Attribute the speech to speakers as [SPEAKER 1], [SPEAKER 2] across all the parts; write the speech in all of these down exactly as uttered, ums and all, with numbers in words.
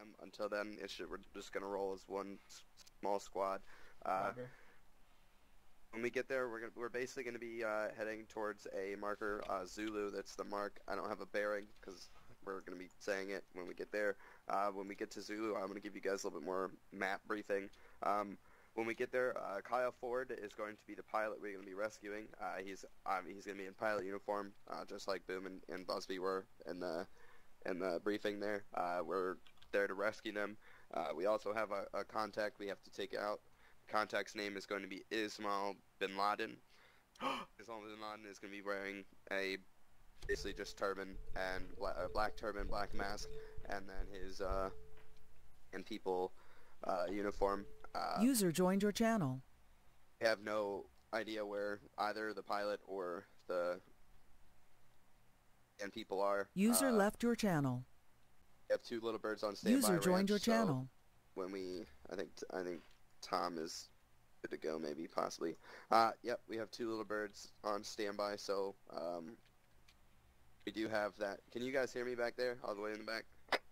[SPEAKER 1] them. Until then, it's just, we're just gonna roll as one s- small squad. Uh,
[SPEAKER 2] Roger.
[SPEAKER 1] when we get there, we're gonna, we're basically gonna be uh, heading towards a marker, uh, Zulu. That's the mark. I don't have a bearing because we're gonna be saying it when we get there. Uh, when we get to Zulu, I'm gonna give you guys a little bit more map briefing. Um, when we get there, uh, Kyle Ford is going to be the pilot we're going to be rescuing. Uh, he's um, he's going to be in pilot uniform, uh, just like Boom and, and Busby were in the in the briefing there. Uh, we're there to rescue them. Uh, we also have a, a contact we have to take out. The contact's name is going to be Ismail Bin Laden. Ismail Bin Laden is going to be wearing a basically just turban and bla- uh, black turban, black mask, and then his uh, and people uh, uniform. Uh,
[SPEAKER 3] User joined your channel.
[SPEAKER 1] We have no idea where either the pilot or the and people are.
[SPEAKER 3] User
[SPEAKER 1] uh,
[SPEAKER 3] left your channel.
[SPEAKER 1] We have two little birds on standby.
[SPEAKER 3] User joined
[SPEAKER 1] ranch,
[SPEAKER 3] your
[SPEAKER 1] so
[SPEAKER 3] channel.
[SPEAKER 1] When we, I think, I think Tom is good to go, maybe, possibly. Uh, yep, we have two little birds on standby, so um, we do have that. Can you guys hear me back there, all the way in the back?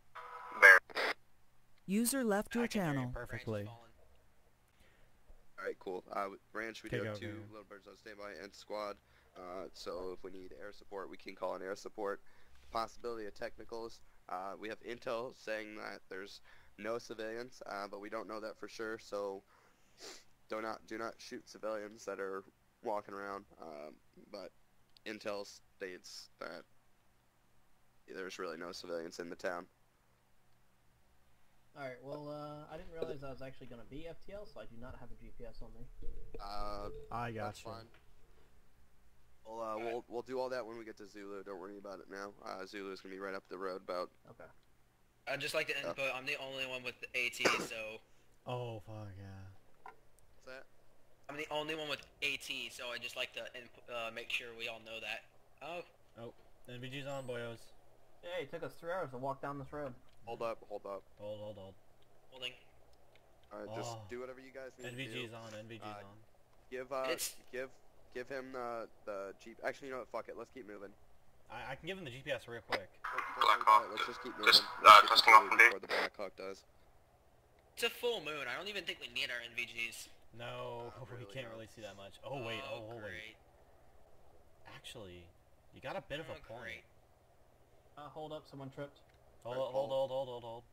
[SPEAKER 3] User left your
[SPEAKER 4] I can hear you
[SPEAKER 3] channel.
[SPEAKER 4] perfectly.
[SPEAKER 1] Alright, cool. Uh, Ranch, we do
[SPEAKER 4] Take
[SPEAKER 1] have
[SPEAKER 4] over.
[SPEAKER 1] two little birds on standby and squad. Uh, so if we need air support, we can call in air support. Possibility of technicals. Uh, we have intel saying that there's no civilians, uh, but we don't know that for sure. So do not do not shoot civilians that are walking around. Um, but intel states that there's really no civilians in the town.
[SPEAKER 2] Alright, well, uh, I didn't realize I was actually going to be F T L, so I do not have a G P S on me.
[SPEAKER 1] Uh,
[SPEAKER 4] I got
[SPEAKER 1] that's
[SPEAKER 4] you.
[SPEAKER 1] fine. We'll, uh, we'll, we'll do all that when we get to Zulu. Don't worry about it now. Uh, Zulu is going to be right up the road about...
[SPEAKER 2] Okay.
[SPEAKER 5] I'd just like to
[SPEAKER 1] Oh.
[SPEAKER 5] input, I'm the only one with the AT, so...
[SPEAKER 4] Oh fuck yeah.
[SPEAKER 1] What's that?
[SPEAKER 5] I'm the only one with AT, so I'd just like to input, uh, make sure we all know that. Oh,
[SPEAKER 4] Oh, N V G's on, boyos.
[SPEAKER 2] Hey, it took us three hours to walk down this road.
[SPEAKER 1] Hold up, hold up.
[SPEAKER 4] Hold, hold, hold.
[SPEAKER 5] holding.
[SPEAKER 1] Alright, just
[SPEAKER 4] Oh.
[SPEAKER 1] do whatever you guys need
[SPEAKER 4] N V
[SPEAKER 1] to
[SPEAKER 4] G's
[SPEAKER 1] do.
[SPEAKER 4] on, N V G's
[SPEAKER 1] Uh,
[SPEAKER 4] on.
[SPEAKER 1] Give, uh,
[SPEAKER 5] It's-
[SPEAKER 1] give, give him the, the Jeep. Actually, you know what? Fuck it. Let's keep moving.
[SPEAKER 4] I, I can give him the G P S real quick.
[SPEAKER 1] Don't, don't worry about it. Let's just keep moving.
[SPEAKER 6] Just,
[SPEAKER 1] Let's
[SPEAKER 6] uh,
[SPEAKER 1] get to
[SPEAKER 6] testing off
[SPEAKER 1] Zulu
[SPEAKER 6] from there.
[SPEAKER 1] before the Blackhawk does.
[SPEAKER 5] It's a full moon, I don't even think we need our N V Gs.
[SPEAKER 4] No,
[SPEAKER 1] Not
[SPEAKER 4] we
[SPEAKER 1] really,
[SPEAKER 4] can't
[SPEAKER 1] no.
[SPEAKER 4] really see that much. Oh wait, oh, hold wait.
[SPEAKER 5] great.
[SPEAKER 4] Actually, you got a bit of
[SPEAKER 5] Oh,
[SPEAKER 4] a point.
[SPEAKER 5] great.
[SPEAKER 2] Uh, hold up, someone tripped.
[SPEAKER 4] Hold,
[SPEAKER 1] Alright,
[SPEAKER 4] hold,
[SPEAKER 1] hold.
[SPEAKER 4] hold, hold, hold, hold.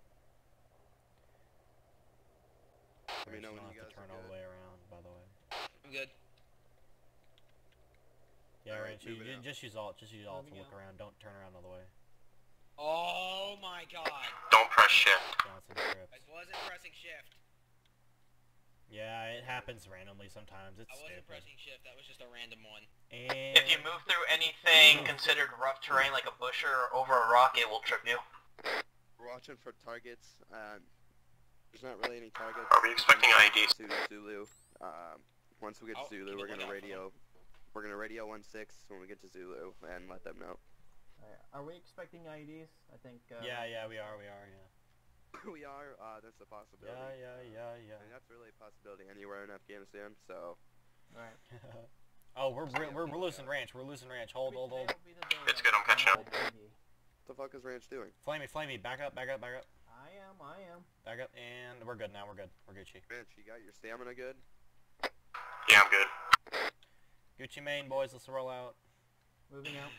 [SPEAKER 1] Let me know
[SPEAKER 4] You
[SPEAKER 1] when
[SPEAKER 4] don't
[SPEAKER 1] you
[SPEAKER 4] have
[SPEAKER 1] guys
[SPEAKER 4] to turn
[SPEAKER 1] are
[SPEAKER 4] all the
[SPEAKER 1] good.
[SPEAKER 4] way around, by the way.
[SPEAKER 5] I'm good.
[SPEAKER 4] Yeah,
[SPEAKER 1] Alright,
[SPEAKER 4] right. You,
[SPEAKER 1] move it
[SPEAKER 4] you
[SPEAKER 1] out.
[SPEAKER 4] just use alt. Just use alt to
[SPEAKER 2] Moving
[SPEAKER 4] look
[SPEAKER 2] out.
[SPEAKER 4] around. Don't turn around all the way.
[SPEAKER 5] Oh my god.
[SPEAKER 6] Don't press shift.
[SPEAKER 4] Johnson trips.
[SPEAKER 5] I wasn't pressing shift.
[SPEAKER 4] Yeah, it happens randomly sometimes. It's
[SPEAKER 5] I wasn't
[SPEAKER 4] stupid.
[SPEAKER 5] pressing shift, that was just a random one.
[SPEAKER 4] And
[SPEAKER 6] If you move through anything considered rough terrain like a bush or over a rock, it will trip you.
[SPEAKER 1] We're watching for targets. Um, there's not really any targets.
[SPEAKER 6] Are we expecting I Ds?
[SPEAKER 1] To Zulu. Um, once we get to
[SPEAKER 5] Oh,
[SPEAKER 1] Zulu,
[SPEAKER 5] keep a
[SPEAKER 1] we're gonna
[SPEAKER 5] lookout for
[SPEAKER 1] radio. We're gonna radio one six when we get to Zulu and let them know.
[SPEAKER 2] Alright, are we expecting I E Ds? I think, uh...
[SPEAKER 4] yeah, yeah, we are, we are, yeah.
[SPEAKER 1] We are. Uh, that's a possibility.
[SPEAKER 4] Yeah, yeah, yeah,
[SPEAKER 1] I mean, that's really a possibility anywhere in Afghanistan. So.
[SPEAKER 2] Alright.
[SPEAKER 4] yeah. Oh, we're we're we're, we're losing ranch. We're losing ranch. Hold, hold, hold.
[SPEAKER 6] It's good, I'm catching up.
[SPEAKER 1] What the fuck is Ranch doing?
[SPEAKER 4] Flamey, Flamey, back up, back up, back up,
[SPEAKER 2] I am, I am.
[SPEAKER 4] back up, and we're good now. We're good. We're Gucci.
[SPEAKER 1] Ranch, you got your stamina good?
[SPEAKER 6] Yeah, I'm good.
[SPEAKER 4] Gucci main, boys. Let's roll out.
[SPEAKER 2] Moving out.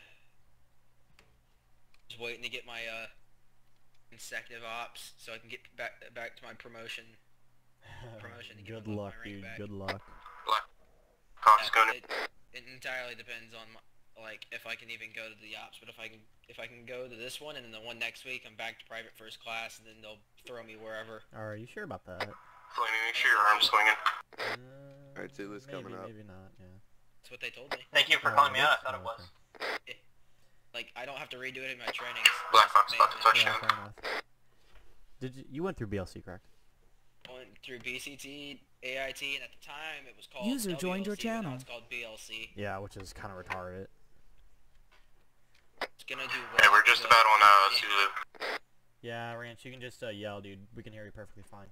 [SPEAKER 5] Just waiting to get my, uh, consecutive ops, so I can get back back to my promotion. Promotion to get
[SPEAKER 4] Good
[SPEAKER 5] my
[SPEAKER 4] luck,
[SPEAKER 5] rank
[SPEAKER 4] dude.
[SPEAKER 5] back.
[SPEAKER 4] Good luck.
[SPEAKER 6] Cops going
[SPEAKER 5] it, it entirely depends on, my, like, if I can even go to the ops, but if I can if I can go to this one, and then the one next week, I'm back to private first class, and then they'll throw me wherever.
[SPEAKER 4] Are you sure about that?
[SPEAKER 6] Flamey, make sure your arm's swinging.
[SPEAKER 4] Uh,
[SPEAKER 1] Alright, Zulu's
[SPEAKER 4] maybe,
[SPEAKER 1] coming up.
[SPEAKER 4] Maybe not. Yeah.
[SPEAKER 5] That's what they told me.
[SPEAKER 6] Thank you for
[SPEAKER 4] Oh,
[SPEAKER 6] calling me out, I
[SPEAKER 4] that's-
[SPEAKER 6] thought it
[SPEAKER 4] oh,
[SPEAKER 6] was.
[SPEAKER 4] okay.
[SPEAKER 5] Like, I don't have to redo it in my trainings.
[SPEAKER 6] Black Fox about to touch
[SPEAKER 4] Yeah,
[SPEAKER 6] down.
[SPEAKER 4] fair enough. Did you you went through B L C, correct?
[SPEAKER 5] Went through B C T, A I T, and at the time it was called
[SPEAKER 3] User joined your
[SPEAKER 5] W L C, but now
[SPEAKER 3] channel.
[SPEAKER 5] It's called B L C.
[SPEAKER 4] Yeah, which is kind of retarded.
[SPEAKER 5] It's gonna do well.
[SPEAKER 6] Hey, we're just
[SPEAKER 5] but-
[SPEAKER 6] about on uh, Zulu.
[SPEAKER 4] Yeah, Ranch, you can just uh, yell, dude. We can hear you perfectly fine.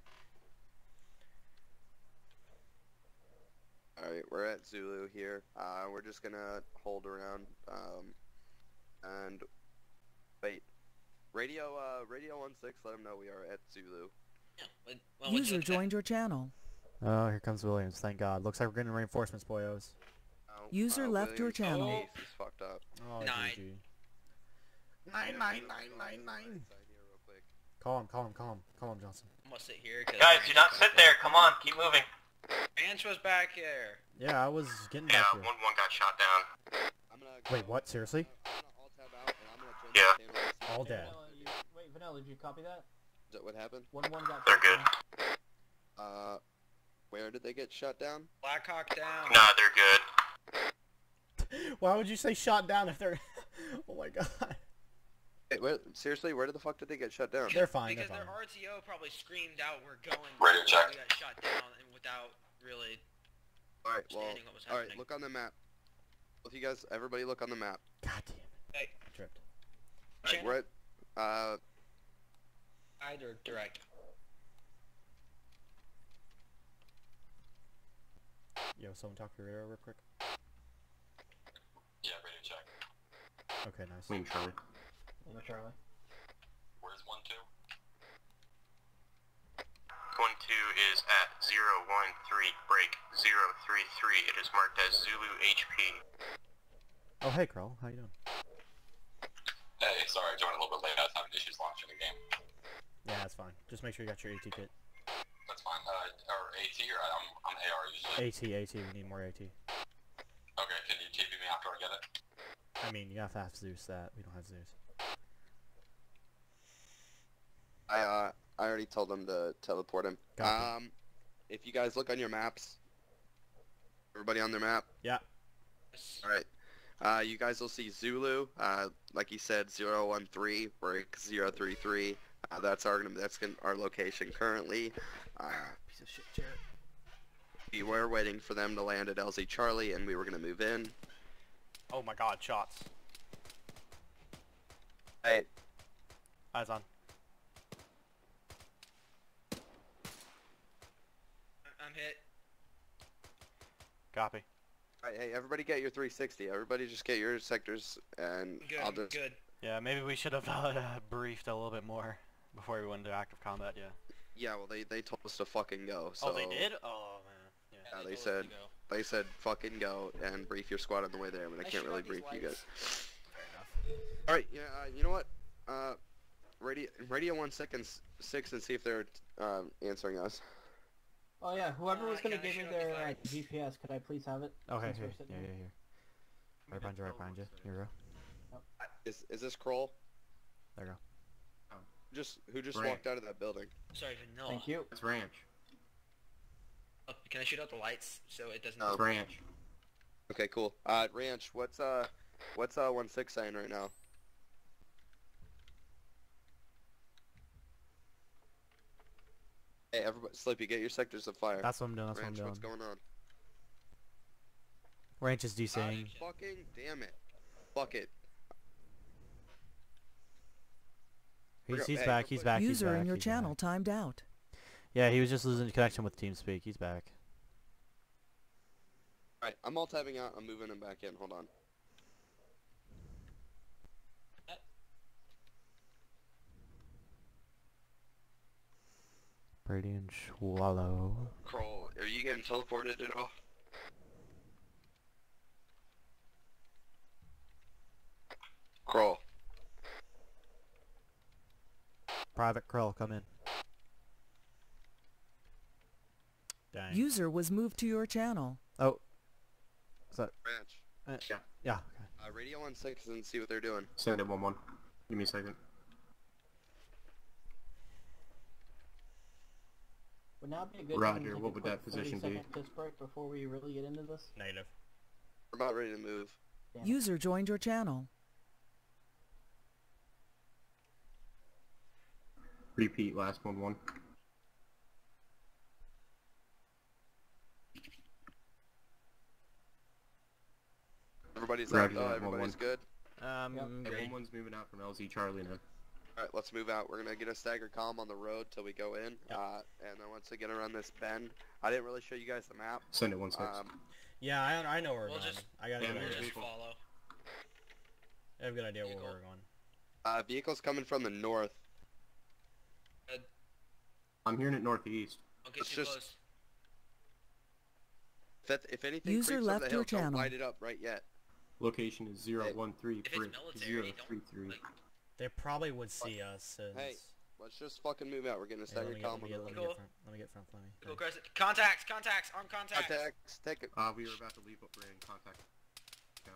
[SPEAKER 1] Alright, we're at Zulu here. Uh, we're just gonna hold around, um, and wait. Radio, uh, Radio one six, let them know we are at Zulu.
[SPEAKER 5] Yeah. When, when would you
[SPEAKER 3] User
[SPEAKER 5] like that?
[SPEAKER 3] joined your channel.
[SPEAKER 4] Oh, here comes Williams. Thank God. Looks like we're getting reinforcements, boyos.
[SPEAKER 1] Oh,
[SPEAKER 3] User
[SPEAKER 1] uh,
[SPEAKER 3] left your
[SPEAKER 1] Williams'
[SPEAKER 3] channel.
[SPEAKER 1] case is fucked up.
[SPEAKER 4] Oh,
[SPEAKER 5] Nine.
[SPEAKER 4] G G. Nine, nine, nine, nine, nine.
[SPEAKER 1] Sign here real quick.
[SPEAKER 4] Call him, call him, call him. Call him, Johnson.
[SPEAKER 5] I'm gonna sit here. 'Cause
[SPEAKER 6] Guys, do not sit there. Come on, keep moving.
[SPEAKER 5] Ranch was back here.
[SPEAKER 4] Yeah, I was getting
[SPEAKER 6] Yeah,
[SPEAKER 4] back here.
[SPEAKER 6] one one got shot down.
[SPEAKER 1] I'm gonna
[SPEAKER 4] Wait, what? Seriously?
[SPEAKER 1] I'm gonna alt tab out and I'm gonna join
[SPEAKER 6] Yeah.
[SPEAKER 1] the channel and see
[SPEAKER 4] All
[SPEAKER 1] if-
[SPEAKER 4] dead.
[SPEAKER 2] Vanilla, you, wait, Vanilla, did you copy that?
[SPEAKER 1] Is that what happened?
[SPEAKER 2] One one got.
[SPEAKER 6] They're
[SPEAKER 2] shot
[SPEAKER 6] good.
[SPEAKER 2] down.
[SPEAKER 1] Uh, where did they get shut down?
[SPEAKER 5] Blackhawk down.
[SPEAKER 6] Nah, they're good.
[SPEAKER 4] Why would you say shot down if they're... Oh my God.
[SPEAKER 1] Wait, where, seriously, where the fuck did they get shut down?
[SPEAKER 4] They're fine,
[SPEAKER 5] Because
[SPEAKER 4] they're
[SPEAKER 5] their
[SPEAKER 4] fine.
[SPEAKER 5] R T O probably screamed out, "We're going."
[SPEAKER 6] Radio
[SPEAKER 5] and
[SPEAKER 6] check.
[SPEAKER 5] We got shot down, and without really
[SPEAKER 1] Alright, well,
[SPEAKER 5] understanding what was
[SPEAKER 1] alright,
[SPEAKER 5] happening.
[SPEAKER 1] look on the map. Both you guys, everybody look on the map.
[SPEAKER 4] God damn it.
[SPEAKER 5] Hey,
[SPEAKER 4] I tripped.
[SPEAKER 1] Alright,
[SPEAKER 5] channel,
[SPEAKER 1] we're at, uh,
[SPEAKER 5] either direct.
[SPEAKER 4] Yo, someone talk to your radio real quick.
[SPEAKER 6] Yeah, radio check.
[SPEAKER 4] Okay, nice.
[SPEAKER 6] Wing Charlie.
[SPEAKER 2] Lima Charlie.
[SPEAKER 6] Where's one two? One two is at zero one three break zero three three. It is marked as Zulu H P.
[SPEAKER 4] Oh, hey, Carl. How you doing?
[SPEAKER 6] Hey, sorry, I joined a little bit late. I was having issues launching the game.
[SPEAKER 4] Yeah, that's fine. Just make sure you got your AT kit.
[SPEAKER 6] That's fine. Uh, or AT or I'm I'm A R usually.
[SPEAKER 4] AT, AT. We need more AT.
[SPEAKER 6] Okay, can you T P me after I get it?
[SPEAKER 4] I mean, you have to have Zeus that. We don't have Zeus.
[SPEAKER 1] I, uh, I already told them to teleport him.
[SPEAKER 4] Copy.
[SPEAKER 1] Um, if you guys look on your maps, everybody on their map,
[SPEAKER 4] Yeah.
[SPEAKER 1] alright. Uh, you guys will see Zulu, uh, like he said, zero one three, break zero three three. Uh, that's our, that's gonna- our location currently. Uh,
[SPEAKER 2] Piece of shit, Jared.
[SPEAKER 1] we were waiting for them to land at L Z Charlie, and we were gonna move in.
[SPEAKER 4] Oh my God, shots.
[SPEAKER 1] Hey,
[SPEAKER 4] Eyes on.
[SPEAKER 5] I'm hit.
[SPEAKER 4] Copy.
[SPEAKER 1] alright, hey, everybody get your three sixty. Everybody just get your sectors, and
[SPEAKER 5] Good.
[SPEAKER 1] I'll just...
[SPEAKER 5] Good.
[SPEAKER 4] Yeah, maybe we should have uh, briefed a little bit more before we went into active combat, yeah.
[SPEAKER 1] Yeah, well, they, they told us to fucking go, so...
[SPEAKER 4] Oh, they did? Oh, man. Yeah.
[SPEAKER 1] Yeah, they
[SPEAKER 5] told us
[SPEAKER 1] said-
[SPEAKER 5] to go.
[SPEAKER 1] They said fucking go and brief your squad on the way there, but I
[SPEAKER 5] I
[SPEAKER 1] can't
[SPEAKER 5] shoot
[SPEAKER 1] really
[SPEAKER 5] out these
[SPEAKER 1] brief you guys.
[SPEAKER 5] lights.
[SPEAKER 4] Fair enough.
[SPEAKER 1] Alright, yeah, uh, you know what? Uh, radio, radio one seconds six and see if they're um, answering us.
[SPEAKER 2] Oh yeah, whoever
[SPEAKER 5] Uh,
[SPEAKER 2] was gonna
[SPEAKER 5] can I
[SPEAKER 2] give me
[SPEAKER 5] shoot out the
[SPEAKER 2] their
[SPEAKER 5] fire?
[SPEAKER 2] uh, G P S, could I please have it?
[SPEAKER 4] Okay,
[SPEAKER 2] Since
[SPEAKER 4] here.
[SPEAKER 2] we're sitting
[SPEAKER 4] Yeah,
[SPEAKER 2] here?
[SPEAKER 4] yeah, here. Right behind you, right behind you. Here we go.
[SPEAKER 1] Is is this Kroll?
[SPEAKER 4] There you go.
[SPEAKER 1] Just who just
[SPEAKER 7] Right.
[SPEAKER 1] walked out of that building?
[SPEAKER 5] Sorry, Vanilla.
[SPEAKER 2] Thank you.
[SPEAKER 7] It's ranch.
[SPEAKER 5] Oh, can I shoot out the lights so it doesn't?
[SPEAKER 1] Oh.
[SPEAKER 7] It's ranch.
[SPEAKER 1] Okay, cool. Uh, Ranch, what's uh, what's uh one six saying right now? Hey, everybody, Sleepy, get your sectors of fire.
[SPEAKER 4] That's what I'm doing, that's
[SPEAKER 1] Ranch,
[SPEAKER 4] what I'm
[SPEAKER 1] what's
[SPEAKER 4] doing.
[SPEAKER 1] going on?
[SPEAKER 4] Ranch is
[SPEAKER 1] Uh,
[SPEAKER 4] DCing.
[SPEAKER 1] fucking damn it! Fuck it.
[SPEAKER 4] He's,
[SPEAKER 1] Hey,
[SPEAKER 4] he's
[SPEAKER 1] real
[SPEAKER 4] back, he's
[SPEAKER 1] quick.
[SPEAKER 4] back, he's
[SPEAKER 3] User
[SPEAKER 4] back,
[SPEAKER 3] in your
[SPEAKER 4] he's
[SPEAKER 3] channel
[SPEAKER 4] back.
[SPEAKER 3] timed out.
[SPEAKER 4] Yeah, he was just losing connection with TeamSpeak. He's back.
[SPEAKER 1] Alright, I'm all tabbing out. I'm moving him back in. Hold on.
[SPEAKER 4] Brady and Swallow.
[SPEAKER 1] Kroll, are you getting teleported at all? Kroll.
[SPEAKER 4] Private Krill, come in. Dang.
[SPEAKER 3] User was moved to your channel.
[SPEAKER 4] Oh. Is that...
[SPEAKER 1] Ranch.
[SPEAKER 4] Uh,
[SPEAKER 7] Yeah.
[SPEAKER 4] Yeah, okay.
[SPEAKER 1] Uh, radio one six and see what they're doing.
[SPEAKER 7] Send it one one. Give me a second.
[SPEAKER 2] Would now be a good
[SPEAKER 7] Roger,
[SPEAKER 2] time to take
[SPEAKER 7] what
[SPEAKER 2] a
[SPEAKER 7] would
[SPEAKER 2] quick
[SPEAKER 7] that position
[SPEAKER 2] thirty
[SPEAKER 7] be?
[SPEAKER 2] second piss break before we really get into this?
[SPEAKER 4] Negative.
[SPEAKER 1] We're about ready to move.
[SPEAKER 2] Damn it.
[SPEAKER 3] User joined your channel.
[SPEAKER 7] Repeat last one one.
[SPEAKER 1] Everybody's
[SPEAKER 7] Roger
[SPEAKER 1] out though.
[SPEAKER 7] that,
[SPEAKER 1] Everybody's
[SPEAKER 7] one, one.
[SPEAKER 1] good.
[SPEAKER 4] Um,
[SPEAKER 2] Yep.
[SPEAKER 7] Hey,
[SPEAKER 4] good.
[SPEAKER 7] one one's moving out from L Z Charlie now.
[SPEAKER 1] Alright, let's move out. We're gonna get a staggered column on the road till we go in.
[SPEAKER 4] Yep.
[SPEAKER 1] Uh, and then once we get around this bend, I didn't really show you guys the map.
[SPEAKER 7] Send it one six.
[SPEAKER 1] Um,
[SPEAKER 4] Yeah, I, I know where we're
[SPEAKER 5] We'll
[SPEAKER 4] going.
[SPEAKER 5] just-
[SPEAKER 4] I got a
[SPEAKER 7] Yeah,
[SPEAKER 4] good
[SPEAKER 5] We'll
[SPEAKER 7] we're
[SPEAKER 4] idea.
[SPEAKER 5] just
[SPEAKER 7] vehicle.
[SPEAKER 5] follow.
[SPEAKER 4] I have a good idea where
[SPEAKER 5] Vehicle.
[SPEAKER 4] we're going.
[SPEAKER 1] Uh, vehicles coming from the north.
[SPEAKER 7] I'm hearing it northeast.
[SPEAKER 5] Don't get
[SPEAKER 1] Let's
[SPEAKER 5] too
[SPEAKER 1] just-
[SPEAKER 5] close.
[SPEAKER 1] If, that, if anything
[SPEAKER 3] User
[SPEAKER 1] creeps
[SPEAKER 3] left
[SPEAKER 1] over the
[SPEAKER 3] your
[SPEAKER 1] hill, don't
[SPEAKER 3] channel.
[SPEAKER 1] light it up right yet.
[SPEAKER 7] Location is zero
[SPEAKER 1] Hey,
[SPEAKER 7] one three
[SPEAKER 5] if it's
[SPEAKER 7] brick
[SPEAKER 5] military,
[SPEAKER 7] zero
[SPEAKER 5] don't,
[SPEAKER 7] three three.
[SPEAKER 5] like-
[SPEAKER 8] They probably would see us since...
[SPEAKER 1] Hey, let's just fucking move out. We're getting a
[SPEAKER 8] Here, let,
[SPEAKER 1] staggered
[SPEAKER 8] me get, let,
[SPEAKER 1] column
[SPEAKER 8] me
[SPEAKER 1] on
[SPEAKER 8] get,
[SPEAKER 1] the
[SPEAKER 8] let, me
[SPEAKER 1] road.
[SPEAKER 8] get
[SPEAKER 5] Cool.
[SPEAKER 8] front, let me get front flanking.
[SPEAKER 5] Go Crescent. Contacts, contacts, armed contacts.
[SPEAKER 1] Contacts, take it.
[SPEAKER 7] Uh, we were about to leave, but we're in contact. Yeah.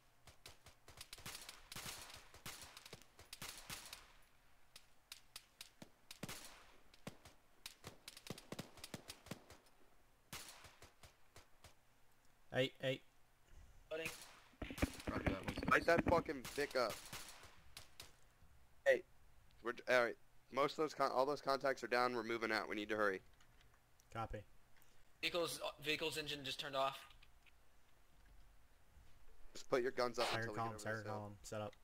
[SPEAKER 8] Hey, hey.
[SPEAKER 5] Loading.
[SPEAKER 7] Roger that one.
[SPEAKER 1] Light that fucking Vic up. Hey, we're all right. Most of those, con all those contacts are down. We're moving out. We need to hurry.
[SPEAKER 8] Copy.
[SPEAKER 5] Vehicles, vehicles engine just turned off.
[SPEAKER 1] Just put your guns up
[SPEAKER 8] Staggered
[SPEAKER 1] until we
[SPEAKER 8] column,
[SPEAKER 1] get over this
[SPEAKER 8] staggered
[SPEAKER 1] hill.
[SPEAKER 8] column. Set up.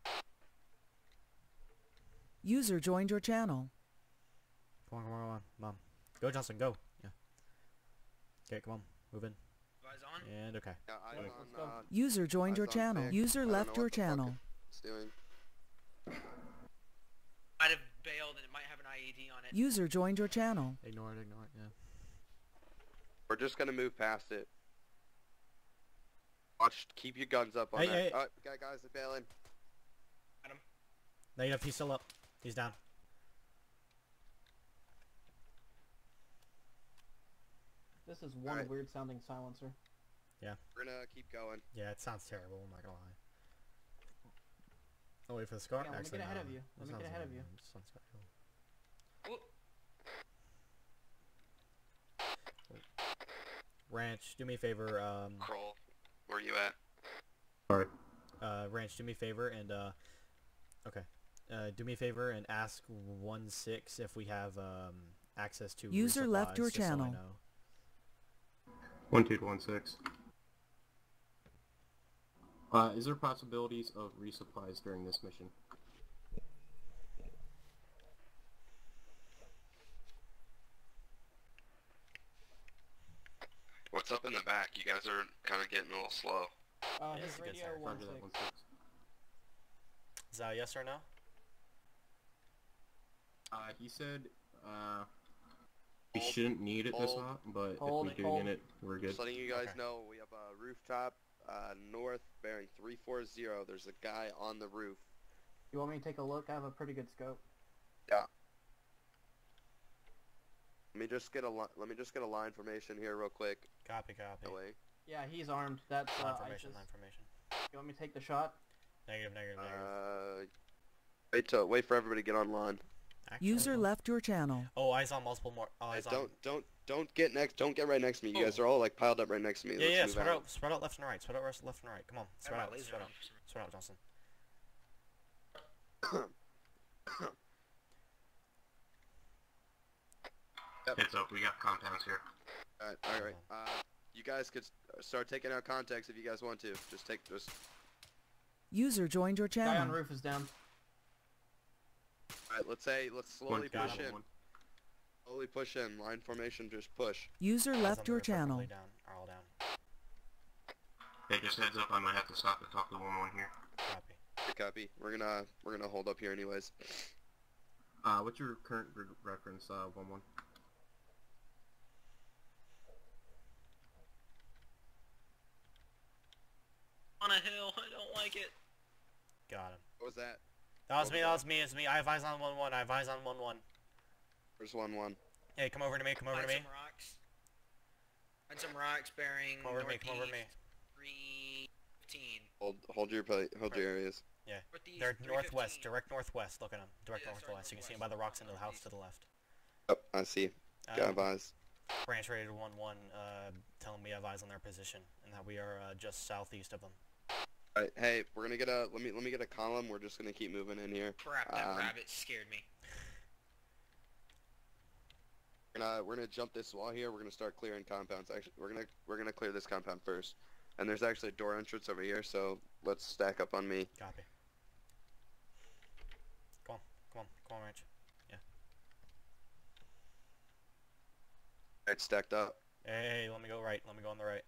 [SPEAKER 3] User joined your channel.
[SPEAKER 8] Come on, come on, come on. Come on. Go, Johnson, go. Yeah. Okay, come on. Move in.
[SPEAKER 5] Eyes on.
[SPEAKER 8] And okay.
[SPEAKER 1] Yeah, eyes
[SPEAKER 2] Let's
[SPEAKER 1] on,
[SPEAKER 2] go.
[SPEAKER 1] uh,
[SPEAKER 3] User joined
[SPEAKER 1] eyes
[SPEAKER 3] your
[SPEAKER 1] on
[SPEAKER 3] channel.
[SPEAKER 1] Vic.
[SPEAKER 3] User
[SPEAKER 1] I don't
[SPEAKER 3] left
[SPEAKER 1] know
[SPEAKER 3] your
[SPEAKER 1] what the fuck
[SPEAKER 3] channel.
[SPEAKER 1] it's doing.
[SPEAKER 5] Might have bailed and it might have an I E D on it.
[SPEAKER 3] User joined your channel.
[SPEAKER 8] Ignore it, ignore it, yeah.
[SPEAKER 1] We're just gonna move past it. Watch. Keep your guns up on
[SPEAKER 8] Hey,
[SPEAKER 1] that.
[SPEAKER 8] hey.
[SPEAKER 1] Oh, got guys that bailing.
[SPEAKER 8] Negative, he's still up. He's down.
[SPEAKER 2] This is one
[SPEAKER 1] Alright.
[SPEAKER 2] weird sounding silencer.
[SPEAKER 1] We're gonna keep going.
[SPEAKER 8] Yeah, it sounds terrible, I'm not gonna lie. Oh, wait for the scar?
[SPEAKER 2] Yeah, let me
[SPEAKER 8] Actually,
[SPEAKER 2] get ahead
[SPEAKER 8] no,
[SPEAKER 2] of you.
[SPEAKER 8] it
[SPEAKER 2] Let me get
[SPEAKER 8] sounds
[SPEAKER 2] ahead of
[SPEAKER 8] like-
[SPEAKER 2] you.
[SPEAKER 8] it sounds terrible. Ranch, do me a favor, um,
[SPEAKER 1] Kroll, where you at?
[SPEAKER 7] Sorry.
[SPEAKER 8] uh, Ranch, do me a favor and, uh, okay. Uh, do me a favor and ask one six if we have, um, access to
[SPEAKER 3] User left
[SPEAKER 8] resupplies,
[SPEAKER 3] your
[SPEAKER 8] just so I
[SPEAKER 3] channel.
[SPEAKER 8] know.
[SPEAKER 7] One two one six. Uh, is there possibilities of resupplies during this mission?
[SPEAKER 1] What's up in the back? You guys are kind of getting a little slow.
[SPEAKER 2] Uh,
[SPEAKER 8] Yeah,
[SPEAKER 2] his
[SPEAKER 8] it's a good
[SPEAKER 2] radio
[SPEAKER 8] start.
[SPEAKER 2] one
[SPEAKER 7] Roger that
[SPEAKER 2] six.
[SPEAKER 7] one six.
[SPEAKER 8] Is that a yes or no?
[SPEAKER 7] Uh, he said, uh, we
[SPEAKER 1] Hold,
[SPEAKER 7] shouldn't need it this
[SPEAKER 1] hold,
[SPEAKER 7] hot, but
[SPEAKER 2] hold,
[SPEAKER 7] if we do
[SPEAKER 2] hold.
[SPEAKER 7] need it, we're good.
[SPEAKER 1] Just letting you guys
[SPEAKER 8] Okay.
[SPEAKER 1] know, we have a rooftop uh, north bearing three four zero. There's a guy on the roof.
[SPEAKER 2] You want me to take a look? I have a pretty good scope.
[SPEAKER 1] Let me just get a li let me just get a line formation here real quick.
[SPEAKER 8] Copy, copy.
[SPEAKER 1] That way.
[SPEAKER 2] Yeah, he's armed. That's
[SPEAKER 8] Line
[SPEAKER 2] uh,
[SPEAKER 8] formation,
[SPEAKER 2] ISIS.
[SPEAKER 8] line formation.
[SPEAKER 2] You want me to take the shot?
[SPEAKER 8] Negative, negative, negative.
[SPEAKER 1] Uh, wait till wait for everybody to get online.
[SPEAKER 8] Actually,
[SPEAKER 3] User
[SPEAKER 8] hold on.
[SPEAKER 3] left your channel.
[SPEAKER 8] Oh, eyes on multiple more. Oh,
[SPEAKER 1] Hey,
[SPEAKER 8] eyes on.
[SPEAKER 1] don't don't don't get next. Don't get right next to me. You guys
[SPEAKER 8] Oh.
[SPEAKER 1] are all like piled up right next to me.
[SPEAKER 8] Yeah,
[SPEAKER 1] Let's
[SPEAKER 8] yeah,
[SPEAKER 1] move
[SPEAKER 8] spread
[SPEAKER 1] out.
[SPEAKER 8] out, spread out left and right, spread out rest- left and right. Come on,
[SPEAKER 5] I
[SPEAKER 8] spread
[SPEAKER 5] have
[SPEAKER 8] out,
[SPEAKER 5] my laser
[SPEAKER 8] spread
[SPEAKER 5] on
[SPEAKER 8] out,
[SPEAKER 5] for some reason.
[SPEAKER 8] spread out, Johnson.
[SPEAKER 6] Heads up, we got compounds here.
[SPEAKER 1] All right, all right. Uh, you guys could s- start taking out contacts if you guys want to. Just take just.
[SPEAKER 3] User joined your
[SPEAKER 2] Guy on
[SPEAKER 3] channel.
[SPEAKER 2] roof is down.
[SPEAKER 1] All right, let's say let's slowly
[SPEAKER 7] One,
[SPEAKER 1] push
[SPEAKER 8] got
[SPEAKER 1] in.
[SPEAKER 7] one.
[SPEAKER 1] Slowly push in. Line formation. Just push.
[SPEAKER 3] User
[SPEAKER 8] Eyes on
[SPEAKER 3] left
[SPEAKER 8] the
[SPEAKER 3] your
[SPEAKER 8] roof are
[SPEAKER 3] channel.
[SPEAKER 8] completely Down, are all down.
[SPEAKER 6] Hey, just heads up, I might have to stop and talk to one one here.
[SPEAKER 8] Copy.
[SPEAKER 1] Good copy. We're gonna we're gonna hold up here anyways.
[SPEAKER 7] Uh, what's your current re reference, uh, one one?
[SPEAKER 5] On a hill, I don't like it.
[SPEAKER 8] Got him.
[SPEAKER 1] What was that?
[SPEAKER 8] That was
[SPEAKER 1] What
[SPEAKER 8] me,
[SPEAKER 1] was
[SPEAKER 8] that was me, it's me. I have eyes on one one, I have eyes on one one.
[SPEAKER 1] There's one one.
[SPEAKER 8] Hey, come over to me, come over to
[SPEAKER 5] Find
[SPEAKER 8] me.
[SPEAKER 5] some rocks. Find some rocks bearing
[SPEAKER 8] Come over to me, come over to me.
[SPEAKER 5] three fifteen.
[SPEAKER 1] Hold hold your pla hold your areas.
[SPEAKER 5] Northeast,
[SPEAKER 8] They're northwest,
[SPEAKER 5] three fifteen.
[SPEAKER 8] direct northwest, look at them. Direct
[SPEAKER 5] Yeah, sorry,
[SPEAKER 8] northwest. You can see them
[SPEAKER 5] northwest.
[SPEAKER 8] by the rocks into the house to the left.
[SPEAKER 1] Oh, I see. Got
[SPEAKER 8] Uh,
[SPEAKER 1] eyes.
[SPEAKER 8] branch rated one one, uh, telling me I have eyes on their position, and that we are uh, just southeast of them.
[SPEAKER 1] All right, hey, we're gonna get a let me let me get a column. We're just gonna keep moving in here.
[SPEAKER 5] Crap, that
[SPEAKER 1] Um,
[SPEAKER 5] rabbit scared me.
[SPEAKER 1] We're gonna we're gonna jump this wall here. We're gonna start clearing compounds. Actually, we're gonna we're gonna clear this compound first. And there's actually a door entrance over here, so let's stack up on me.
[SPEAKER 8] Copy. Come on, come on, come on, Ranch.
[SPEAKER 1] Alright, stacked up.
[SPEAKER 8] Hey, let me go right, let me go on the right.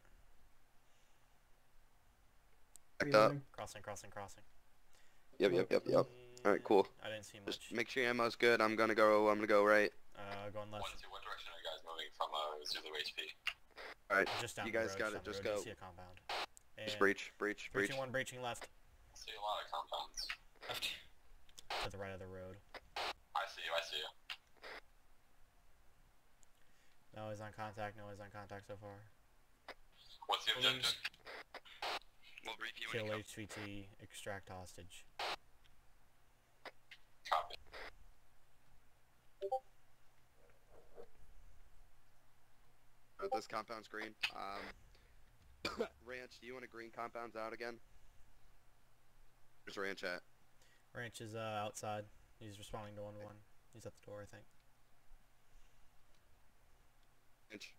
[SPEAKER 1] Stacked up.
[SPEAKER 2] Reloading.
[SPEAKER 8] Crossing, crossing, crossing.
[SPEAKER 1] Yep, yep, yep, yep.
[SPEAKER 8] Mm,
[SPEAKER 1] Alright, cool.
[SPEAKER 4] I didn't see much.
[SPEAKER 1] Just make sure your ammo's good. I'm gonna go. I'm gonna go right.
[SPEAKER 4] Uh, going left.
[SPEAKER 6] One, two, what direction are you guys moving from uh, Zulu H P?
[SPEAKER 1] Alright,
[SPEAKER 4] Just down
[SPEAKER 1] you
[SPEAKER 4] the
[SPEAKER 1] guys
[SPEAKER 4] road,
[SPEAKER 1] got
[SPEAKER 4] down
[SPEAKER 1] it.
[SPEAKER 4] the
[SPEAKER 1] Just
[SPEAKER 4] road,
[SPEAKER 1] go.
[SPEAKER 4] You see a compound. And
[SPEAKER 1] Just breach, breach, breach.
[SPEAKER 4] breaching one, breaching left.
[SPEAKER 6] I see a lot of compounds.
[SPEAKER 4] To the right of the road.
[SPEAKER 6] I see you, I see you.
[SPEAKER 4] No one's on contact. No one's on contact so far.
[SPEAKER 6] What's the objective?
[SPEAKER 1] We'll brief you when
[SPEAKER 4] Kill
[SPEAKER 1] you
[SPEAKER 4] H V T. Extract hostage.
[SPEAKER 6] Copy.
[SPEAKER 1] come. This compound's green. Um, Ranch, do you want to green compounds out again? Where's Ranch at?
[SPEAKER 8] Ranch is uh, outside. He's responding to one one. He's at the door, I think.
[SPEAKER 1] Ranch.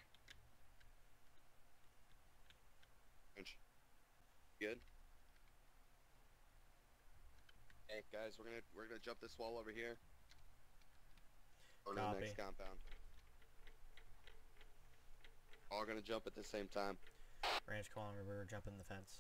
[SPEAKER 1] Ranch. Good. Hey guys, we're gonna we're gonna jump this wall over here. Go to the
[SPEAKER 8] Copy.
[SPEAKER 1] next compound. All gonna jump at the same time.
[SPEAKER 8] Ranch calling River, jumping the fence.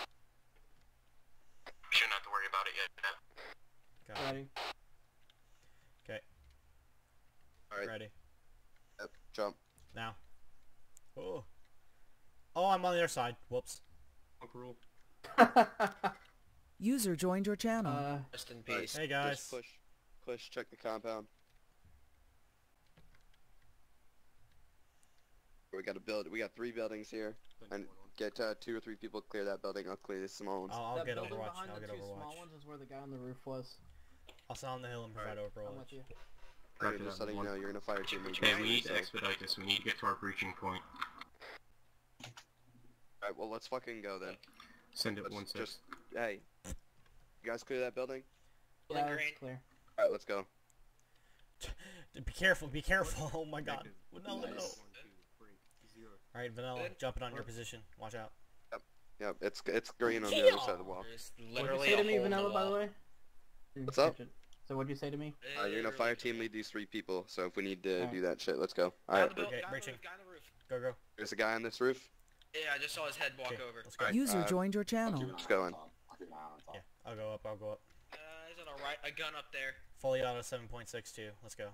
[SPEAKER 6] We shouldn't have to worry about it yet. No.
[SPEAKER 8] Copy.
[SPEAKER 2] Ready?
[SPEAKER 8] Okay.
[SPEAKER 1] Alright.
[SPEAKER 8] Ready.
[SPEAKER 1] Yep, jump.
[SPEAKER 8] Now. Oh. Oh, I'm on the other side. Whoops.
[SPEAKER 7] Uncle Rule.
[SPEAKER 3] User joined your channel.
[SPEAKER 2] uh,
[SPEAKER 5] Rest in
[SPEAKER 1] Alright,
[SPEAKER 5] peace.
[SPEAKER 8] Hey guys.
[SPEAKER 1] Just push, push, check the compound. We got a build. We got three buildings here, and get uh, two or three people clear that building. I'll clear the small ones.
[SPEAKER 8] I'll, I'll
[SPEAKER 2] that
[SPEAKER 8] get
[SPEAKER 2] building
[SPEAKER 8] Overwatch.
[SPEAKER 2] behind
[SPEAKER 8] I'll
[SPEAKER 2] the
[SPEAKER 8] get
[SPEAKER 2] two small
[SPEAKER 8] Overwatch.
[SPEAKER 2] ones is where the guy on the roof was.
[SPEAKER 8] I'll sit on the hill and provide
[SPEAKER 2] I'm
[SPEAKER 8] Overwatch.
[SPEAKER 2] with you.
[SPEAKER 1] Alright,
[SPEAKER 7] Roger
[SPEAKER 1] just
[SPEAKER 7] that,
[SPEAKER 1] letting you
[SPEAKER 7] one.
[SPEAKER 1] know you're gonna fire team.
[SPEAKER 6] Okay,
[SPEAKER 7] Hey, we need to expedite this. We need to get to our breaching point.
[SPEAKER 1] Alright, well let's fucking go then.
[SPEAKER 7] Send it
[SPEAKER 1] Let's
[SPEAKER 7] one six.
[SPEAKER 1] just, hey, you guys clear that building?
[SPEAKER 2] Yeah,
[SPEAKER 5] Green.
[SPEAKER 2] it's clear.
[SPEAKER 1] Alright, let's go.
[SPEAKER 8] Be careful, be careful. Oh my god. Vanilla, no.
[SPEAKER 7] Nice.
[SPEAKER 8] Alright, Vanilla,
[SPEAKER 5] Good.
[SPEAKER 8] jumping on your position. Watch out.
[SPEAKER 1] Yep, it's it's green on the other side of the wall.
[SPEAKER 5] There's
[SPEAKER 2] What'd you
[SPEAKER 5] literally
[SPEAKER 2] say
[SPEAKER 5] a
[SPEAKER 2] to me,
[SPEAKER 5] hole in the
[SPEAKER 2] Vanilla, by the
[SPEAKER 5] wall.
[SPEAKER 2] way? Didn't
[SPEAKER 1] What's up?
[SPEAKER 2] catch it. So what'd you say to me?
[SPEAKER 1] Uh, you're gonna fire team lead these three people, so if we need to
[SPEAKER 2] Alright.
[SPEAKER 1] do that shit, let's go.
[SPEAKER 5] Guy on
[SPEAKER 1] Alright,
[SPEAKER 5] the buil-
[SPEAKER 8] Okay,
[SPEAKER 5] guy on the
[SPEAKER 8] breaching.
[SPEAKER 5] roof, guy on the roof.
[SPEAKER 8] Go, go.
[SPEAKER 1] there's a guy on this roof.
[SPEAKER 5] Yeah, I just saw his head walk
[SPEAKER 8] Okay,
[SPEAKER 5] over.
[SPEAKER 8] let's go.
[SPEAKER 1] Alright,
[SPEAKER 3] User
[SPEAKER 1] uh,
[SPEAKER 3] joined your channel.
[SPEAKER 1] Just going.
[SPEAKER 8] Yeah, I'll go up, I'll go up.
[SPEAKER 5] Uh, he's on a right, a gun up there.
[SPEAKER 8] Fully auto seven point six two. Let's go.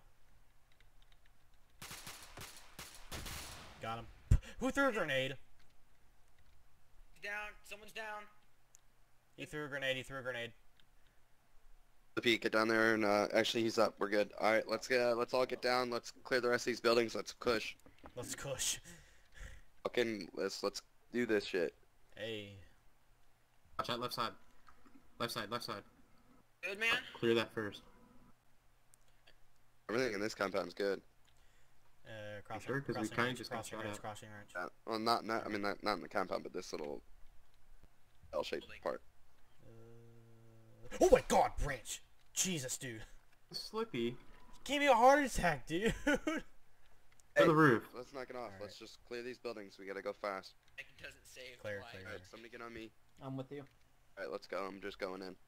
[SPEAKER 8] Got him. Who threw a grenade?
[SPEAKER 5] He's down. Someone's down.
[SPEAKER 8] He threw a grenade, he threw a grenade.
[SPEAKER 1] The peak, get down there, and uh, actually he's up. We're good. All right, let's get, uh, let's all get down. Let's clear the rest of these buildings. Let's push.
[SPEAKER 8] Let's cush.
[SPEAKER 1] Fucking let's let's do this shit.
[SPEAKER 8] Hey.
[SPEAKER 7] Watch out, left side. Left side, left side.
[SPEAKER 5] Good man.
[SPEAKER 7] Clear that first.
[SPEAKER 1] Everything in this compound's good.
[SPEAKER 8] Uh, crossing,
[SPEAKER 7] sure? 'Cause we
[SPEAKER 8] crossing
[SPEAKER 7] kinda
[SPEAKER 8] range,
[SPEAKER 7] just got
[SPEAKER 8] crossing
[SPEAKER 7] shot
[SPEAKER 8] range,
[SPEAKER 7] at.
[SPEAKER 8] crossing range.
[SPEAKER 1] Uh, well, not not I mean not not in the compound, but this little L-shaped part.
[SPEAKER 8] Uh, oh my god, Branch! Jesus, dude.
[SPEAKER 7] Slippy.
[SPEAKER 8] Gave me a heart attack, dude.
[SPEAKER 7] To the roof.
[SPEAKER 1] Let's knock it off.
[SPEAKER 8] Alright.
[SPEAKER 1] Let's just clear these buildings. We gotta go fast.
[SPEAKER 5] It doesn't save.
[SPEAKER 8] Clear,
[SPEAKER 5] life.
[SPEAKER 8] clear.
[SPEAKER 1] All right, somebody get on me.
[SPEAKER 2] I'm with you.
[SPEAKER 1] All right, let's go. I'm just going in.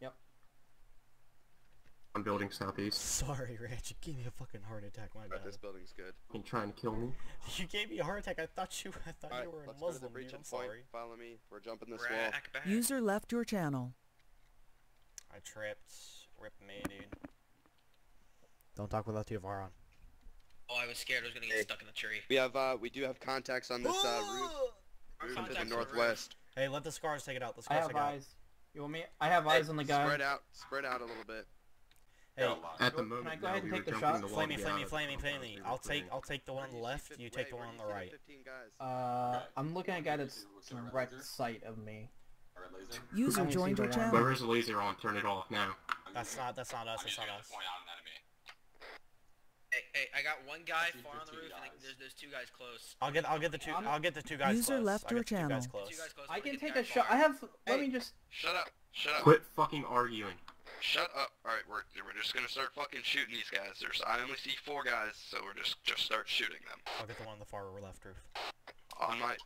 [SPEAKER 7] I'm building southeast.
[SPEAKER 8] Sorry, Ranch. You gave me a fucking heart attack. My
[SPEAKER 1] All
[SPEAKER 8] bad.
[SPEAKER 1] right, this building's good.
[SPEAKER 7] You trying to kill me?
[SPEAKER 8] You gave me a heart attack. I thought you. I thought
[SPEAKER 1] All right,
[SPEAKER 8] you were a
[SPEAKER 1] let's go to the
[SPEAKER 8] Muslim, dude.
[SPEAKER 1] breaching
[SPEAKER 8] I'm
[SPEAKER 1] point.
[SPEAKER 8] sorry.
[SPEAKER 1] Follow me. We're jumping this
[SPEAKER 5] We're
[SPEAKER 1] wall.
[SPEAKER 5] back, back.
[SPEAKER 3] User left your channel.
[SPEAKER 8] I tripped. Rip me, dude. Don't talk without the V R on.
[SPEAKER 5] Oh, I was scared I was gonna get
[SPEAKER 1] Hey.
[SPEAKER 5] stuck in the tree.
[SPEAKER 1] We have uh we do have contacts on this uh roof.
[SPEAKER 5] Our
[SPEAKER 1] Roof to
[SPEAKER 5] contacts
[SPEAKER 1] the
[SPEAKER 5] on the roof.
[SPEAKER 1] northwest.
[SPEAKER 8] Hey, let the scars take it out. The
[SPEAKER 2] I
[SPEAKER 8] scars
[SPEAKER 2] have
[SPEAKER 8] take it out.
[SPEAKER 2] eyes. You want me? I have
[SPEAKER 1] Hey,
[SPEAKER 2] eyes on the guy.
[SPEAKER 1] Spread out. Spread out a little bit.
[SPEAKER 8] Hey,
[SPEAKER 7] At the
[SPEAKER 2] Can
[SPEAKER 7] moment,
[SPEAKER 2] I go
[SPEAKER 7] now,
[SPEAKER 2] ahead and
[SPEAKER 7] we
[SPEAKER 2] take
[SPEAKER 7] were
[SPEAKER 2] the
[SPEAKER 7] jumping
[SPEAKER 2] shot?
[SPEAKER 7] the wall
[SPEAKER 8] flamey,
[SPEAKER 7] to get out
[SPEAKER 8] flamey,
[SPEAKER 7] of the
[SPEAKER 8] flamey,
[SPEAKER 7] compound.
[SPEAKER 8] flamey.
[SPEAKER 7] We
[SPEAKER 8] I'll
[SPEAKER 7] were
[SPEAKER 8] take.
[SPEAKER 7] clearing.
[SPEAKER 8] I'll take the one on the
[SPEAKER 1] Where do
[SPEAKER 8] left.
[SPEAKER 1] see
[SPEAKER 8] You
[SPEAKER 1] fif-
[SPEAKER 8] take the
[SPEAKER 1] wait,
[SPEAKER 8] one on
[SPEAKER 1] where
[SPEAKER 8] the
[SPEAKER 1] do you
[SPEAKER 8] right.
[SPEAKER 1] see fifteen guys?
[SPEAKER 2] Uh, I'm looking at a guy that's direct sight of me.
[SPEAKER 3] User
[SPEAKER 2] only see
[SPEAKER 3] joined
[SPEAKER 2] the
[SPEAKER 3] your
[SPEAKER 2] one.
[SPEAKER 3] channel.
[SPEAKER 7] Whoever's the laser on, turn it off now.
[SPEAKER 8] That's not. That's not us. That's not us.
[SPEAKER 6] Point out an enemy.
[SPEAKER 5] Hey, hey, I got one guy far on the roof, and I- there's there's two guys close.
[SPEAKER 8] I'll get. I'll get the two.
[SPEAKER 2] I'm-
[SPEAKER 8] I'll get the two guys
[SPEAKER 3] User
[SPEAKER 8] close.
[SPEAKER 3] left
[SPEAKER 8] I'll
[SPEAKER 3] your
[SPEAKER 8] get the two guys
[SPEAKER 3] channel.
[SPEAKER 8] close.
[SPEAKER 5] Two guys close.
[SPEAKER 2] I
[SPEAKER 5] wanna
[SPEAKER 2] can
[SPEAKER 5] get the
[SPEAKER 2] take
[SPEAKER 5] guy
[SPEAKER 2] a shot.
[SPEAKER 5] far.
[SPEAKER 2] I have. Let
[SPEAKER 1] Hey.
[SPEAKER 2] me just.
[SPEAKER 1] Shut up. Shut up.
[SPEAKER 7] Quit fucking arguing.
[SPEAKER 1] Shut up. All right, we're we're just gonna start fucking shooting these guys. There's I only see four guys, so we're just just start shooting them.
[SPEAKER 8] I'll get the one on the far left roof.
[SPEAKER 1] On my.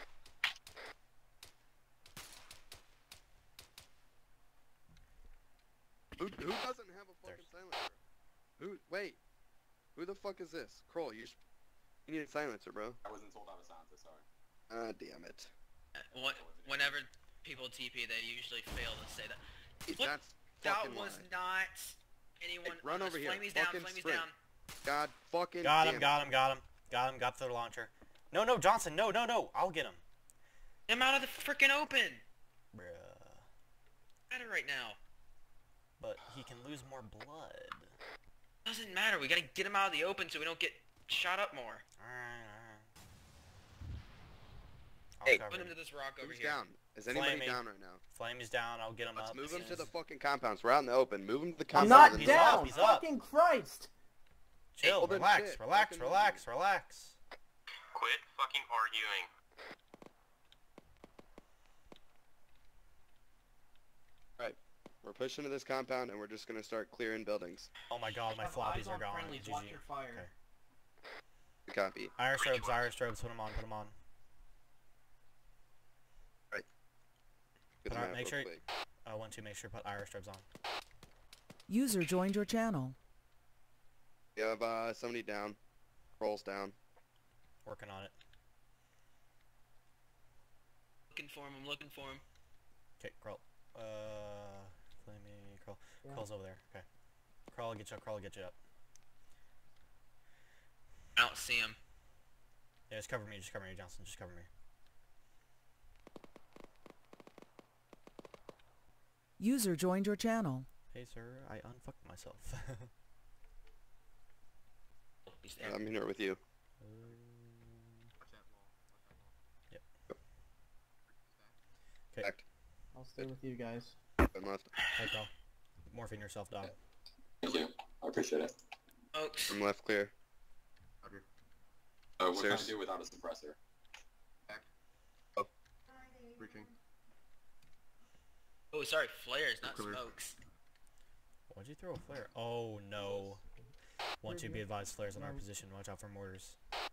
[SPEAKER 1] Who who doesn't have a fucking silencer? Who wait? Who the fuck is this? Kroll, you sh- you need a silencer, bro.
[SPEAKER 6] I wasn't told I was silenced, sorry.
[SPEAKER 1] Ah, damn it.
[SPEAKER 5] Uh, When- Whenever people T P, they usually fail to say that. What?
[SPEAKER 1] That's
[SPEAKER 5] That
[SPEAKER 1] fucking
[SPEAKER 5] was
[SPEAKER 1] lie.
[SPEAKER 5] not anyone.
[SPEAKER 1] Hey, run
[SPEAKER 5] on
[SPEAKER 1] over
[SPEAKER 5] this.
[SPEAKER 1] here.
[SPEAKER 5] Flamey's down.
[SPEAKER 1] Fucking
[SPEAKER 5] Flamey's
[SPEAKER 1] sprint.
[SPEAKER 5] down.
[SPEAKER 1] God fucking
[SPEAKER 4] Got
[SPEAKER 1] damn
[SPEAKER 4] him,
[SPEAKER 1] it.
[SPEAKER 4] got him, got him. Got him, got the launcher. No, no, Johnson, no, no, no. I'll get him.
[SPEAKER 5] I'm out of the freaking open.
[SPEAKER 4] Bruh.
[SPEAKER 5] Matter right now.
[SPEAKER 4] But he can lose more blood.
[SPEAKER 5] Doesn't matter. We gotta get him out of the open so we don't get shot up more.
[SPEAKER 4] Alright, alright. I'll
[SPEAKER 1] Hey,
[SPEAKER 4] cover
[SPEAKER 5] Put him
[SPEAKER 4] you.
[SPEAKER 5] to this rock over
[SPEAKER 1] Who's
[SPEAKER 5] here.
[SPEAKER 1] down? Is anybody
[SPEAKER 4] Flamey.
[SPEAKER 1] down right now?
[SPEAKER 4] Flamey's down, I'll get him
[SPEAKER 1] Let's
[SPEAKER 4] up.
[SPEAKER 1] move him to
[SPEAKER 5] Yes.
[SPEAKER 1] the fucking compounds. We're out in the open. Move him to the
[SPEAKER 2] I'm
[SPEAKER 1] compounds.
[SPEAKER 2] not
[SPEAKER 1] and
[SPEAKER 4] he's
[SPEAKER 1] then-
[SPEAKER 4] up,
[SPEAKER 2] down.
[SPEAKER 4] he's up.
[SPEAKER 2] Fucking Christ!
[SPEAKER 4] Chill,
[SPEAKER 1] well then
[SPEAKER 4] relax,
[SPEAKER 1] shit,
[SPEAKER 4] relax,
[SPEAKER 1] fucking
[SPEAKER 4] relax, relax.
[SPEAKER 6] Quit fucking arguing.
[SPEAKER 1] We're pushing to this compound and we're just gonna start clearing buildings.
[SPEAKER 4] Oh my god, my
[SPEAKER 2] Have
[SPEAKER 4] floppies
[SPEAKER 2] eyes
[SPEAKER 4] are
[SPEAKER 2] on
[SPEAKER 4] gone.
[SPEAKER 2] friendlies,
[SPEAKER 4] G G.
[SPEAKER 2] watch your fire.
[SPEAKER 4] Okay.
[SPEAKER 1] Copy.
[SPEAKER 4] Iris strobes, Iris strobes, put them on, put them on.
[SPEAKER 1] Get
[SPEAKER 4] Put
[SPEAKER 1] the
[SPEAKER 4] our-
[SPEAKER 1] map
[SPEAKER 4] make
[SPEAKER 1] real
[SPEAKER 4] sure-
[SPEAKER 1] quick.
[SPEAKER 4] Uh, one, two, make sure put Iris strobes on.
[SPEAKER 3] User joined your channel.
[SPEAKER 1] We have uh, somebody down. Rolls down.
[SPEAKER 4] Working on it.
[SPEAKER 5] Looking for him. I'm looking for him.
[SPEAKER 4] Okay, crawl. Uh, Flamey, crawl.
[SPEAKER 2] Yeah.
[SPEAKER 4] Crawl's over there. Okay. Crawl, get you up, crawl, get you up.
[SPEAKER 5] I don't see him.
[SPEAKER 4] Yeah, just cover me, just cover me, Johnson, just cover me.
[SPEAKER 3] User joined your channel.
[SPEAKER 4] Hey, sir, I unfucked myself.
[SPEAKER 5] He's there.
[SPEAKER 1] I'm here with you.
[SPEAKER 7] Watch that wall. Watch that wall.
[SPEAKER 4] Okay.
[SPEAKER 1] Back.
[SPEAKER 2] I'll stay with you guys.
[SPEAKER 1] And left.
[SPEAKER 4] Hey, crawl. Morphine yourself, dog.
[SPEAKER 9] Thank you. I appreciate it.
[SPEAKER 5] Folks.
[SPEAKER 1] From left clear.
[SPEAKER 7] Out here.
[SPEAKER 9] Uh, what can I
[SPEAKER 1] Serious?
[SPEAKER 9] do without a suppressor?
[SPEAKER 7] Breaching.
[SPEAKER 5] Oh, sorry. Flares, not
[SPEAKER 7] Clear.
[SPEAKER 5] smokes.
[SPEAKER 4] Why'd you throw a flare? Oh, no. One, two, be advised, flares in our position. Watch out for mortars.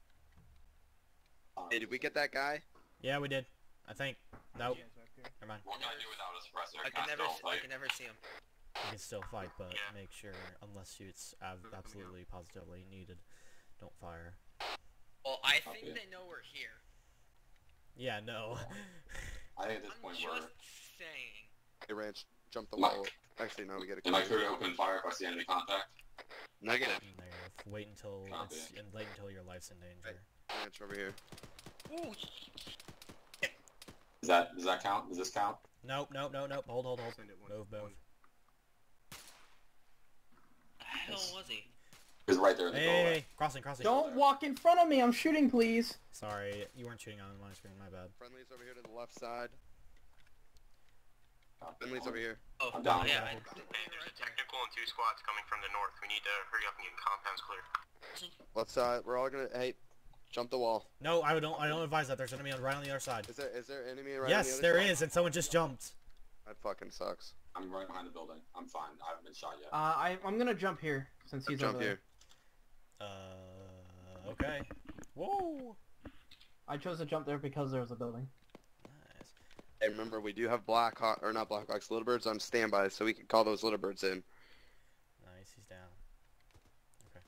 [SPEAKER 9] Um,
[SPEAKER 1] Hey, did we get that guy?
[SPEAKER 4] Yeah, we did. I think. Nope.
[SPEAKER 2] You guys back here?
[SPEAKER 4] Never mind.
[SPEAKER 9] What can I do without a suppressor?
[SPEAKER 5] I
[SPEAKER 9] Can
[SPEAKER 5] can never,
[SPEAKER 9] still
[SPEAKER 5] s- I
[SPEAKER 9] fight?
[SPEAKER 5] can never see him.
[SPEAKER 4] You can still fight, but
[SPEAKER 6] Yeah.
[SPEAKER 4] make sure, unless you, it's ab- absolutely, positively needed, don't fire.
[SPEAKER 5] Well, I
[SPEAKER 9] Copy.
[SPEAKER 5] think they know we're here.
[SPEAKER 4] Yeah, no.
[SPEAKER 9] I think at this
[SPEAKER 5] I'm
[SPEAKER 9] point
[SPEAKER 5] just
[SPEAKER 9] we're...
[SPEAKER 5] saying.
[SPEAKER 1] Hey, Ranch, jump the
[SPEAKER 9] Mike.
[SPEAKER 1] wall. Actually, no, we gotta
[SPEAKER 9] Am I
[SPEAKER 1] clear.
[SPEAKER 9] clear to open fire if I see enemy contact?
[SPEAKER 1] Negative.
[SPEAKER 4] Negative. Wait until
[SPEAKER 9] Copy.
[SPEAKER 4] it's and wait until your life's in danger.
[SPEAKER 1] Ranch over here.
[SPEAKER 5] Ooh,
[SPEAKER 9] Does that, does that count? Does this count?
[SPEAKER 4] Nope, nope, nope, nope. Hold, hold, hold.
[SPEAKER 7] Send it one.
[SPEAKER 4] Move, move.
[SPEAKER 7] one.
[SPEAKER 5] the hell was he?
[SPEAKER 9] He's right there in the
[SPEAKER 4] Hey,
[SPEAKER 9] doorway.
[SPEAKER 4] hey, hey, crossing, crossing.
[SPEAKER 2] Don't walk in front of me. I'm shooting, please.
[SPEAKER 4] Sorry, you weren't shooting on my screen. My bad.
[SPEAKER 1] Friendly's over here to the left side.
[SPEAKER 9] Copy.
[SPEAKER 1] Friendly's over here.
[SPEAKER 5] Oh,
[SPEAKER 9] I'm down.
[SPEAKER 5] yeah. I,
[SPEAKER 6] Hey, there's a technical and two squads coming from the north. We need to hurry up and get compounds clear.
[SPEAKER 1] Let's uh, we're all gonna. Hey, jump the wall.
[SPEAKER 4] No, I don't. I don't advise that. There's enemy on right on the other side.
[SPEAKER 1] Is there is there enemy right on the
[SPEAKER 4] Yes,
[SPEAKER 1] other
[SPEAKER 4] there
[SPEAKER 1] side?
[SPEAKER 4] is, and someone just jumped.
[SPEAKER 1] That fucking sucks.
[SPEAKER 9] I'm right behind the building. I'm fine. I haven't been shot yet.
[SPEAKER 2] Uh, I, I'm gonna jump here since he's
[SPEAKER 1] Jump
[SPEAKER 2] over
[SPEAKER 1] here.
[SPEAKER 2] there.
[SPEAKER 4] Uh, okay. Whoa.
[SPEAKER 2] I chose to jump there because there was a building.
[SPEAKER 4] Nice.
[SPEAKER 1] Hey, remember we do have Black Hawk or not Black Hawks, Little Birds on standby, so we can call those Little Birds in.
[SPEAKER 4] Nice, he's down. Okay.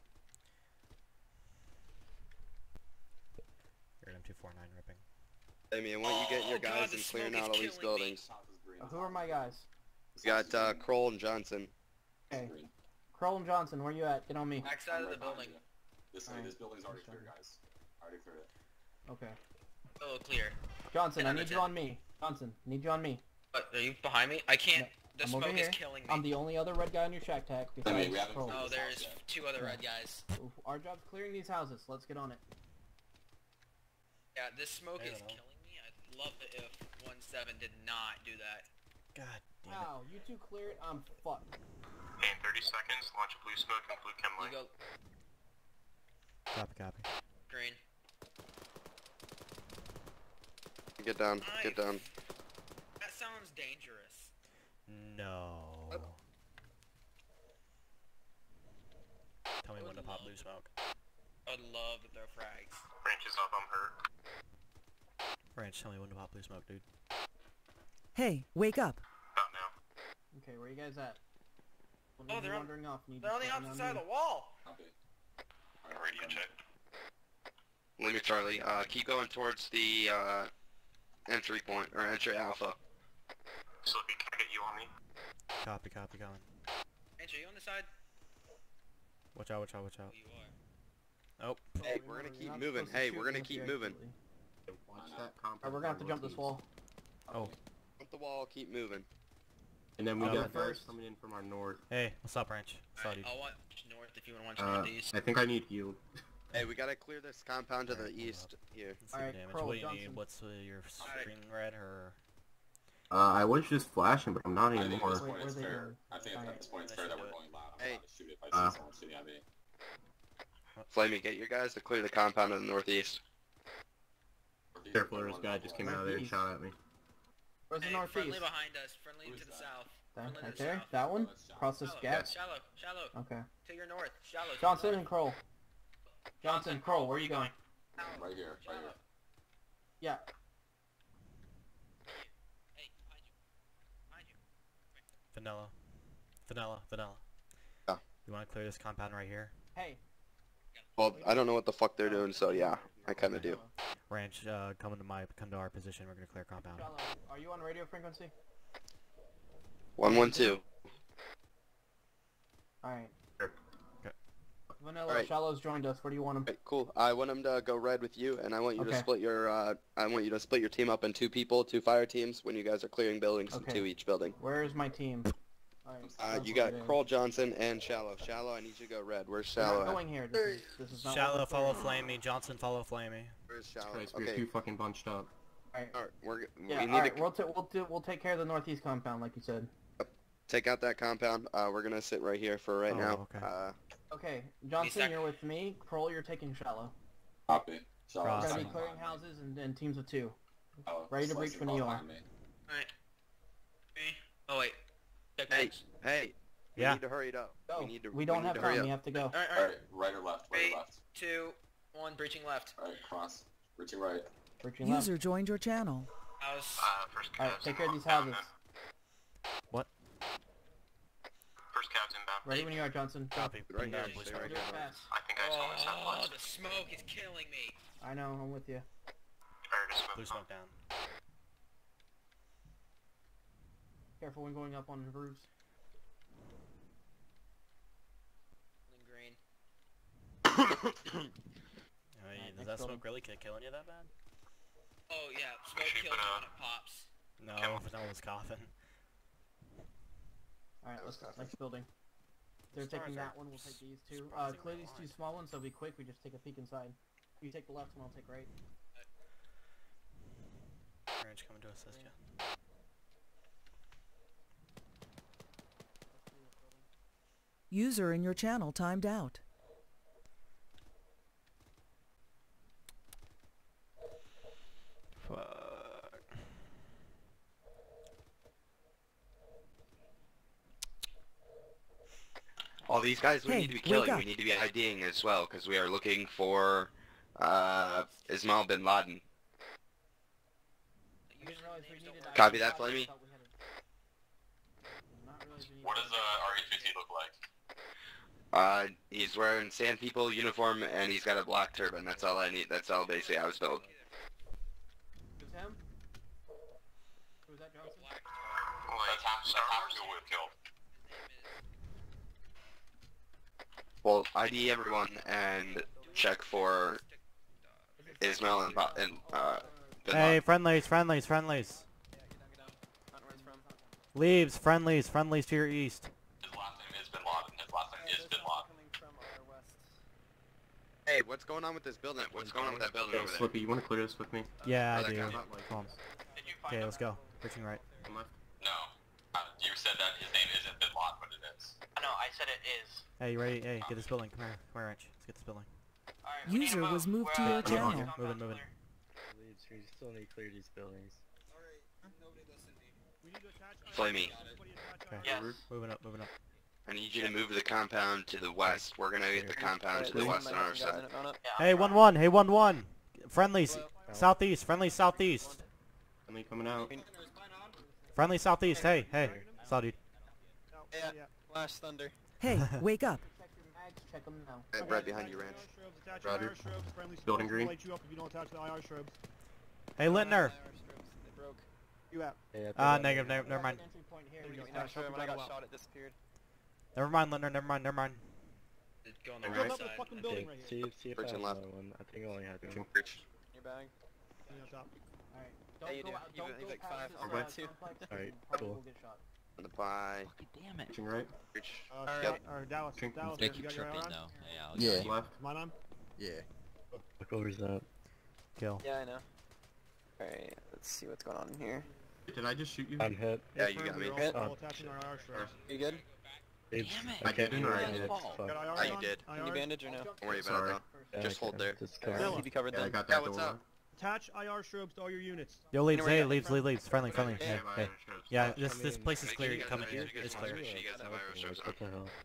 [SPEAKER 4] You're an M two forty-nine ripping.
[SPEAKER 1] I mean, why don't you get your
[SPEAKER 5] Oh, God,
[SPEAKER 1] guys
[SPEAKER 5] the
[SPEAKER 1] and clearing
[SPEAKER 5] smoke
[SPEAKER 1] out
[SPEAKER 5] is
[SPEAKER 1] all these
[SPEAKER 5] killing me.
[SPEAKER 1] buildings?
[SPEAKER 9] South is green.
[SPEAKER 2] Uh, who are my guys?
[SPEAKER 1] We got uh, Kroll and Johnson.
[SPEAKER 2] Okay.
[SPEAKER 9] Green.
[SPEAKER 2] Kroll and Johnson, where you at? Get on me.
[SPEAKER 5] Back side
[SPEAKER 9] I'm
[SPEAKER 5] of the
[SPEAKER 9] right behind
[SPEAKER 5] building.
[SPEAKER 9] you. This,
[SPEAKER 2] Alright.
[SPEAKER 9] this building's already
[SPEAKER 2] Let's
[SPEAKER 9] clear,
[SPEAKER 2] try.
[SPEAKER 9] guys. I already cleared it.
[SPEAKER 2] Okay.
[SPEAKER 5] Oh, clear.
[SPEAKER 2] Johnson,
[SPEAKER 5] Ten
[SPEAKER 2] I
[SPEAKER 5] out of
[SPEAKER 2] need you
[SPEAKER 5] ten.
[SPEAKER 2] on me. Johnson, need you on me.
[SPEAKER 5] What, are you behind me? I can't. The
[SPEAKER 2] I'm over
[SPEAKER 5] smoke
[SPEAKER 2] here.
[SPEAKER 5] is killing me.
[SPEAKER 2] I'm the only other red guy on your shack tag
[SPEAKER 9] I mean,
[SPEAKER 2] besides
[SPEAKER 9] we haven't
[SPEAKER 2] Kroll.
[SPEAKER 9] cleared
[SPEAKER 5] Oh,
[SPEAKER 9] this
[SPEAKER 5] there's
[SPEAKER 9] house yet.
[SPEAKER 5] two other
[SPEAKER 2] Yeah.
[SPEAKER 5] red guys.
[SPEAKER 2] Our job's clearing these houses. Let's get on it.
[SPEAKER 5] Yeah, this smoke
[SPEAKER 4] I
[SPEAKER 5] is
[SPEAKER 4] don't know.
[SPEAKER 5] killing me. I'd love it if one seven did not do that.
[SPEAKER 4] God damn it.
[SPEAKER 2] Wow, you two clear it. I'm fucked.
[SPEAKER 6] Okay, in thirty seconds, launch a blue smoke and blue chem
[SPEAKER 5] You
[SPEAKER 6] light.
[SPEAKER 5] go
[SPEAKER 4] Copy, copy.
[SPEAKER 5] green.
[SPEAKER 1] Get down. Get down.
[SPEAKER 5] That sounds dangerous.
[SPEAKER 4] No. Tell me when to pop blue smoke.
[SPEAKER 5] I'd love to throw frags.
[SPEAKER 6] Branch is up, I'm hurt.
[SPEAKER 4] Ranch, tell me when to pop blue smoke, dude.
[SPEAKER 3] Hey, wake up.
[SPEAKER 6] About now.
[SPEAKER 2] Okay, where you guys at? When
[SPEAKER 5] Oh,
[SPEAKER 2] you're
[SPEAKER 5] they're on-
[SPEAKER 2] wandering off. Need
[SPEAKER 5] They're on the opposite side of the wall.
[SPEAKER 9] Copy.
[SPEAKER 6] Radio check.
[SPEAKER 1] Let me, Charlie. Uh, keep going towards the uh, entry point or entry alpha.
[SPEAKER 6] Slippy, can I get you on me?
[SPEAKER 4] Copy, copy, Colin.
[SPEAKER 5] Andrew, you on the side?
[SPEAKER 4] Watch out, watch out, watch out.
[SPEAKER 5] Oh, you are.
[SPEAKER 4] Oh,
[SPEAKER 1] Hey, we're gonna
[SPEAKER 2] You're
[SPEAKER 1] keep
[SPEAKER 2] not
[SPEAKER 1] moving.
[SPEAKER 2] supposed to
[SPEAKER 1] Hey,
[SPEAKER 2] shoot
[SPEAKER 1] we're gonna
[SPEAKER 2] unless
[SPEAKER 1] keep
[SPEAKER 2] you
[SPEAKER 1] moving.
[SPEAKER 2] actually-
[SPEAKER 7] Watch that compound.
[SPEAKER 2] Alright, we're gonna have to jump this wall.
[SPEAKER 4] oh.
[SPEAKER 1] Jump the wall, keep moving.
[SPEAKER 7] And then we
[SPEAKER 4] Oh,
[SPEAKER 7] got
[SPEAKER 4] but
[SPEAKER 7] guys
[SPEAKER 2] first-
[SPEAKER 7] coming in from our north.
[SPEAKER 4] Hey, what's up, Ranch? Saw
[SPEAKER 5] Alright,
[SPEAKER 4] dude.
[SPEAKER 5] I'll watch north if you want to watch
[SPEAKER 7] Uh,
[SPEAKER 5] northeast.
[SPEAKER 7] I think I need healed.
[SPEAKER 1] Hey, we gotta clear this compound to the
[SPEAKER 4] Alright, hold
[SPEAKER 1] east here.
[SPEAKER 4] Let's see the
[SPEAKER 2] Alright,
[SPEAKER 4] damage.
[SPEAKER 2] Crow,
[SPEAKER 4] What do you
[SPEAKER 2] Johnson.
[SPEAKER 4] need? What's uh, your
[SPEAKER 5] Alright.
[SPEAKER 4] screen red or?
[SPEAKER 7] Uh, I was just flashing, but I'm not
[SPEAKER 9] I think at this
[SPEAKER 7] anymore.
[SPEAKER 2] Wait,
[SPEAKER 9] point
[SPEAKER 2] where
[SPEAKER 9] it's
[SPEAKER 2] they
[SPEAKER 9] fair.
[SPEAKER 2] going?
[SPEAKER 9] I think at
[SPEAKER 2] Alright.
[SPEAKER 9] this point it's
[SPEAKER 4] That
[SPEAKER 9] fair
[SPEAKER 4] should
[SPEAKER 9] that
[SPEAKER 4] do
[SPEAKER 9] we're
[SPEAKER 4] it.
[SPEAKER 9] going loud. I'm
[SPEAKER 1] Hey.
[SPEAKER 9] allowed to shoot if I see
[SPEAKER 7] Uh.
[SPEAKER 9] someone shooting at me.
[SPEAKER 1] Flamey, get your guys to clear the compound to the northeast.
[SPEAKER 7] Careful, this guy just came out of there and shot at me.
[SPEAKER 2] Where's the
[SPEAKER 5] Hey,
[SPEAKER 2] northeast?
[SPEAKER 5] friendly behind us. Friendly
[SPEAKER 9] Who's
[SPEAKER 5] to the
[SPEAKER 9] that?
[SPEAKER 5] south.
[SPEAKER 2] That,
[SPEAKER 5] Friendly to
[SPEAKER 2] right
[SPEAKER 5] the
[SPEAKER 2] there?
[SPEAKER 5] south.
[SPEAKER 2] That one?
[SPEAKER 9] Oh, that's
[SPEAKER 2] Across this
[SPEAKER 5] Shallow,
[SPEAKER 2] gap?
[SPEAKER 5] Shallow, shallow.
[SPEAKER 2] Okay.
[SPEAKER 5] To your north. Shallow. to your
[SPEAKER 2] Johnson
[SPEAKER 5] north.
[SPEAKER 2] and Kroll. Johnson, Kroll, where are you going?
[SPEAKER 5] Shallow,
[SPEAKER 9] Right here, right
[SPEAKER 5] shallow.
[SPEAKER 9] here.
[SPEAKER 2] Yeah.
[SPEAKER 5] Hey, behind you. Behind you.
[SPEAKER 4] Vanilla. Vanilla, vanilla.
[SPEAKER 1] Yeah.
[SPEAKER 4] You want to clear this compound right here?
[SPEAKER 2] Hey.
[SPEAKER 1] Well, I don't know what the fuck they're doing, so yeah, I kinda do.
[SPEAKER 4] Ranch, uh, come to my, come to our position. We're gonna clear compound.
[SPEAKER 2] Shallow, are you on radio frequency?
[SPEAKER 1] One one two.
[SPEAKER 2] Alright.
[SPEAKER 7] Sure.
[SPEAKER 4] Okay.
[SPEAKER 2] Vanilla,
[SPEAKER 1] Alright.
[SPEAKER 2] Shallow's joined us. Where do you want him?
[SPEAKER 1] Okay, cool. I want them to go red with you, and I want you to
[SPEAKER 2] Okay.
[SPEAKER 1] split your. Uh, I want you to split your team up in two people, two fire teams. When you guys are clearing buildings,
[SPEAKER 2] Okay.
[SPEAKER 1] two each building.
[SPEAKER 2] Where is my team? Alright.
[SPEAKER 1] Uh,
[SPEAKER 2] sounds
[SPEAKER 1] you
[SPEAKER 2] like
[SPEAKER 1] got
[SPEAKER 2] it is.
[SPEAKER 1] Kroll, Johnson, and Shallow. Shallow, I need you to go red. Where's
[SPEAKER 2] We're
[SPEAKER 1] Shallow?
[SPEAKER 2] not
[SPEAKER 1] at?
[SPEAKER 2] going here. This is, this is not what
[SPEAKER 4] Shallow,
[SPEAKER 2] we're
[SPEAKER 4] follow
[SPEAKER 2] clearing.
[SPEAKER 4] Flamey. Johnson, follow Flamey.
[SPEAKER 1] Where's Shallow?
[SPEAKER 7] Christ, we're
[SPEAKER 1] Okay.
[SPEAKER 7] too fucking bunched up.
[SPEAKER 2] Alright.
[SPEAKER 1] Alright, we're g-
[SPEAKER 2] Yeah,
[SPEAKER 1] we need
[SPEAKER 2] alright,
[SPEAKER 1] to
[SPEAKER 2] we'll, t we'll, do we'll take care of the northeast compound, like you said.
[SPEAKER 1] take out that compound. Uh, we're gonna sit right here for right
[SPEAKER 4] Oh,
[SPEAKER 1] now.
[SPEAKER 4] okay.
[SPEAKER 1] Uh,
[SPEAKER 2] Okay, Johnson,
[SPEAKER 5] sec-
[SPEAKER 2] you're with me. Kroll, you're taking Shallow.
[SPEAKER 9] Copy. Shall
[SPEAKER 4] Cross.
[SPEAKER 2] We're
[SPEAKER 4] Awesome.
[SPEAKER 2] gonna be clearing houses and, and teams of two.
[SPEAKER 9] Oh,
[SPEAKER 2] Ready to
[SPEAKER 9] slice
[SPEAKER 2] breach
[SPEAKER 9] and
[SPEAKER 2] when
[SPEAKER 9] fall
[SPEAKER 2] you are.
[SPEAKER 9] behind me.
[SPEAKER 5] Alright. Me. Oh, wait. Check
[SPEAKER 1] Hey.
[SPEAKER 5] maps.
[SPEAKER 1] hey, we
[SPEAKER 4] Yeah.
[SPEAKER 1] need to hurry it up.
[SPEAKER 2] Go.
[SPEAKER 1] We need to.
[SPEAKER 2] we don't
[SPEAKER 1] need
[SPEAKER 2] have
[SPEAKER 1] to hurry
[SPEAKER 2] time.
[SPEAKER 1] up.
[SPEAKER 2] We have to go.
[SPEAKER 5] Alright, alright.
[SPEAKER 9] Alright, right or left, right
[SPEAKER 5] Three,
[SPEAKER 9] or left.
[SPEAKER 5] two, one, breaching left.
[SPEAKER 9] Alright, cross. Reaching right.
[SPEAKER 2] Breaching left.
[SPEAKER 3] User joined your channel.
[SPEAKER 5] House.
[SPEAKER 6] Uh, first
[SPEAKER 2] Alright,
[SPEAKER 6] cab's
[SPEAKER 2] take care of these
[SPEAKER 6] inbound.
[SPEAKER 2] houses.
[SPEAKER 4] What?
[SPEAKER 6] First cab's inbound.
[SPEAKER 2] Ready when you are, Johnson. Go.
[SPEAKER 4] Copy.
[SPEAKER 1] Right
[SPEAKER 4] Ping
[SPEAKER 1] here,
[SPEAKER 4] down, please.
[SPEAKER 1] stay
[SPEAKER 2] Do
[SPEAKER 1] right
[SPEAKER 2] it
[SPEAKER 1] here.
[SPEAKER 2] fast.
[SPEAKER 6] I think I saw this at
[SPEAKER 5] Oh,
[SPEAKER 6] once.
[SPEAKER 5] the smoke is killing me.
[SPEAKER 2] I know, I'm with you.
[SPEAKER 6] Alright, just
[SPEAKER 4] Blue
[SPEAKER 6] move
[SPEAKER 4] smoke down.
[SPEAKER 2] Careful when going up on the roofs.
[SPEAKER 5] Green.
[SPEAKER 4] I mean,
[SPEAKER 2] Alright,
[SPEAKER 4] does
[SPEAKER 2] next
[SPEAKER 4] that
[SPEAKER 2] building.
[SPEAKER 4] smoke really kill killing you that bad?
[SPEAKER 5] Oh, yeah. Smoke
[SPEAKER 6] should
[SPEAKER 5] kills
[SPEAKER 6] put
[SPEAKER 5] you
[SPEAKER 6] a-
[SPEAKER 5] when it pops.
[SPEAKER 4] No,
[SPEAKER 6] Kill.
[SPEAKER 4] if no one's coughing.
[SPEAKER 2] Alright, let's go. Next building. They're
[SPEAKER 4] Stars
[SPEAKER 2] taking
[SPEAKER 4] are
[SPEAKER 2] that one, we'll take these two. Uh,
[SPEAKER 4] surprisingly
[SPEAKER 2] clear these two
[SPEAKER 4] aligned.
[SPEAKER 2] small ones, so be quick, we just take a peek inside. You take the left one, I'll take right.
[SPEAKER 4] Ranch coming to assist you.
[SPEAKER 3] User in your channel timed out.
[SPEAKER 4] Fuck.
[SPEAKER 1] All these guys we
[SPEAKER 3] Hey,
[SPEAKER 1] need to be
[SPEAKER 3] wake
[SPEAKER 1] killing.
[SPEAKER 3] up.
[SPEAKER 1] We need to be IDing as well, because we are looking for uh, Ismail bin Laden.
[SPEAKER 2] I didn't realize we needed
[SPEAKER 1] Copy
[SPEAKER 2] I
[SPEAKER 1] that,
[SPEAKER 2] thought we
[SPEAKER 1] Flemmy?
[SPEAKER 2] had a- Not realize we needed
[SPEAKER 6] What does uh, R E fifty look like?
[SPEAKER 1] Uh, he's wearing Sand People uniform and he's got a black turban. That's all I need. That's all basically I was told.
[SPEAKER 2] Who's him? Who's that, Johnson?
[SPEAKER 5] Black.
[SPEAKER 6] Like, that's half, that's half who we've killed.
[SPEAKER 1] Well, I D everyone and check for Ismail and, Bo- and uh, bin
[SPEAKER 4] Hey,
[SPEAKER 1] Laden.
[SPEAKER 4] friendlies, friendlies, friendlies. Leaves, friendlies, friendlies to your east.
[SPEAKER 6] His last name is Bin Laden. His last name is Bin Laden.
[SPEAKER 1] Hey, what's going on with this building? What's going on with that building
[SPEAKER 7] Hey,
[SPEAKER 1] over there?
[SPEAKER 7] Slippy, you want to clear this with me?
[SPEAKER 4] Yeah, I
[SPEAKER 1] Brother,
[SPEAKER 4] do.
[SPEAKER 1] come
[SPEAKER 7] Not like
[SPEAKER 4] Come on.
[SPEAKER 6] Did you find
[SPEAKER 4] Okay,
[SPEAKER 6] him?
[SPEAKER 4] let's go. Reaching right.
[SPEAKER 7] on left.
[SPEAKER 6] No. Uh, you said that his name isn't Bin Laden, but it is. No, I said it is.
[SPEAKER 4] Hey, you ready? Hey, get this building. Come here. Come here, Ranch. Let's get this building.
[SPEAKER 6] Alright, we need
[SPEAKER 3] User
[SPEAKER 6] to move.
[SPEAKER 3] was moved to
[SPEAKER 6] We're,
[SPEAKER 3] your
[SPEAKER 6] uh,
[SPEAKER 4] Move on,
[SPEAKER 3] channel.
[SPEAKER 4] move in, move in.
[SPEAKER 10] Leads, we still need to clear these buildings.
[SPEAKER 1] Flamey,
[SPEAKER 4] Okay.
[SPEAKER 6] Yes.
[SPEAKER 4] Moving up, moving up.
[SPEAKER 1] I need you to move the compound to the west. We're gonna get the compound to the west on our side.
[SPEAKER 4] Hey, one one. Hey, one one. Friendlies, southeast. Friendly southeast.
[SPEAKER 7] Friendly coming out.
[SPEAKER 4] Friendly southeast. Hey, hey. Saw dude.
[SPEAKER 10] Yeah, Flash Thunder.
[SPEAKER 3] Hey, wake up.
[SPEAKER 2] Check your mags, check them now.
[SPEAKER 1] Hey, right behind you, Ranch.
[SPEAKER 7] Roger. Building green.
[SPEAKER 4] Hey, Lintner.
[SPEAKER 10] You at?
[SPEAKER 4] Uh, negative, negative, never mind.
[SPEAKER 2] Entry point here.
[SPEAKER 10] There
[SPEAKER 2] We
[SPEAKER 10] you
[SPEAKER 2] just
[SPEAKER 10] go.
[SPEAKER 2] have
[SPEAKER 10] Sure,
[SPEAKER 2] to
[SPEAKER 10] when I
[SPEAKER 2] go
[SPEAKER 10] got
[SPEAKER 2] out.
[SPEAKER 10] shot, it disappeared.
[SPEAKER 4] Never mind, Leonard, never mind, never mind.
[SPEAKER 5] Go on the
[SPEAKER 10] Build
[SPEAKER 5] right
[SPEAKER 10] up the
[SPEAKER 5] side.
[SPEAKER 10] fucking
[SPEAKER 5] I
[SPEAKER 10] building
[SPEAKER 5] think.
[SPEAKER 10] right here.
[SPEAKER 11] See, see if
[SPEAKER 1] Bridge
[SPEAKER 11] I have
[SPEAKER 1] and left.
[SPEAKER 11] another one. I think I only had two.
[SPEAKER 1] Bridge.
[SPEAKER 10] Your bag. Hang on top.
[SPEAKER 2] Alright. Don't
[SPEAKER 10] Yeah, you
[SPEAKER 2] go
[SPEAKER 10] do.
[SPEAKER 2] out.
[SPEAKER 10] You
[SPEAKER 2] Don't
[SPEAKER 10] have
[SPEAKER 2] go
[SPEAKER 10] like
[SPEAKER 2] past
[SPEAKER 10] five
[SPEAKER 2] this,
[SPEAKER 10] or
[SPEAKER 2] uh,
[SPEAKER 10] right two.
[SPEAKER 2] complex,
[SPEAKER 11] Alright,
[SPEAKER 2] you probably
[SPEAKER 11] cool.
[SPEAKER 2] will get shot.
[SPEAKER 1] On the pie.
[SPEAKER 7] Damn it. Reaching right.
[SPEAKER 1] Bridge.
[SPEAKER 10] Uh,
[SPEAKER 1] Yep.
[SPEAKER 10] Scout- or Dallas.
[SPEAKER 7] Drink-
[SPEAKER 10] Dallas,
[SPEAKER 7] They
[SPEAKER 10] you got your eye on?
[SPEAKER 9] Yeah.
[SPEAKER 7] Left.
[SPEAKER 10] Mine on?
[SPEAKER 9] Yeah.
[SPEAKER 11] What color is that?
[SPEAKER 4] Kill.
[SPEAKER 10] Yeah, I know. Alright, let's see what's going on in here.
[SPEAKER 7] Did I just shoot you?
[SPEAKER 11] I'm hit.
[SPEAKER 1] Yeah, you got me.
[SPEAKER 10] Hit.
[SPEAKER 11] Oh,
[SPEAKER 10] attaching our I R strap.
[SPEAKER 7] Sure.
[SPEAKER 10] You good?
[SPEAKER 11] It's,
[SPEAKER 7] I
[SPEAKER 11] I can't
[SPEAKER 7] did
[SPEAKER 11] do
[SPEAKER 7] or I
[SPEAKER 11] it.
[SPEAKER 7] did?
[SPEAKER 11] Fuck.
[SPEAKER 10] Got I R
[SPEAKER 1] Oh, you
[SPEAKER 10] on?
[SPEAKER 1] did.
[SPEAKER 10] I
[SPEAKER 2] Can
[SPEAKER 10] R?
[SPEAKER 2] you
[SPEAKER 10] bandage or no?
[SPEAKER 1] Don't worry about
[SPEAKER 7] Sorry.
[SPEAKER 1] it
[SPEAKER 11] Yeah,
[SPEAKER 1] Just
[SPEAKER 11] I
[SPEAKER 1] hold
[SPEAKER 11] can.
[SPEAKER 1] there.
[SPEAKER 11] Just
[SPEAKER 10] Alright,
[SPEAKER 11] cover.
[SPEAKER 10] T V covered
[SPEAKER 7] Yeah, I
[SPEAKER 10] then.
[SPEAKER 7] got
[SPEAKER 1] Yeah,
[SPEAKER 7] that
[SPEAKER 1] what's
[SPEAKER 7] door.
[SPEAKER 1] up?
[SPEAKER 10] Attach I R strobes to all your units.
[SPEAKER 4] Yo, leaves,
[SPEAKER 10] where you
[SPEAKER 4] hey,
[SPEAKER 10] got
[SPEAKER 4] leaves,
[SPEAKER 10] from?
[SPEAKER 4] leaves, leaves, friendly, friendly.
[SPEAKER 7] Yeah,
[SPEAKER 4] Hey,
[SPEAKER 7] my
[SPEAKER 4] hey.
[SPEAKER 7] iron stripes.
[SPEAKER 4] Yeah,
[SPEAKER 11] I
[SPEAKER 4] this this
[SPEAKER 11] mean,
[SPEAKER 4] place is
[SPEAKER 1] Make
[SPEAKER 4] clear.
[SPEAKER 1] sure
[SPEAKER 4] You
[SPEAKER 1] you
[SPEAKER 4] come
[SPEAKER 1] guys
[SPEAKER 4] in
[SPEAKER 1] have-
[SPEAKER 4] here.
[SPEAKER 1] you guys
[SPEAKER 4] It's
[SPEAKER 1] want to
[SPEAKER 4] clear.
[SPEAKER 1] make sure you guys have iron strips on.
[SPEAKER 11] What the hell?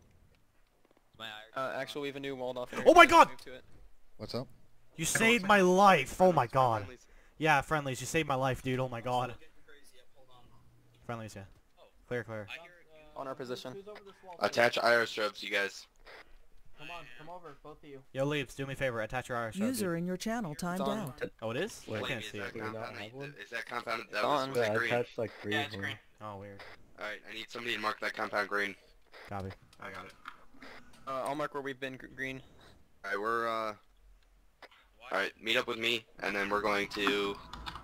[SPEAKER 10] Uh, actually, we have a new walled off area.
[SPEAKER 4] Oh my God!
[SPEAKER 10] Move to it.
[SPEAKER 9] What's up?
[SPEAKER 4] You saved my life. Oh my god.
[SPEAKER 1] Friendlies.
[SPEAKER 4] Yeah, friendlies. You saved my life, dude. Oh my god. Friendlies, yeah. Clear, clear.
[SPEAKER 5] I hear
[SPEAKER 10] On our position.
[SPEAKER 2] Who's over this wall?
[SPEAKER 1] Attach I R strips, you guys.
[SPEAKER 2] Come on, come over, both of you.
[SPEAKER 4] Yo, leaves, do me a favor. Attach your Irish.
[SPEAKER 3] User in your channel timed
[SPEAKER 10] on.
[SPEAKER 3] out.
[SPEAKER 4] Oh, it is? I
[SPEAKER 11] Wait,
[SPEAKER 4] can't
[SPEAKER 1] Is
[SPEAKER 4] see
[SPEAKER 1] that
[SPEAKER 4] it.
[SPEAKER 11] Do we not
[SPEAKER 1] compound?
[SPEAKER 11] have one?
[SPEAKER 1] Is that compound? That
[SPEAKER 10] It's
[SPEAKER 1] was
[SPEAKER 10] on.
[SPEAKER 1] was
[SPEAKER 11] Yeah,
[SPEAKER 1] it
[SPEAKER 11] I
[SPEAKER 1] green?
[SPEAKER 11] touched like three
[SPEAKER 5] Yeah,
[SPEAKER 11] of
[SPEAKER 5] it's
[SPEAKER 11] them.
[SPEAKER 5] green.
[SPEAKER 4] Oh, weird.
[SPEAKER 1] Alright, I need somebody to mark that compound green.
[SPEAKER 4] Copy.
[SPEAKER 7] I got it.
[SPEAKER 10] Uh, I'll mark where we've been gr- green.
[SPEAKER 1] Alright, we're, uh... Alright, meet up with me, and then we're going to...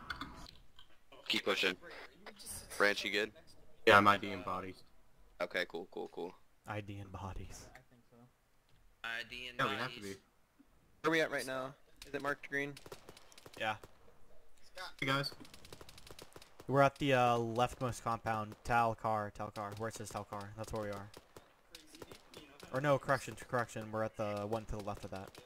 [SPEAKER 1] keep pushing. Branch, you good?
[SPEAKER 7] Yeah, I'm IDing bodies.
[SPEAKER 1] Okay, cool, cool, cool.
[SPEAKER 4] I D and bodies.
[SPEAKER 2] I think so.
[SPEAKER 5] I D and
[SPEAKER 7] Yeah, we have to be.
[SPEAKER 5] bodies.
[SPEAKER 10] Where are we at right now? Is it marked green?
[SPEAKER 4] Yeah.
[SPEAKER 7] Hey guys.
[SPEAKER 4] We're at the uh, leftmost compound. Tal car, Tal car. Where it says Tal car. That's where we are. Or no, correction, correction. We're at the one to the left of that.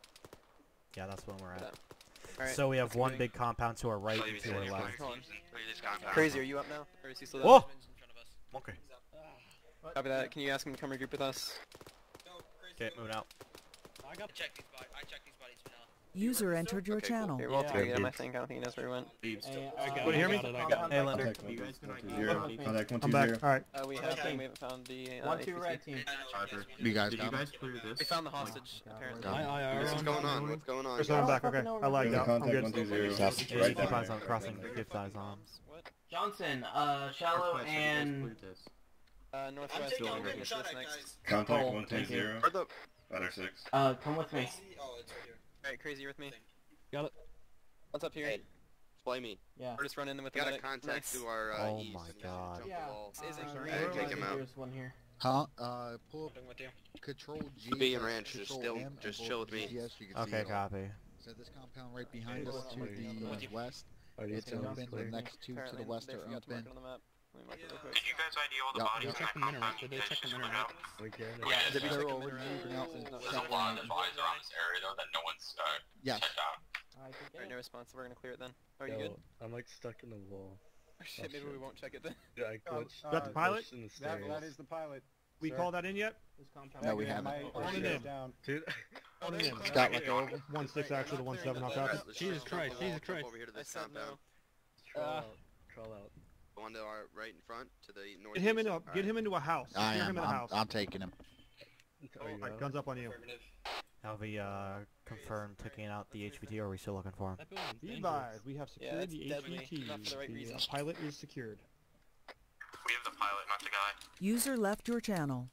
[SPEAKER 4] Yeah, that's when we're at.
[SPEAKER 10] Alright.
[SPEAKER 4] So we have
[SPEAKER 10] let's
[SPEAKER 4] one
[SPEAKER 10] keep
[SPEAKER 4] big compound to our right
[SPEAKER 1] Show you
[SPEAKER 4] and to our
[SPEAKER 1] something.
[SPEAKER 4] left.
[SPEAKER 10] Hold on.
[SPEAKER 1] Look at this compound.
[SPEAKER 10] Crazy, are you up now? Or is he still down?
[SPEAKER 4] Whoa!
[SPEAKER 5] Diamonds in front of us.
[SPEAKER 4] Okay.
[SPEAKER 10] Copy that. Can you ask him to come regroup with us?
[SPEAKER 4] Okay, moving out.
[SPEAKER 5] I checked these bodies. I checked these bodies vanilla.
[SPEAKER 3] User entered your
[SPEAKER 1] Okay, cool.
[SPEAKER 3] channel.
[SPEAKER 10] Here, we'll
[SPEAKER 2] Yeah.
[SPEAKER 10] three of them, I
[SPEAKER 11] Leaves.
[SPEAKER 10] think. I don't think he knows where he went.
[SPEAKER 7] Leaves.
[SPEAKER 2] Hey,
[SPEAKER 10] I
[SPEAKER 2] uh,
[SPEAKER 10] got it, I
[SPEAKER 2] hear
[SPEAKER 10] got
[SPEAKER 2] me?
[SPEAKER 10] it, I got
[SPEAKER 2] Compound
[SPEAKER 4] it. Hey,
[SPEAKER 2] back
[SPEAKER 4] Lynn.
[SPEAKER 2] there.
[SPEAKER 7] You guys can
[SPEAKER 2] Uh,
[SPEAKER 7] ID.
[SPEAKER 2] zero. with me.
[SPEAKER 12] Contact one
[SPEAKER 10] I'm
[SPEAKER 12] two
[SPEAKER 10] back.
[SPEAKER 12] zero.
[SPEAKER 10] Alright. Uh, we
[SPEAKER 2] Okay.
[SPEAKER 10] have we haven't found the uh,
[SPEAKER 2] One, two,
[SPEAKER 10] H P C.
[SPEAKER 2] red team.
[SPEAKER 7] Roger.
[SPEAKER 12] You guys
[SPEAKER 7] Did
[SPEAKER 12] got
[SPEAKER 7] you
[SPEAKER 12] him?
[SPEAKER 7] guys clear this?
[SPEAKER 10] We found the hostage, apparently.
[SPEAKER 12] Got him.
[SPEAKER 1] What's going on? What's going on?
[SPEAKER 10] First one back, okay.
[SPEAKER 2] Fucking
[SPEAKER 10] I lagged
[SPEAKER 12] You're
[SPEAKER 10] out.
[SPEAKER 12] in
[SPEAKER 10] I'm
[SPEAKER 12] contact
[SPEAKER 10] good.
[SPEAKER 12] one two zero.
[SPEAKER 11] That's
[SPEAKER 4] Yeah,
[SPEAKER 12] Right
[SPEAKER 4] keep
[SPEAKER 12] down.
[SPEAKER 4] eyes on crossing. Keep eyes on.
[SPEAKER 10] What?
[SPEAKER 2] Johnson, uh, shallow
[SPEAKER 7] Request, you guys
[SPEAKER 2] and
[SPEAKER 7] cleared this.
[SPEAKER 10] Uh, northwest.
[SPEAKER 7] taking- I'm
[SPEAKER 10] This
[SPEAKER 7] getting
[SPEAKER 10] is next.
[SPEAKER 12] Contact
[SPEAKER 2] Oh,
[SPEAKER 12] one two
[SPEAKER 2] thank you.
[SPEAKER 12] zero.
[SPEAKER 1] Where the...
[SPEAKER 12] Ladder six.
[SPEAKER 2] uh, come with me.
[SPEAKER 10] Alright, Crazy, you're with me.
[SPEAKER 11] Got it.
[SPEAKER 10] What's up here?
[SPEAKER 1] Hey. Display me.
[SPEAKER 2] Yeah.
[SPEAKER 10] We're just running in with
[SPEAKER 1] We
[SPEAKER 10] the
[SPEAKER 1] got a
[SPEAKER 10] medic.
[SPEAKER 1] contact
[SPEAKER 10] Nice.
[SPEAKER 1] to our, uh,
[SPEAKER 4] Oh
[SPEAKER 1] east.
[SPEAKER 4] my
[SPEAKER 1] and
[SPEAKER 4] God.
[SPEAKER 1] jump the
[SPEAKER 2] Yeah.
[SPEAKER 1] wall.
[SPEAKER 10] Is it
[SPEAKER 2] Uh,
[SPEAKER 10] green?
[SPEAKER 1] Hey,
[SPEAKER 2] there
[SPEAKER 1] take
[SPEAKER 2] is-
[SPEAKER 1] him out.
[SPEAKER 2] There's one here.
[SPEAKER 9] Huh? Uh, pull up
[SPEAKER 5] Something with you.
[SPEAKER 9] Control G.
[SPEAKER 1] B and
[SPEAKER 9] press
[SPEAKER 1] Ranch, just
[SPEAKER 9] Control
[SPEAKER 1] still-
[SPEAKER 9] M, and
[SPEAKER 1] just
[SPEAKER 9] pull
[SPEAKER 1] chill
[SPEAKER 9] up
[SPEAKER 1] with me.
[SPEAKER 9] G P S, you can see
[SPEAKER 4] Okay,
[SPEAKER 9] it all.
[SPEAKER 4] copy.
[SPEAKER 9] So this compound right behind us to
[SPEAKER 11] With
[SPEAKER 9] the
[SPEAKER 11] you.
[SPEAKER 9] west,
[SPEAKER 11] Are these
[SPEAKER 9] it's
[SPEAKER 11] two
[SPEAKER 9] open. The
[SPEAKER 11] clear?
[SPEAKER 9] next two to the
[SPEAKER 10] Apparently,
[SPEAKER 9] west
[SPEAKER 10] they
[SPEAKER 9] are
[SPEAKER 10] forgot to mark
[SPEAKER 9] open.
[SPEAKER 10] it on the map. Let me mark it real quick.
[SPEAKER 6] Did you guys I D all the
[SPEAKER 9] Yeah,
[SPEAKER 6] bodies
[SPEAKER 9] yeah.
[SPEAKER 6] in that
[SPEAKER 10] Check the minute,
[SPEAKER 6] compound?
[SPEAKER 10] did they
[SPEAKER 6] You guys
[SPEAKER 10] check the
[SPEAKER 6] just
[SPEAKER 10] minute
[SPEAKER 6] split out?
[SPEAKER 11] We can.
[SPEAKER 5] Yeah,
[SPEAKER 10] Did we
[SPEAKER 9] They're
[SPEAKER 10] check the
[SPEAKER 9] already
[SPEAKER 10] minute?
[SPEAKER 9] moving out and
[SPEAKER 10] There's
[SPEAKER 6] There's a
[SPEAKER 9] checking
[SPEAKER 6] lot
[SPEAKER 9] it.
[SPEAKER 6] of bodies around this area though that no one's uh,
[SPEAKER 9] Yes.
[SPEAKER 6] checked out.
[SPEAKER 2] Alright, take
[SPEAKER 10] Alright,
[SPEAKER 2] it.
[SPEAKER 10] no response. We're gonna clear it then. Are you
[SPEAKER 11] Yo,
[SPEAKER 10] good?
[SPEAKER 11] I'm like stuck in the wall.
[SPEAKER 10] Oh, shit,
[SPEAKER 11] Oh,
[SPEAKER 10] maybe
[SPEAKER 11] shit.
[SPEAKER 10] we won't check it then.
[SPEAKER 11] Yeah, I glitched.
[SPEAKER 10] uh,
[SPEAKER 11] I
[SPEAKER 10] Got the
[SPEAKER 11] glitched
[SPEAKER 10] pilot?
[SPEAKER 11] In the
[SPEAKER 10] That-
[SPEAKER 11] stairs.
[SPEAKER 10] that is
[SPEAKER 11] the pilot.
[SPEAKER 10] We called that in yet?
[SPEAKER 2] This compound.
[SPEAKER 9] No, we
[SPEAKER 10] Yeah,
[SPEAKER 9] haven't.
[SPEAKER 10] my- Hold it in. Down.
[SPEAKER 11] Dude.
[SPEAKER 10] Hold it in.
[SPEAKER 9] Scott, let go of him.
[SPEAKER 10] One six actually, the one seven off
[SPEAKER 1] Alright,
[SPEAKER 10] copy.
[SPEAKER 1] let's
[SPEAKER 10] Jesus
[SPEAKER 1] just jump
[SPEAKER 10] Christ,
[SPEAKER 1] the wall,
[SPEAKER 10] Jesus
[SPEAKER 1] jump
[SPEAKER 10] Christ.
[SPEAKER 1] over here to
[SPEAKER 10] I
[SPEAKER 1] this
[SPEAKER 10] said
[SPEAKER 1] compound.
[SPEAKER 11] Crawl
[SPEAKER 10] Uh,
[SPEAKER 11] out. Crawl out.
[SPEAKER 1] The one to our right in front, to the north.
[SPEAKER 10] Get him into get him into a house.
[SPEAKER 9] I
[SPEAKER 10] Steer him
[SPEAKER 9] am.
[SPEAKER 10] in a
[SPEAKER 9] I'm,
[SPEAKER 10] house.
[SPEAKER 9] I'm taking him.
[SPEAKER 11] Are you
[SPEAKER 10] Alright,
[SPEAKER 11] out?
[SPEAKER 10] guns up on you.
[SPEAKER 4] Have we uh, confirmed taking out the H V T, or are we still looking for him?
[SPEAKER 10] Be advised, we have
[SPEAKER 5] Yeah,
[SPEAKER 10] secured
[SPEAKER 5] that's
[SPEAKER 10] the
[SPEAKER 5] deadly.
[SPEAKER 10] H V T.
[SPEAKER 5] Not for the right
[SPEAKER 10] The, uh,
[SPEAKER 5] reasons.
[SPEAKER 10] pilot is secured.
[SPEAKER 6] We have the pilot, not the guy.
[SPEAKER 3] User left your channel.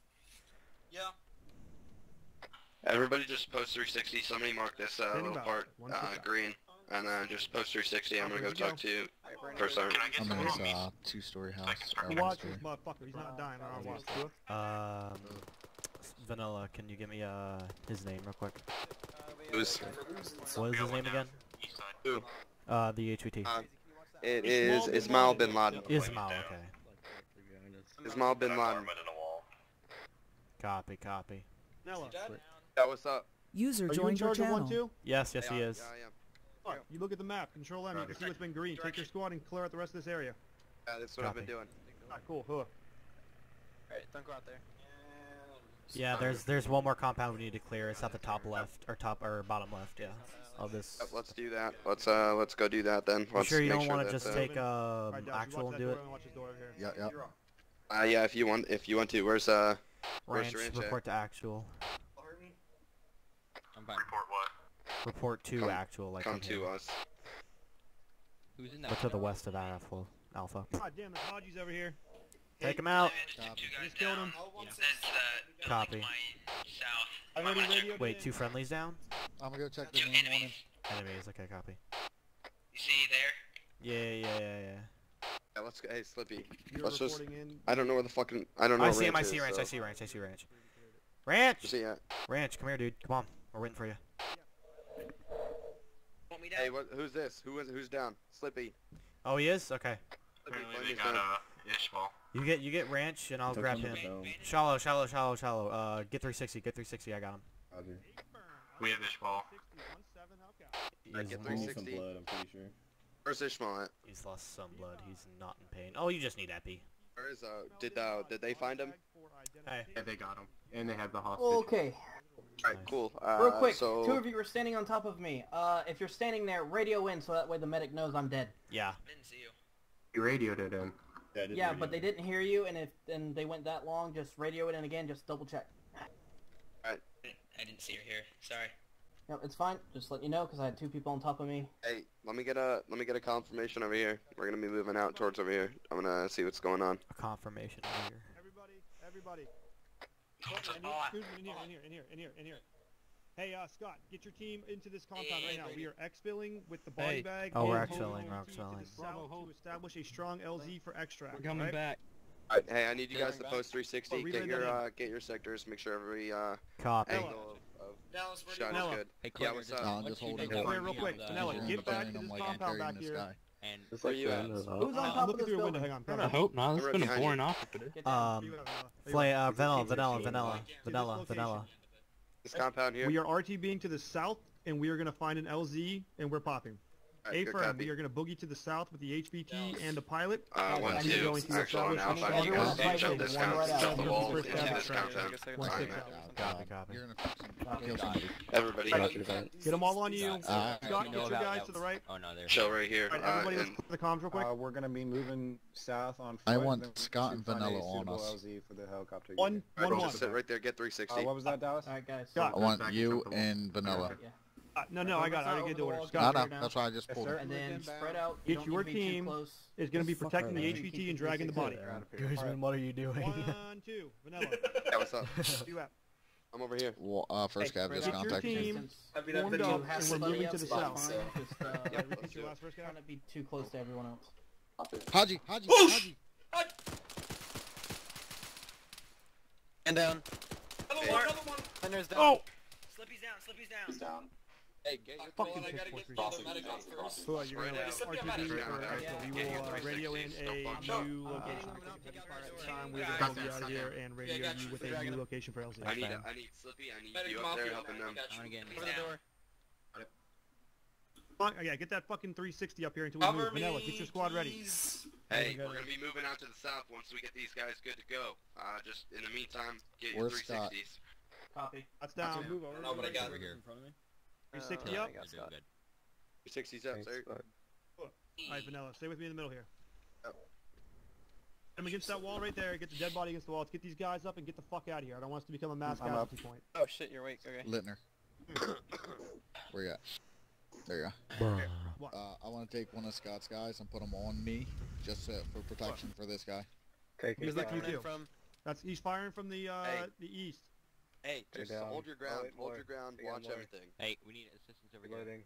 [SPEAKER 1] Everybody just post three sixty. Somebody mark this uh,
[SPEAKER 10] Standing
[SPEAKER 1] little
[SPEAKER 10] by.
[SPEAKER 1] part
[SPEAKER 10] One
[SPEAKER 1] uh,
[SPEAKER 10] six.
[SPEAKER 1] green. And then just post three sixty. I'm gonna go
[SPEAKER 10] Good to go.
[SPEAKER 1] talk to
[SPEAKER 10] Alright, we're in
[SPEAKER 1] First
[SPEAKER 10] here.
[SPEAKER 1] Sergeant.
[SPEAKER 6] Can I get
[SPEAKER 9] I'm
[SPEAKER 6] some
[SPEAKER 9] in this
[SPEAKER 6] homies?
[SPEAKER 9] uh, two-story house.
[SPEAKER 6] I can start
[SPEAKER 9] or
[SPEAKER 10] You
[SPEAKER 9] one
[SPEAKER 10] watch
[SPEAKER 9] story.
[SPEAKER 10] this motherfucker. He's not dying. I don't watch.
[SPEAKER 4] Um, Vanilla, can you give me uh his name real quick?
[SPEAKER 1] who's
[SPEAKER 4] What is his name again?
[SPEAKER 6] East side.
[SPEAKER 1] who?
[SPEAKER 4] Uh, the H V T.
[SPEAKER 1] Uh, it is Ismail bin Laden.
[SPEAKER 4] Ismail, okay.
[SPEAKER 11] Like, behind us.
[SPEAKER 1] Ismail bin Laden.
[SPEAKER 6] Armament in the wall.
[SPEAKER 4] Copy, copy.
[SPEAKER 10] Nella,
[SPEAKER 1] Yeah, what's up?
[SPEAKER 3] User
[SPEAKER 10] are you in
[SPEAKER 3] joined your
[SPEAKER 10] charge of one
[SPEAKER 3] channel.
[SPEAKER 10] too?
[SPEAKER 4] Yes, yes, he
[SPEAKER 1] Yeah,
[SPEAKER 4] is.
[SPEAKER 1] Yeah, I am.
[SPEAKER 10] Fuck, you look at the map. Control M. You can see what's been green. Take your squad and clear out the rest of this area.
[SPEAKER 1] Yeah, that's what I've been
[SPEAKER 4] Copy.
[SPEAKER 1] doing.
[SPEAKER 10] Alright, cool. Huh. Alright, don't go out there.
[SPEAKER 4] Yeah, there's there's one more compound we need to clear. It's at the top left, or top, or bottom left, yeah, of this.
[SPEAKER 1] Yep, let's do that. Let's uh, let's go do that then.
[SPEAKER 4] You
[SPEAKER 1] Let's
[SPEAKER 4] sure you
[SPEAKER 1] make
[SPEAKER 4] don't
[SPEAKER 1] sure
[SPEAKER 4] want to
[SPEAKER 1] that,
[SPEAKER 4] just
[SPEAKER 1] uh,
[SPEAKER 4] take um,
[SPEAKER 10] Alright, Dallas,
[SPEAKER 4] actual
[SPEAKER 10] watch
[SPEAKER 4] and
[SPEAKER 10] that
[SPEAKER 4] do
[SPEAKER 10] door
[SPEAKER 4] it?
[SPEAKER 10] and watch this door over here.
[SPEAKER 9] Yeah, yeah.
[SPEAKER 1] Uh, yeah, if you want, if you want to. Where's uh, where's
[SPEAKER 4] Ranch,
[SPEAKER 1] your ranch at?
[SPEAKER 4] report to actual.
[SPEAKER 6] Report what?
[SPEAKER 4] Report to
[SPEAKER 1] Come-
[SPEAKER 4] actual, like
[SPEAKER 1] Come
[SPEAKER 4] from here.
[SPEAKER 1] to us.
[SPEAKER 5] Who's in that?
[SPEAKER 4] But to the west of actual. Alpha.
[SPEAKER 10] God damn it, Haji's over here.
[SPEAKER 4] Take him out.
[SPEAKER 10] Just killed him.
[SPEAKER 4] Copy.
[SPEAKER 10] I already radioed
[SPEAKER 4] Wait,
[SPEAKER 10] in.
[SPEAKER 4] two friendlies down?
[SPEAKER 9] I'm gonna go check the main one.
[SPEAKER 4] Enemies. Okay, copy.
[SPEAKER 5] You see there?
[SPEAKER 4] Yeah, yeah, yeah, yeah.
[SPEAKER 1] Yeah, let's go. Hey, Slippy.
[SPEAKER 10] You're
[SPEAKER 1] Let's just.
[SPEAKER 10] reporting in.
[SPEAKER 1] I don't know where the fucking. I don't know.
[SPEAKER 4] I
[SPEAKER 1] where
[SPEAKER 4] see him. I
[SPEAKER 1] Ranch
[SPEAKER 4] see
[SPEAKER 1] is,
[SPEAKER 4] Ranch.
[SPEAKER 1] so-
[SPEAKER 4] I see Ranch. I see Ranch. Ranch.
[SPEAKER 1] Where's he at?
[SPEAKER 4] Ranch. Come here, dude. Come on. We're waiting for you.
[SPEAKER 5] Want me down?
[SPEAKER 1] Hey, what? Who's this? Who is? Who's down? Slippy.
[SPEAKER 4] Oh, he is. Okay.
[SPEAKER 1] Slippy,
[SPEAKER 6] Apparently
[SPEAKER 1] find
[SPEAKER 6] they
[SPEAKER 1] his
[SPEAKER 6] got
[SPEAKER 1] down.
[SPEAKER 6] uh, Ishmael.
[SPEAKER 4] You get you get Ranch, and I'll
[SPEAKER 11] Took
[SPEAKER 4] grab
[SPEAKER 11] him
[SPEAKER 4] him.
[SPEAKER 11] to the zone.
[SPEAKER 4] Shallow, shallow, shallow, shallow. Uh, get three sixty. Get three sixty. I got him.
[SPEAKER 11] Roger.
[SPEAKER 6] We have Ishmael.
[SPEAKER 11] He
[SPEAKER 1] I
[SPEAKER 11] has
[SPEAKER 1] get
[SPEAKER 11] lost
[SPEAKER 1] three
[SPEAKER 11] some
[SPEAKER 1] sixty.
[SPEAKER 11] blood, I'm pretty sure.
[SPEAKER 1] Where's Ishmael at?
[SPEAKER 4] He's lost some blood. He's not in pain. Oh, you just need epi.
[SPEAKER 1] Where is uh? Did uh? Did they find him?
[SPEAKER 4] Hey.
[SPEAKER 7] Yeah, they got him. And they have the hostage.
[SPEAKER 2] Okay.
[SPEAKER 1] Alright, cool. Uh,
[SPEAKER 2] Real quick,
[SPEAKER 1] so
[SPEAKER 2] two of you are standing on top of me. Uh, if you're standing there, radio in so that way the medic knows I'm dead.
[SPEAKER 4] Yeah.
[SPEAKER 5] Didn't see you.
[SPEAKER 7] You radioed it in.
[SPEAKER 11] Yeah, I did
[SPEAKER 2] Yeah,
[SPEAKER 11] radio.
[SPEAKER 2] but they didn't hear you, and if and they went that long, just radio it in again. Just double check.
[SPEAKER 5] I didn't see her here. Sorry.
[SPEAKER 2] No, it's fine. Just let you know because I had two people on top of me.
[SPEAKER 1] hey, let me get a let me get a confirmation over here. We're gonna be moving out towards over here. I'm gonna see what's going on.
[SPEAKER 4] A confirmation over here.
[SPEAKER 10] Everybody, everybody.
[SPEAKER 5] What's
[SPEAKER 10] In here,
[SPEAKER 5] on?
[SPEAKER 10] excuse me, in here, in here, in here, in here, in here. Hey, uh, Scott, get your team into this compound right now. We are exfilling with the body
[SPEAKER 11] Hey.
[SPEAKER 10] bag.
[SPEAKER 4] Oh, we're
[SPEAKER 10] and
[SPEAKER 4] exfilling,
[SPEAKER 10] moving
[SPEAKER 4] we're
[SPEAKER 10] to the
[SPEAKER 4] exfilling.
[SPEAKER 10] south to establish a strong L Z for extract.
[SPEAKER 11] We're coming
[SPEAKER 10] right?
[SPEAKER 11] back.
[SPEAKER 1] Alright, hey, I need you guys to
[SPEAKER 11] Back.
[SPEAKER 1] post three sixty.
[SPEAKER 10] Oh, read
[SPEAKER 1] Get
[SPEAKER 10] that
[SPEAKER 1] your
[SPEAKER 10] in.
[SPEAKER 1] uh, get your sectors. Make sure every uh
[SPEAKER 4] Copy.
[SPEAKER 10] Ella.
[SPEAKER 1] angle of, of
[SPEAKER 5] Dallas, where do
[SPEAKER 1] shot
[SPEAKER 5] you
[SPEAKER 1] is
[SPEAKER 10] Vanilla.
[SPEAKER 1] good.
[SPEAKER 12] Hey,
[SPEAKER 1] Yeah,
[SPEAKER 12] Claire,
[SPEAKER 1] what's
[SPEAKER 12] just-
[SPEAKER 1] up?
[SPEAKER 9] No, I'm
[SPEAKER 12] What
[SPEAKER 9] just
[SPEAKER 12] you
[SPEAKER 9] holding
[SPEAKER 12] think
[SPEAKER 10] Come
[SPEAKER 12] of
[SPEAKER 10] here real
[SPEAKER 12] the,
[SPEAKER 10] quick.
[SPEAKER 12] uh,
[SPEAKER 10] Vanilla,
[SPEAKER 9] You're
[SPEAKER 10] get
[SPEAKER 9] in the
[SPEAKER 10] back
[SPEAKER 9] plane,
[SPEAKER 10] to
[SPEAKER 9] I'm
[SPEAKER 10] this
[SPEAKER 9] like
[SPEAKER 10] compound
[SPEAKER 9] anchoring
[SPEAKER 10] back
[SPEAKER 9] this
[SPEAKER 10] here.
[SPEAKER 9] guy.
[SPEAKER 2] And
[SPEAKER 11] It's
[SPEAKER 1] Where
[SPEAKER 11] like
[SPEAKER 1] you
[SPEAKER 11] the
[SPEAKER 1] at?
[SPEAKER 11] end of the
[SPEAKER 2] who's on
[SPEAKER 10] Uh,
[SPEAKER 2] top
[SPEAKER 10] look
[SPEAKER 2] of this
[SPEAKER 10] through your window.
[SPEAKER 2] building?
[SPEAKER 10] Hang on.
[SPEAKER 11] I
[SPEAKER 10] Vanilla.
[SPEAKER 11] hope not. It's
[SPEAKER 1] I'm
[SPEAKER 11] been a
[SPEAKER 1] behind
[SPEAKER 11] boring
[SPEAKER 1] you.
[SPEAKER 11] office today.
[SPEAKER 2] Get down.
[SPEAKER 4] Um,
[SPEAKER 10] Where you at, Vanilla? Where you
[SPEAKER 4] Flay,
[SPEAKER 10] at?
[SPEAKER 4] uh,
[SPEAKER 1] He's
[SPEAKER 4] vanilla,
[SPEAKER 1] a team
[SPEAKER 4] vanilla,
[SPEAKER 1] leader.
[SPEAKER 4] vanilla,
[SPEAKER 10] To this
[SPEAKER 4] vanilla,
[SPEAKER 10] location.
[SPEAKER 4] vanilla.
[SPEAKER 1] This compound here.
[SPEAKER 10] We are RTBing to the south, and we are going to find an L Z, and we're popping.
[SPEAKER 1] Alright,
[SPEAKER 10] A
[SPEAKER 1] good
[SPEAKER 10] firm,
[SPEAKER 1] copy.
[SPEAKER 10] we are going to boogie to the south with the H B T and the pilot.
[SPEAKER 1] Uh, one,
[SPEAKER 2] I need to
[SPEAKER 1] two.
[SPEAKER 2] go into
[SPEAKER 1] Actually,
[SPEAKER 2] establish-
[SPEAKER 1] on Alpha, you
[SPEAKER 2] Everyone's
[SPEAKER 1] guys can
[SPEAKER 2] fighting
[SPEAKER 1] jump
[SPEAKER 2] one
[SPEAKER 1] this
[SPEAKER 2] right
[SPEAKER 1] count,
[SPEAKER 2] out.
[SPEAKER 1] jump the
[SPEAKER 10] Everyone's
[SPEAKER 1] wall,
[SPEAKER 10] first
[SPEAKER 1] into
[SPEAKER 10] down.
[SPEAKER 1] this compound.
[SPEAKER 9] One
[SPEAKER 1] Fine,
[SPEAKER 9] six
[SPEAKER 1] man.
[SPEAKER 9] out.
[SPEAKER 4] Copy,
[SPEAKER 9] Uh,
[SPEAKER 4] copy.
[SPEAKER 9] You're gonna fucking
[SPEAKER 2] Copy.
[SPEAKER 9] kill somebody.
[SPEAKER 1] Everybody,
[SPEAKER 10] Get them all on you.
[SPEAKER 12] Uh,
[SPEAKER 10] Scott,
[SPEAKER 12] you
[SPEAKER 10] get
[SPEAKER 12] know
[SPEAKER 10] your
[SPEAKER 12] about
[SPEAKER 10] guys
[SPEAKER 12] that.
[SPEAKER 10] to the right.
[SPEAKER 12] Oh no, they're
[SPEAKER 1] chill right here.
[SPEAKER 10] Alright,
[SPEAKER 1] Uh,
[SPEAKER 10] everybody, let's
[SPEAKER 1] and
[SPEAKER 10] clear the comms real quick.
[SPEAKER 13] Uh, we're gonna be moving south on
[SPEAKER 9] I
[SPEAKER 13] foot,
[SPEAKER 9] want
[SPEAKER 13] then
[SPEAKER 9] Scott
[SPEAKER 13] to
[SPEAKER 9] and
[SPEAKER 13] find a
[SPEAKER 9] Vanilla on
[SPEAKER 13] suitable
[SPEAKER 9] us.
[SPEAKER 13] L Z for the helicopter
[SPEAKER 10] One,
[SPEAKER 13] unit.
[SPEAKER 10] one,
[SPEAKER 1] Alright,
[SPEAKER 10] one.
[SPEAKER 1] just sit right there. Get three sixty.
[SPEAKER 13] Uh, what was that, Dallas?
[SPEAKER 2] All right, guys.
[SPEAKER 10] Scott.
[SPEAKER 9] I want
[SPEAKER 7] Back and
[SPEAKER 9] you
[SPEAKER 7] jump the wall.
[SPEAKER 9] and Vanilla.
[SPEAKER 2] Yeah.
[SPEAKER 10] Uh, no, no, I got it. I already get the order.
[SPEAKER 9] No,
[SPEAKER 10] Scott,
[SPEAKER 9] no, that's why I just
[SPEAKER 13] Yes,
[SPEAKER 9] pulled
[SPEAKER 13] sir.
[SPEAKER 9] it.
[SPEAKER 2] And then spread out.
[SPEAKER 10] Get
[SPEAKER 2] You don't
[SPEAKER 10] your
[SPEAKER 2] need to be too
[SPEAKER 10] team.
[SPEAKER 2] close.
[SPEAKER 10] is going to be
[SPEAKER 13] Fuck
[SPEAKER 10] protecting
[SPEAKER 13] are
[SPEAKER 10] the
[SPEAKER 13] they?
[SPEAKER 10] H B T and dragging the body.
[SPEAKER 4] Guzman, what are you doing?
[SPEAKER 10] One, two. Vanilla.
[SPEAKER 1] Yeah, what's up?
[SPEAKER 10] Where you at?
[SPEAKER 1] I'm over here.
[SPEAKER 9] Well, uh, first guy, this
[SPEAKER 10] Get your
[SPEAKER 9] contact me.
[SPEAKER 10] team formed
[SPEAKER 2] You
[SPEAKER 10] up,
[SPEAKER 2] have
[SPEAKER 10] and we're
[SPEAKER 2] somebody
[SPEAKER 10] moving to
[SPEAKER 2] else
[SPEAKER 10] the
[SPEAKER 2] that's
[SPEAKER 10] south.
[SPEAKER 2] fine, Just uh,
[SPEAKER 1] Yeah,
[SPEAKER 10] Repeat
[SPEAKER 1] let's
[SPEAKER 10] your
[SPEAKER 1] do it.
[SPEAKER 10] last first guy.
[SPEAKER 2] trying to be too close to everyone else.
[SPEAKER 9] Haji, Haji, Haji.
[SPEAKER 12] And down.
[SPEAKER 1] Hey,
[SPEAKER 12] Thunder's down.
[SPEAKER 10] Oh!
[SPEAKER 5] Slippy's down. Slippy's down.
[SPEAKER 12] Hey, get your
[SPEAKER 10] Fucking
[SPEAKER 12] I
[SPEAKER 10] pick
[SPEAKER 12] gotta
[SPEAKER 10] four,
[SPEAKER 12] get
[SPEAKER 10] three,
[SPEAKER 12] the
[SPEAKER 10] six.
[SPEAKER 12] medic on first.
[SPEAKER 10] Who are you? Going to
[SPEAKER 1] Spread
[SPEAKER 10] R T
[SPEAKER 1] out.
[SPEAKER 10] B
[SPEAKER 1] Spread
[SPEAKER 10] or
[SPEAKER 1] out.
[SPEAKER 10] so we
[SPEAKER 1] Get
[SPEAKER 10] will
[SPEAKER 1] your
[SPEAKER 10] uh,
[SPEAKER 1] three
[SPEAKER 10] radio in
[SPEAKER 1] sixties, no
[SPEAKER 10] a
[SPEAKER 1] bullshit.
[SPEAKER 10] new
[SPEAKER 2] Uh,
[SPEAKER 10] location.
[SPEAKER 2] uh,
[SPEAKER 10] At the time, we
[SPEAKER 5] Yeah,
[SPEAKER 10] will
[SPEAKER 5] I
[SPEAKER 10] be out of here and radio
[SPEAKER 12] got
[SPEAKER 10] you
[SPEAKER 12] you.
[SPEAKER 10] with a new location for L Z.
[SPEAKER 1] I need, I need Slippy. I need
[SPEAKER 12] Medic
[SPEAKER 1] you up
[SPEAKER 12] Mafia.
[SPEAKER 1] there helping them.
[SPEAKER 12] I wanna get in
[SPEAKER 5] He's
[SPEAKER 12] the
[SPEAKER 5] down.
[SPEAKER 12] door.
[SPEAKER 10] Come on, yeah, get that fucking three sixty up here until we
[SPEAKER 12] Cover
[SPEAKER 10] move. Vanilla, get your squad ready.
[SPEAKER 12] please.
[SPEAKER 1] Hey, we're gonna be moving out to the south once we get these guys good to go. Uh, just in the meantime, get your
[SPEAKER 9] Where's
[SPEAKER 1] three
[SPEAKER 9] Scott?
[SPEAKER 1] sixties.
[SPEAKER 2] Copy.
[SPEAKER 10] That's down.
[SPEAKER 13] Move over.
[SPEAKER 12] No, but I got
[SPEAKER 9] Over here.
[SPEAKER 10] three sixty up.
[SPEAKER 12] You're doing good.
[SPEAKER 1] three sixties up, sir.
[SPEAKER 10] Alright, Vanilla, stay with me in the middle here.
[SPEAKER 1] Yep.
[SPEAKER 10] Get him against that wall right there. Get the dead body against the wall. Let's get these guys up and get the fuck out of here. I don't want us to become a mass
[SPEAKER 13] I'm up.
[SPEAKER 10] casualty point.
[SPEAKER 12] Oh shit, you're awake. Okay.
[SPEAKER 9] Littner. Where you at? There you go.
[SPEAKER 10] What?
[SPEAKER 9] Uh, I want to take one of Scott's guys and put him on me, just uh, for protection for this guy.
[SPEAKER 13] Take
[SPEAKER 10] Where's
[SPEAKER 13] it.
[SPEAKER 10] that
[SPEAKER 13] down.
[SPEAKER 10] you do?
[SPEAKER 12] From.
[SPEAKER 10] That's he's firing from the uh
[SPEAKER 1] Hey.
[SPEAKER 10] the east.
[SPEAKER 12] Hey,
[SPEAKER 1] Just
[SPEAKER 13] down.
[SPEAKER 1] hold your ground.
[SPEAKER 13] Oh, wait,
[SPEAKER 1] hold
[SPEAKER 13] more.
[SPEAKER 1] your ground.
[SPEAKER 13] We got
[SPEAKER 1] Watch
[SPEAKER 13] more.
[SPEAKER 1] everything.
[SPEAKER 12] hey, we need assistance over here.
[SPEAKER 13] Reloading.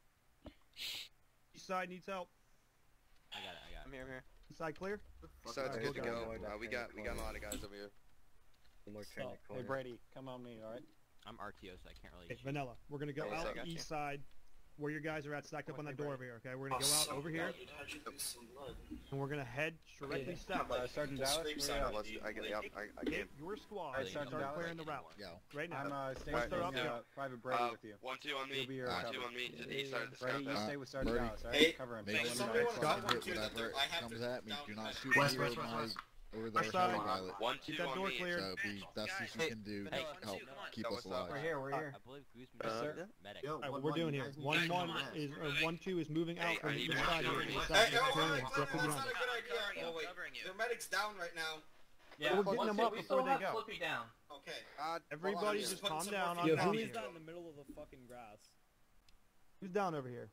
[SPEAKER 10] East side needs help.
[SPEAKER 12] I got it. I got it. I'm here. I'm here.
[SPEAKER 10] East side clear.
[SPEAKER 1] Besides,
[SPEAKER 13] Alright,
[SPEAKER 1] good to
[SPEAKER 13] go.
[SPEAKER 1] go.
[SPEAKER 13] Go.
[SPEAKER 1] Uh, we got we got a lot of guys over here.
[SPEAKER 13] One more train
[SPEAKER 2] So,
[SPEAKER 13] at
[SPEAKER 2] hey,
[SPEAKER 13] corner.
[SPEAKER 11] Hey Brady, come on me, alright?
[SPEAKER 12] I'm R T O, so I can't really.
[SPEAKER 10] Okay, Vanilla. We're gonna go
[SPEAKER 1] Hey,
[SPEAKER 10] out
[SPEAKER 1] I
[SPEAKER 10] the
[SPEAKER 12] got you.
[SPEAKER 10] east side, where your guys are at, stacked up on that door over here. Okay, we're gonna go out over here, and we're gonna head directly south.
[SPEAKER 13] Uh, Sergeant Dallas, where you
[SPEAKER 1] Yeah,
[SPEAKER 13] at?
[SPEAKER 1] let's, I get yep, I, I
[SPEAKER 10] Get
[SPEAKER 1] can't.
[SPEAKER 10] your squad
[SPEAKER 13] Alright,
[SPEAKER 10] and
[SPEAKER 13] Sergeant
[SPEAKER 10] start
[SPEAKER 13] Dallas.
[SPEAKER 10] clearing the route
[SPEAKER 9] Go.
[SPEAKER 10] right now.
[SPEAKER 13] I'm uh,
[SPEAKER 1] Alright,
[SPEAKER 13] stationing
[SPEAKER 10] they're up
[SPEAKER 13] uh,
[SPEAKER 10] here.
[SPEAKER 13] Private Brady
[SPEAKER 1] Uh,
[SPEAKER 13] with you.
[SPEAKER 1] one two on me.
[SPEAKER 13] You'll be your
[SPEAKER 1] One
[SPEAKER 9] cover.
[SPEAKER 1] two on me to the east side of this
[SPEAKER 13] Brady, you
[SPEAKER 1] compound.
[SPEAKER 13] stay with Sergeant
[SPEAKER 9] Brady.
[SPEAKER 13] Dallas, alright?
[SPEAKER 12] Hey,
[SPEAKER 13] Cover him.
[SPEAKER 9] Make
[SPEAKER 13] Don't
[SPEAKER 9] sure
[SPEAKER 13] let
[SPEAKER 9] my
[SPEAKER 13] him
[SPEAKER 9] Scott
[SPEAKER 13] back.
[SPEAKER 9] hit whatever comes at me. Do not shoot
[SPEAKER 7] West,
[SPEAKER 9] me or
[SPEAKER 7] west, west,
[SPEAKER 9] my
[SPEAKER 7] west.
[SPEAKER 9] or
[SPEAKER 10] West
[SPEAKER 9] their
[SPEAKER 10] side.
[SPEAKER 9] heli pilot.
[SPEAKER 1] One two
[SPEAKER 10] Get that
[SPEAKER 1] on
[SPEAKER 10] door
[SPEAKER 1] me.
[SPEAKER 10] cleared.
[SPEAKER 9] So be best as you can do to
[SPEAKER 12] Hey,
[SPEAKER 9] help
[SPEAKER 5] come on.
[SPEAKER 9] keep
[SPEAKER 1] Yeah,
[SPEAKER 9] us
[SPEAKER 1] what's up?
[SPEAKER 2] We're
[SPEAKER 9] alive.
[SPEAKER 2] here. We're here.
[SPEAKER 12] I believe Guzman
[SPEAKER 13] Yes,
[SPEAKER 12] is
[SPEAKER 13] sir.
[SPEAKER 12] medic.
[SPEAKER 7] Yo,
[SPEAKER 10] Alright,
[SPEAKER 7] one,
[SPEAKER 10] what we're
[SPEAKER 7] one,
[SPEAKER 10] doing
[SPEAKER 7] you
[SPEAKER 10] here.
[SPEAKER 7] guys need
[SPEAKER 10] One
[SPEAKER 7] to
[SPEAKER 10] one
[SPEAKER 7] come on.
[SPEAKER 10] is or one two is moving out
[SPEAKER 1] Hey,
[SPEAKER 10] from
[SPEAKER 1] I
[SPEAKER 10] the
[SPEAKER 1] need
[SPEAKER 10] east
[SPEAKER 1] one,
[SPEAKER 10] side
[SPEAKER 1] two,
[SPEAKER 10] here.
[SPEAKER 1] I need
[SPEAKER 10] East
[SPEAKER 1] one.
[SPEAKER 10] side.
[SPEAKER 1] Hey,
[SPEAKER 10] Just
[SPEAKER 1] oh,
[SPEAKER 10] clearing
[SPEAKER 1] oh,
[SPEAKER 10] it.
[SPEAKER 1] oh,
[SPEAKER 10] Directly
[SPEAKER 1] oh,
[SPEAKER 10] behind
[SPEAKER 1] oh,
[SPEAKER 10] it.
[SPEAKER 5] Oh, wait. Covering you.
[SPEAKER 12] Their medic's down right now.
[SPEAKER 2] Yeah,
[SPEAKER 10] We're getting them up
[SPEAKER 2] we
[SPEAKER 10] before
[SPEAKER 2] still
[SPEAKER 10] they
[SPEAKER 2] have
[SPEAKER 10] go.
[SPEAKER 2] Slippy down.
[SPEAKER 12] Okay.
[SPEAKER 1] Uh,
[SPEAKER 10] Everybody
[SPEAKER 1] hold on,
[SPEAKER 10] just
[SPEAKER 12] Put
[SPEAKER 10] calm
[SPEAKER 12] some
[SPEAKER 10] down.
[SPEAKER 12] more
[SPEAKER 10] I'm
[SPEAKER 12] Yo,
[SPEAKER 10] down
[SPEAKER 12] who
[SPEAKER 10] here.
[SPEAKER 12] is that
[SPEAKER 11] in the middle of the fucking grass?
[SPEAKER 10] Who's down over here?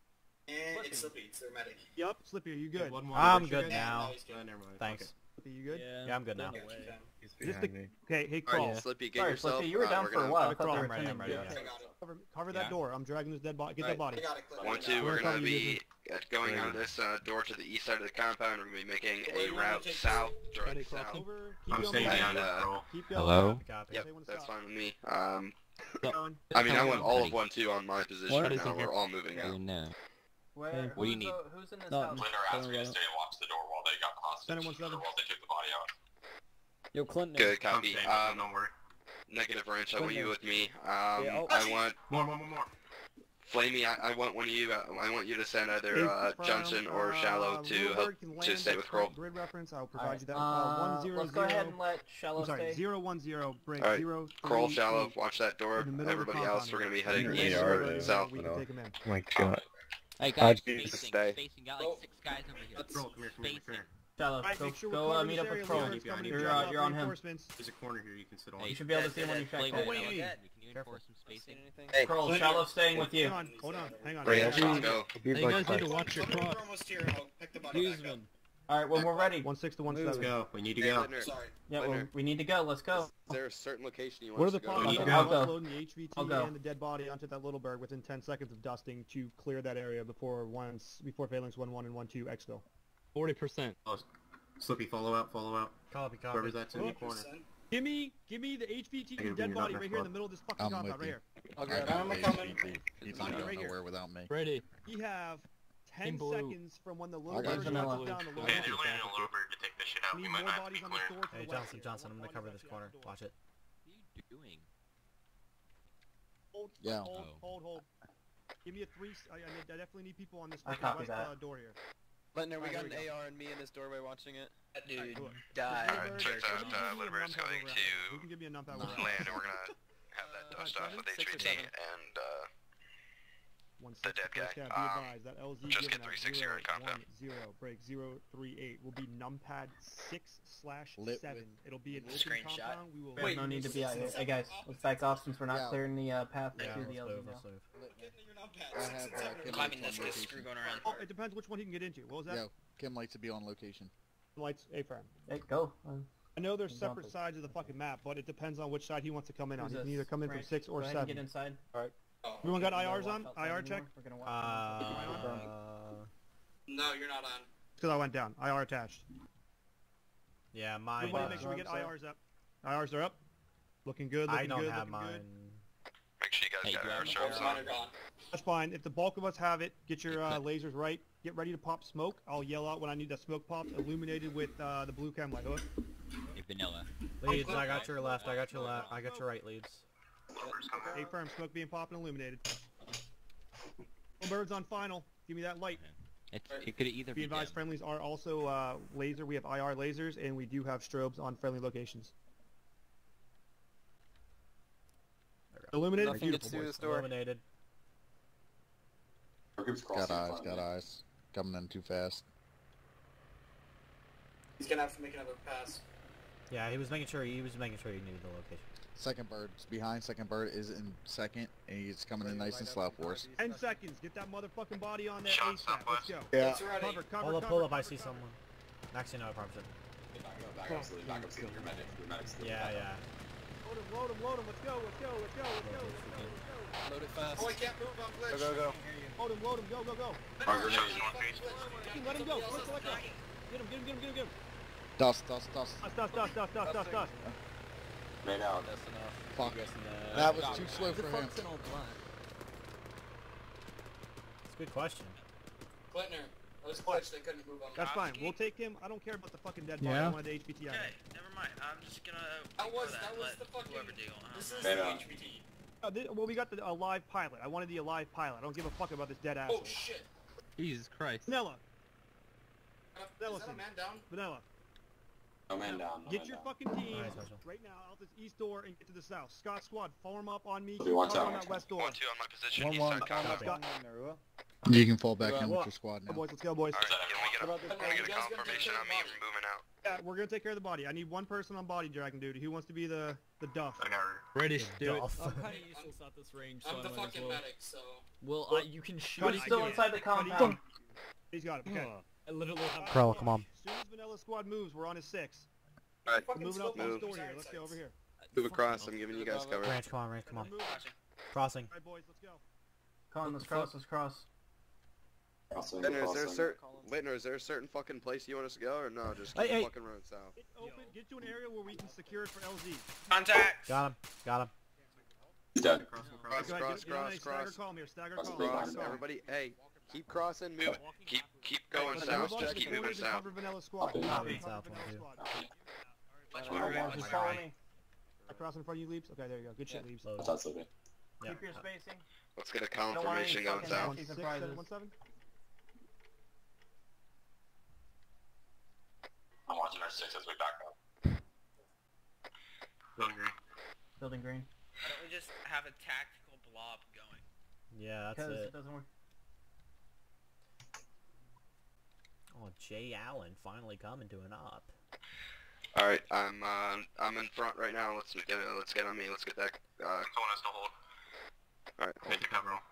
[SPEAKER 12] And it's Slippy, it's their medic.
[SPEAKER 10] Yup, Slippy, are you good?
[SPEAKER 7] One more.
[SPEAKER 4] I'm
[SPEAKER 7] You're
[SPEAKER 4] good
[SPEAKER 7] good?
[SPEAKER 4] now.
[SPEAKER 12] No, he's good.
[SPEAKER 7] Uh, never mind.
[SPEAKER 4] Thanks.
[SPEAKER 10] Slippy, you good?
[SPEAKER 8] Yeah,
[SPEAKER 4] Yeah, I'm good now.
[SPEAKER 12] Yeah, keep down.
[SPEAKER 13] He's
[SPEAKER 10] Is this
[SPEAKER 13] behind
[SPEAKER 10] the...
[SPEAKER 13] me.
[SPEAKER 10] Okay, hey,
[SPEAKER 1] All
[SPEAKER 10] Crawl.
[SPEAKER 1] right, Slippy, get
[SPEAKER 2] Sorry,
[SPEAKER 1] yourself.
[SPEAKER 2] Slippy, you were
[SPEAKER 1] uh,
[SPEAKER 2] down
[SPEAKER 1] we're
[SPEAKER 2] for a
[SPEAKER 1] gonna-
[SPEAKER 2] while. I
[SPEAKER 10] Have a
[SPEAKER 2] thought they
[SPEAKER 10] crawl.
[SPEAKER 2] were
[SPEAKER 4] I'm ready, I'm
[SPEAKER 2] attending
[SPEAKER 4] ready,
[SPEAKER 2] you.
[SPEAKER 12] I got it.
[SPEAKER 10] Cover, cover that
[SPEAKER 4] Yeah.
[SPEAKER 10] door. I'm dragging this dead body. Get
[SPEAKER 2] Okay.
[SPEAKER 10] that body.
[SPEAKER 12] I got it, Clip.
[SPEAKER 1] One, two,
[SPEAKER 10] We're
[SPEAKER 1] we're
[SPEAKER 10] gonna
[SPEAKER 1] gonna
[SPEAKER 10] cover you,
[SPEAKER 1] be uh, going on this uh, door to the east side of the compound. We're gonna be making
[SPEAKER 12] Wait,
[SPEAKER 1] a
[SPEAKER 12] you wanna
[SPEAKER 1] route
[SPEAKER 12] take
[SPEAKER 1] south,
[SPEAKER 10] Ready,
[SPEAKER 1] directly
[SPEAKER 10] cross
[SPEAKER 1] south.
[SPEAKER 10] over. Keep
[SPEAKER 7] I'm
[SPEAKER 10] going.
[SPEAKER 7] staying
[SPEAKER 1] And,
[SPEAKER 7] behind
[SPEAKER 1] uh,
[SPEAKER 7] this girl.
[SPEAKER 10] Keep going.
[SPEAKER 8] Hello?
[SPEAKER 4] Copy.
[SPEAKER 1] Yep,
[SPEAKER 10] Say when to
[SPEAKER 1] that's
[SPEAKER 10] stop.
[SPEAKER 1] fine with me. Um,
[SPEAKER 10] Keep going.
[SPEAKER 1] I mean, I
[SPEAKER 8] Come
[SPEAKER 1] want
[SPEAKER 8] on,
[SPEAKER 1] all
[SPEAKER 8] buddy.
[SPEAKER 1] of one two on my position
[SPEAKER 8] What
[SPEAKER 1] right
[SPEAKER 8] is
[SPEAKER 1] now.
[SPEAKER 8] it here?
[SPEAKER 1] We're all moving
[SPEAKER 8] Yeah,
[SPEAKER 1] out.
[SPEAKER 8] no.
[SPEAKER 2] Where?
[SPEAKER 8] What do you
[SPEAKER 2] who's,
[SPEAKER 8] need?
[SPEAKER 2] uh, who's in this
[SPEAKER 8] No,
[SPEAKER 2] house?
[SPEAKER 8] no.
[SPEAKER 6] Linder asked me to stay and watch the door while they got the hostage.
[SPEAKER 10] Center one seven.
[SPEAKER 6] Or while they took the body out.
[SPEAKER 8] Yo, Clinton.
[SPEAKER 1] Good
[SPEAKER 7] I'm
[SPEAKER 1] copy.
[SPEAKER 7] staying,
[SPEAKER 1] Um,
[SPEAKER 7] don't worry.
[SPEAKER 1] negative wrench. I want
[SPEAKER 8] Clinton.
[SPEAKER 1] you with me. Um,
[SPEAKER 8] Yeah, I'll-
[SPEAKER 1] I want
[SPEAKER 7] More, more, more, more.
[SPEAKER 1] Flamey. I, I want one of you. Uh, I want you to send either
[SPEAKER 10] Hey,
[SPEAKER 1] uh,
[SPEAKER 10] from,
[SPEAKER 1] Johnson or
[SPEAKER 10] uh,
[SPEAKER 1] Shallow to
[SPEAKER 10] Lilburn
[SPEAKER 1] help
[SPEAKER 10] can
[SPEAKER 1] to
[SPEAKER 10] land
[SPEAKER 1] stay
[SPEAKER 10] at
[SPEAKER 1] with
[SPEAKER 10] current
[SPEAKER 1] Kroll.
[SPEAKER 10] Grid reference. I'll provide
[SPEAKER 2] Alright,
[SPEAKER 10] you that.
[SPEAKER 2] uh,
[SPEAKER 10] Uh, one zero
[SPEAKER 2] let's go ahead
[SPEAKER 10] zero.
[SPEAKER 2] and let Shallow
[SPEAKER 10] I'm sorry.
[SPEAKER 2] stay.
[SPEAKER 10] Zero one zero. Break
[SPEAKER 1] All right,
[SPEAKER 10] zero.
[SPEAKER 1] Kroll,
[SPEAKER 10] three,
[SPEAKER 1] Shallow,
[SPEAKER 10] eight.
[SPEAKER 1] watch that door.
[SPEAKER 10] In the middle of the
[SPEAKER 1] Everybody else,
[SPEAKER 10] compound
[SPEAKER 1] we're gonna be
[SPEAKER 10] here.
[SPEAKER 1] heading
[SPEAKER 13] Yeah,
[SPEAKER 1] east
[SPEAKER 13] they
[SPEAKER 1] or
[SPEAKER 13] are,
[SPEAKER 1] south.
[SPEAKER 10] We
[SPEAKER 13] you
[SPEAKER 10] can
[SPEAKER 13] know.
[SPEAKER 10] take him in.
[SPEAKER 13] Oh my god.
[SPEAKER 8] Hey
[SPEAKER 13] How'd
[SPEAKER 8] guys,
[SPEAKER 13] you
[SPEAKER 8] spacing,
[SPEAKER 1] stay?
[SPEAKER 8] spacing. Got
[SPEAKER 12] Oh.
[SPEAKER 8] like six guys over here.
[SPEAKER 7] Let's roll. Come here, come here, come here.
[SPEAKER 2] Shallow,
[SPEAKER 10] Alright,
[SPEAKER 2] go,
[SPEAKER 10] make sure
[SPEAKER 2] go
[SPEAKER 10] we're
[SPEAKER 2] uh,
[SPEAKER 10] covering
[SPEAKER 2] meet
[SPEAKER 10] this
[SPEAKER 2] up
[SPEAKER 10] area.
[SPEAKER 2] with Kroll.
[SPEAKER 10] Lilburn's coming in.
[SPEAKER 2] You're,
[SPEAKER 10] Drop
[SPEAKER 2] uh,
[SPEAKER 10] off
[SPEAKER 2] you're on him.
[SPEAKER 10] reinforcements.
[SPEAKER 7] There's a corner here you can sit on.
[SPEAKER 2] You should be able to see him when you check
[SPEAKER 8] Flame
[SPEAKER 2] that.
[SPEAKER 10] Oh, wait,
[SPEAKER 8] now
[SPEAKER 10] wait.
[SPEAKER 8] again. We can enforce some spacing.
[SPEAKER 2] Hey, Kroll, Shallow staying with you.
[SPEAKER 10] Hang on, hold on, hang on.
[SPEAKER 1] Great,
[SPEAKER 10] hang on.
[SPEAKER 1] let's go.
[SPEAKER 13] He's
[SPEAKER 10] You
[SPEAKER 13] like
[SPEAKER 10] guys need to
[SPEAKER 13] five.
[SPEAKER 10] watch your
[SPEAKER 12] We're
[SPEAKER 10] cross.
[SPEAKER 12] almost here. I'll pick the body back up.
[SPEAKER 2] Alright, when we're ready.
[SPEAKER 10] One six to one
[SPEAKER 7] Let's
[SPEAKER 10] seven.
[SPEAKER 7] go. We need to
[SPEAKER 1] Hey,
[SPEAKER 7] go.
[SPEAKER 1] Linder,
[SPEAKER 12] Sorry.
[SPEAKER 2] Yeah, well,
[SPEAKER 1] Linder,
[SPEAKER 2] we need to go. Let's go.
[SPEAKER 1] is there a certain location you
[SPEAKER 10] What are
[SPEAKER 1] want
[SPEAKER 10] the
[SPEAKER 1] us to go?
[SPEAKER 10] problems?
[SPEAKER 7] need to
[SPEAKER 10] I'm
[SPEAKER 7] go.
[SPEAKER 2] I'll go.
[SPEAKER 10] uploading the H V T
[SPEAKER 2] I'll go.
[SPEAKER 10] and the dead body onto that little bird within ten seconds of dusting to clear that area before once before phalanx one one and one two exfil.
[SPEAKER 11] Forty percent.
[SPEAKER 7] Oh, Slippy, follow out, follow out.
[SPEAKER 4] Copy, copy.
[SPEAKER 7] Whoever's that's in the
[SPEAKER 10] Oh.
[SPEAKER 7] corner.
[SPEAKER 10] Give me, give me the H V T
[SPEAKER 7] Negative,
[SPEAKER 10] and dead
[SPEAKER 7] you're not
[SPEAKER 10] body
[SPEAKER 7] in
[SPEAKER 10] right
[SPEAKER 7] our
[SPEAKER 10] here in the
[SPEAKER 7] squad.
[SPEAKER 10] middle of this fucking
[SPEAKER 9] I'm
[SPEAKER 10] compound
[SPEAKER 9] with
[SPEAKER 10] right
[SPEAKER 9] you.
[SPEAKER 10] here.
[SPEAKER 9] I
[SPEAKER 12] grab
[SPEAKER 9] got
[SPEAKER 12] him,
[SPEAKER 9] the
[SPEAKER 12] I'm coming.
[SPEAKER 9] H V T. He's not
[SPEAKER 10] Right
[SPEAKER 9] going
[SPEAKER 10] here.
[SPEAKER 9] nowhere without me.
[SPEAKER 11] Ready.
[SPEAKER 10] We have ten
[SPEAKER 11] Team blue.
[SPEAKER 10] seconds from when the little
[SPEAKER 9] I got
[SPEAKER 10] bird
[SPEAKER 9] you.
[SPEAKER 10] touches down the
[SPEAKER 7] Okay,
[SPEAKER 10] lower
[SPEAKER 7] they're
[SPEAKER 6] Hey,
[SPEAKER 10] level.
[SPEAKER 6] they're landing a Lowbird to take this shit out.
[SPEAKER 10] We
[SPEAKER 6] We
[SPEAKER 10] need
[SPEAKER 6] might
[SPEAKER 10] more
[SPEAKER 6] not have to
[SPEAKER 10] bodies
[SPEAKER 6] be
[SPEAKER 10] on the
[SPEAKER 6] clear.
[SPEAKER 10] door to
[SPEAKER 4] Hey,
[SPEAKER 10] the west
[SPEAKER 4] Johnson,
[SPEAKER 10] here.
[SPEAKER 4] Johnson,
[SPEAKER 10] One
[SPEAKER 4] I'm
[SPEAKER 10] more
[SPEAKER 4] gonna cover
[SPEAKER 10] body
[SPEAKER 4] this
[SPEAKER 10] on the
[SPEAKER 4] corner.
[SPEAKER 10] door.
[SPEAKER 4] Watch it.
[SPEAKER 8] What are you doing?
[SPEAKER 10] Hold,
[SPEAKER 9] Yeah.
[SPEAKER 10] hold,
[SPEAKER 8] Oh.
[SPEAKER 10] hold, hold. Give me a three. I, I I definitely need people on this
[SPEAKER 2] I
[SPEAKER 10] fucking
[SPEAKER 2] copy
[SPEAKER 10] west
[SPEAKER 2] that.
[SPEAKER 10] uh, door here.
[SPEAKER 14] Linder, we
[SPEAKER 10] Alright,
[SPEAKER 14] got
[SPEAKER 10] here
[SPEAKER 14] an
[SPEAKER 10] we go.
[SPEAKER 14] A R and me in this doorway watching it.
[SPEAKER 5] That dude
[SPEAKER 10] Alright, cool.
[SPEAKER 5] died.
[SPEAKER 10] Lilbird,
[SPEAKER 6] turns
[SPEAKER 10] somebody
[SPEAKER 6] out,
[SPEAKER 10] give
[SPEAKER 6] uh,
[SPEAKER 10] me a
[SPEAKER 6] Lilbird's
[SPEAKER 10] numpad
[SPEAKER 6] going
[SPEAKER 10] over
[SPEAKER 6] to
[SPEAKER 10] at- You can give me a numpad over at-
[SPEAKER 6] Land, and we're gonna have that
[SPEAKER 10] Uh,
[SPEAKER 6] dust off with
[SPEAKER 14] six or
[SPEAKER 6] H V T
[SPEAKER 14] seven.
[SPEAKER 6] and uh,
[SPEAKER 10] One
[SPEAKER 6] the
[SPEAKER 10] six,
[SPEAKER 6] dead
[SPEAKER 10] first
[SPEAKER 6] guy.
[SPEAKER 10] cab, be
[SPEAKER 6] Um,
[SPEAKER 10] advised that L Z
[SPEAKER 6] just
[SPEAKER 10] given
[SPEAKER 6] get
[SPEAKER 10] at
[SPEAKER 6] three sixty
[SPEAKER 10] zero,
[SPEAKER 6] or compound.
[SPEAKER 10] one, zero, break zero three eight will be numpad six slash
[SPEAKER 9] Lit
[SPEAKER 10] seven. It'll be an open
[SPEAKER 5] Screenshot.
[SPEAKER 10] compound. We will.
[SPEAKER 2] There's no need to be out here. Hey guys, let's back off since we're not
[SPEAKER 9] Yeah.
[SPEAKER 2] clearing the uh, path
[SPEAKER 4] Yeah,
[SPEAKER 2] to
[SPEAKER 4] let's
[SPEAKER 2] the L Z
[SPEAKER 4] move,
[SPEAKER 2] now.
[SPEAKER 4] let's move.
[SPEAKER 12] Get into your numpad.
[SPEAKER 9] I
[SPEAKER 12] Six
[SPEAKER 9] have,
[SPEAKER 12] and
[SPEAKER 9] uh,
[SPEAKER 12] seven are
[SPEAKER 9] Kim
[SPEAKER 5] Climbing
[SPEAKER 9] Lights
[SPEAKER 5] this
[SPEAKER 9] on
[SPEAKER 5] this
[SPEAKER 9] location.
[SPEAKER 5] screw going around.
[SPEAKER 10] Oh, it depends which one he can get into. What was that?
[SPEAKER 9] Yo, Kim likes to be on location.
[SPEAKER 10] Lights A frame.
[SPEAKER 2] Hey, go. Um,
[SPEAKER 10] I know there's
[SPEAKER 2] Who's
[SPEAKER 10] separate
[SPEAKER 2] on?
[SPEAKER 10] sides of the fucking map, but it depends on which side he wants to come in on.
[SPEAKER 2] who's
[SPEAKER 10] He can
[SPEAKER 2] this?
[SPEAKER 10] either come in from
[SPEAKER 2] Frank,
[SPEAKER 10] six or
[SPEAKER 2] go ahead and
[SPEAKER 10] seven.
[SPEAKER 2] get inside.
[SPEAKER 12] Oh,
[SPEAKER 10] Everyone got
[SPEAKER 2] You
[SPEAKER 10] I Rs
[SPEAKER 2] wanna
[SPEAKER 10] on?
[SPEAKER 2] walk outside
[SPEAKER 10] I R check?
[SPEAKER 2] anymore? We're gonna walk outside.
[SPEAKER 4] Uh,
[SPEAKER 12] No, you're not on.
[SPEAKER 10] Because I went down. I R attached.
[SPEAKER 4] yeah, mine.
[SPEAKER 10] Everybody make
[SPEAKER 4] uh,
[SPEAKER 10] sure we get I Rs up. I Rs are up. Looking good,
[SPEAKER 4] I
[SPEAKER 10] looking
[SPEAKER 4] don't
[SPEAKER 10] good,
[SPEAKER 4] have
[SPEAKER 10] looking
[SPEAKER 4] mine.
[SPEAKER 10] good.
[SPEAKER 6] make sure you guys
[SPEAKER 8] Hey,
[SPEAKER 6] got
[SPEAKER 8] grab
[SPEAKER 6] our
[SPEAKER 8] the
[SPEAKER 6] sharps
[SPEAKER 12] Mine
[SPEAKER 6] on.
[SPEAKER 12] are gone.
[SPEAKER 10] That's fine. If the bulk of us have it, get your uh, lasers right. Get ready to pop smoke. I'll yell out when I need that smoke popped, illuminated with uh, the blue chem light. Hook.
[SPEAKER 8] Hey, vanilla.
[SPEAKER 4] Leads, I got your left, I got your left, I got your right leads.
[SPEAKER 10] Hey, firm. Smoke being popped and illuminated. Birds on final. Give me that light.
[SPEAKER 8] It's, it could either
[SPEAKER 10] Be
[SPEAKER 8] be
[SPEAKER 10] advised,
[SPEAKER 8] them.
[SPEAKER 10] friendlies are also uh, laser. We have I R lasers, and we do have strobes on friendly locations. Illuminated.
[SPEAKER 14] Nothing
[SPEAKER 10] Beautiful,
[SPEAKER 14] gets through
[SPEAKER 10] boys.
[SPEAKER 14] this door.
[SPEAKER 4] Eliminated.
[SPEAKER 9] Got eyes, got eyes. Coming in too fast.
[SPEAKER 12] He's gonna have to make another pass.
[SPEAKER 4] Yeah, he was making sure he was making sure he knew the location.
[SPEAKER 9] Second bird's behind. Second bird is in second, and he's coming in nice and slow for us.
[SPEAKER 10] Ten seconds. Get that motherfucking body on there
[SPEAKER 6] Shots
[SPEAKER 10] ASAP. Let's go.
[SPEAKER 9] Yeah.
[SPEAKER 12] It's ready.
[SPEAKER 10] Cover, cover,
[SPEAKER 4] Pull up,
[SPEAKER 10] cover,
[SPEAKER 4] pull up, I
[SPEAKER 10] cover,
[SPEAKER 4] see
[SPEAKER 10] cover.
[SPEAKER 4] someone. Actually, no, I promise it.
[SPEAKER 6] Back up, sleep, back up, sleep. Your medic, your medic's still
[SPEAKER 4] Yeah, yeah.
[SPEAKER 10] Load him, load him, load him. Let's go, let's go, let's go, let's go, let's go, let's go.
[SPEAKER 14] Load it fast.
[SPEAKER 12] Oh, I can't move. I'm
[SPEAKER 14] Go,
[SPEAKER 12] glitched.
[SPEAKER 14] go, go.
[SPEAKER 10] Load him, load him, go, go, go.
[SPEAKER 6] Our grenades.
[SPEAKER 10] Fucking let him go. Quick, quick, quick. Get him, get him, get him, get him, get him.
[SPEAKER 9] Dust, dust, dust.
[SPEAKER 10] Dust, dust, dust, dust, dust, dust, dust.
[SPEAKER 6] Made out.
[SPEAKER 14] That's enough.
[SPEAKER 9] Fuck.
[SPEAKER 14] You guys can, uh,
[SPEAKER 9] That was
[SPEAKER 14] stop.
[SPEAKER 9] too slow for him.
[SPEAKER 4] It's a good question.
[SPEAKER 12] Clintner. I was glitched. I couldn't move on.
[SPEAKER 10] That's fine. We'll take him. I don't care about the fucking dead body.
[SPEAKER 5] Yeah.
[SPEAKER 10] I wanted the H P T out.
[SPEAKER 5] Okay, never mind. I'm just gonna
[SPEAKER 12] That
[SPEAKER 5] ignore
[SPEAKER 12] was- that was
[SPEAKER 5] Let
[SPEAKER 12] the fucking-
[SPEAKER 5] whoever deal. I don't
[SPEAKER 12] This
[SPEAKER 5] know.
[SPEAKER 12] is
[SPEAKER 6] Made
[SPEAKER 12] the
[SPEAKER 6] out.
[SPEAKER 12] H P T.
[SPEAKER 10] Uh, thi- well, we got the alive pilot. I wanted the alive pilot. I don't give a fuck about this dead asshole.
[SPEAKER 12] Oh shit.
[SPEAKER 11] Jesus Christ.
[SPEAKER 10] Vanilla,
[SPEAKER 12] Uh,
[SPEAKER 10] Vanilla,
[SPEAKER 12] Is that a man down?
[SPEAKER 10] Vanilla.
[SPEAKER 6] No man down. no
[SPEAKER 10] Get
[SPEAKER 6] man
[SPEAKER 10] your
[SPEAKER 6] down.
[SPEAKER 10] fucking team
[SPEAKER 4] Alright, Special.
[SPEAKER 10] right now out this east door and get to the south. Scott squad, form up on me.
[SPEAKER 6] We
[SPEAKER 10] Keep
[SPEAKER 6] want
[SPEAKER 10] covering
[SPEAKER 6] out.
[SPEAKER 10] that west door.
[SPEAKER 6] One, two on my position,
[SPEAKER 13] One,
[SPEAKER 6] east
[SPEAKER 13] one,
[SPEAKER 6] side compound.
[SPEAKER 10] Scott,
[SPEAKER 9] You can fall back
[SPEAKER 10] Well,
[SPEAKER 9] in
[SPEAKER 10] well,
[SPEAKER 9] with your squad now.
[SPEAKER 10] boys, let's go, boys.
[SPEAKER 1] Alright, can we get a,
[SPEAKER 12] About this-
[SPEAKER 1] can we get a
[SPEAKER 12] You guys gonna
[SPEAKER 1] confirmation
[SPEAKER 12] take
[SPEAKER 1] on me
[SPEAKER 12] care of the
[SPEAKER 1] moving out?
[SPEAKER 10] Yeah, we're gonna take care of the body. I need one person on body dragon duty. Who wants to be the the duff?
[SPEAKER 6] I got her.
[SPEAKER 11] British, do it.
[SPEAKER 8] Duff.
[SPEAKER 15] I'm kind of useless at this range, so
[SPEAKER 12] I'm
[SPEAKER 15] I
[SPEAKER 12] the
[SPEAKER 15] might as
[SPEAKER 12] fucking
[SPEAKER 15] well.
[SPEAKER 12] medic, so...
[SPEAKER 15] Well, I, you can shoot.
[SPEAKER 2] Cody's
[SPEAKER 15] I
[SPEAKER 2] still
[SPEAKER 15] can-
[SPEAKER 2] inside the
[SPEAKER 10] Cody,
[SPEAKER 2] compound.
[SPEAKER 10] He's got it. Okay.
[SPEAKER 15] I literally have.
[SPEAKER 8] Krell, come on.
[SPEAKER 10] As soon as Vanilla Squad moves, we're on his six.
[SPEAKER 1] Alright,
[SPEAKER 10] We're moving up
[SPEAKER 1] Move.
[SPEAKER 10] the store here. Let's go over here.
[SPEAKER 1] move across. I'm giving you guys cover.
[SPEAKER 8] Ranch, come on, Ranch, come on.
[SPEAKER 10] We're moving.
[SPEAKER 8] Crossing.
[SPEAKER 10] Alright, boys, let's go.
[SPEAKER 2] Come on, let's cross, let's cross.
[SPEAKER 1] Littner, is there a certain Littner, is there a certain fucking place you want us to go, or no? Just
[SPEAKER 8] Hey,
[SPEAKER 1] keep
[SPEAKER 8] hey.
[SPEAKER 1] fucking running south.
[SPEAKER 10] Get open. Get to an area where we can secure it for L Z.
[SPEAKER 5] Contact.
[SPEAKER 8] Got him. Got him.
[SPEAKER 7] Dead.
[SPEAKER 1] Cross,
[SPEAKER 10] Go ahead,
[SPEAKER 1] cross,
[SPEAKER 10] get- get on
[SPEAKER 1] cross,
[SPEAKER 10] a stagger
[SPEAKER 1] cross.
[SPEAKER 10] column here. Stagger
[SPEAKER 7] Cross,
[SPEAKER 10] column.
[SPEAKER 1] Cross.
[SPEAKER 10] Stagger column.
[SPEAKER 1] Everybody, hey, keep crossing. Move. Keep keep going
[SPEAKER 10] Let's
[SPEAKER 1] south.
[SPEAKER 10] move
[SPEAKER 1] Just
[SPEAKER 10] up
[SPEAKER 1] keep
[SPEAKER 10] the
[SPEAKER 1] moving
[SPEAKER 10] corner to
[SPEAKER 1] south.
[SPEAKER 10] cover Vanilla Squad.
[SPEAKER 2] Copy.
[SPEAKER 10] Cover
[SPEAKER 8] South
[SPEAKER 10] Vanilla
[SPEAKER 8] one, too.
[SPEAKER 10] Squad.
[SPEAKER 5] Watch
[SPEAKER 2] Alright,
[SPEAKER 5] my right,
[SPEAKER 2] boys,
[SPEAKER 5] watch
[SPEAKER 2] just
[SPEAKER 5] my
[SPEAKER 2] follow
[SPEAKER 5] right.
[SPEAKER 2] me.
[SPEAKER 10] Across in front of you, Leaps. Okay, there you go. Good shit, Leaps.
[SPEAKER 8] Load.
[SPEAKER 15] Yeah.
[SPEAKER 2] Keep your spacing.
[SPEAKER 1] Let's get a
[SPEAKER 2] Don't want any
[SPEAKER 1] confirmation going
[SPEAKER 2] fucking
[SPEAKER 1] south.
[SPEAKER 10] One
[SPEAKER 2] nasty
[SPEAKER 10] six,
[SPEAKER 2] surprises.
[SPEAKER 10] seven, one seven.
[SPEAKER 6] I'm watching our six as we back up.
[SPEAKER 1] Building green.
[SPEAKER 2] Building green.
[SPEAKER 5] Why don't we just have a tactical blob going?
[SPEAKER 8] Yeah, that's
[SPEAKER 2] Because
[SPEAKER 8] it.
[SPEAKER 2] it doesn't work.
[SPEAKER 8] Oh, Jay Allen finally coming to an op.
[SPEAKER 1] All right, I'm uh, I'm in front right now. Let's get let's get on me. Let's get that. Uh,
[SPEAKER 6] Someone has to hold.
[SPEAKER 1] all right, hold
[SPEAKER 6] Take
[SPEAKER 1] the
[SPEAKER 6] the cover.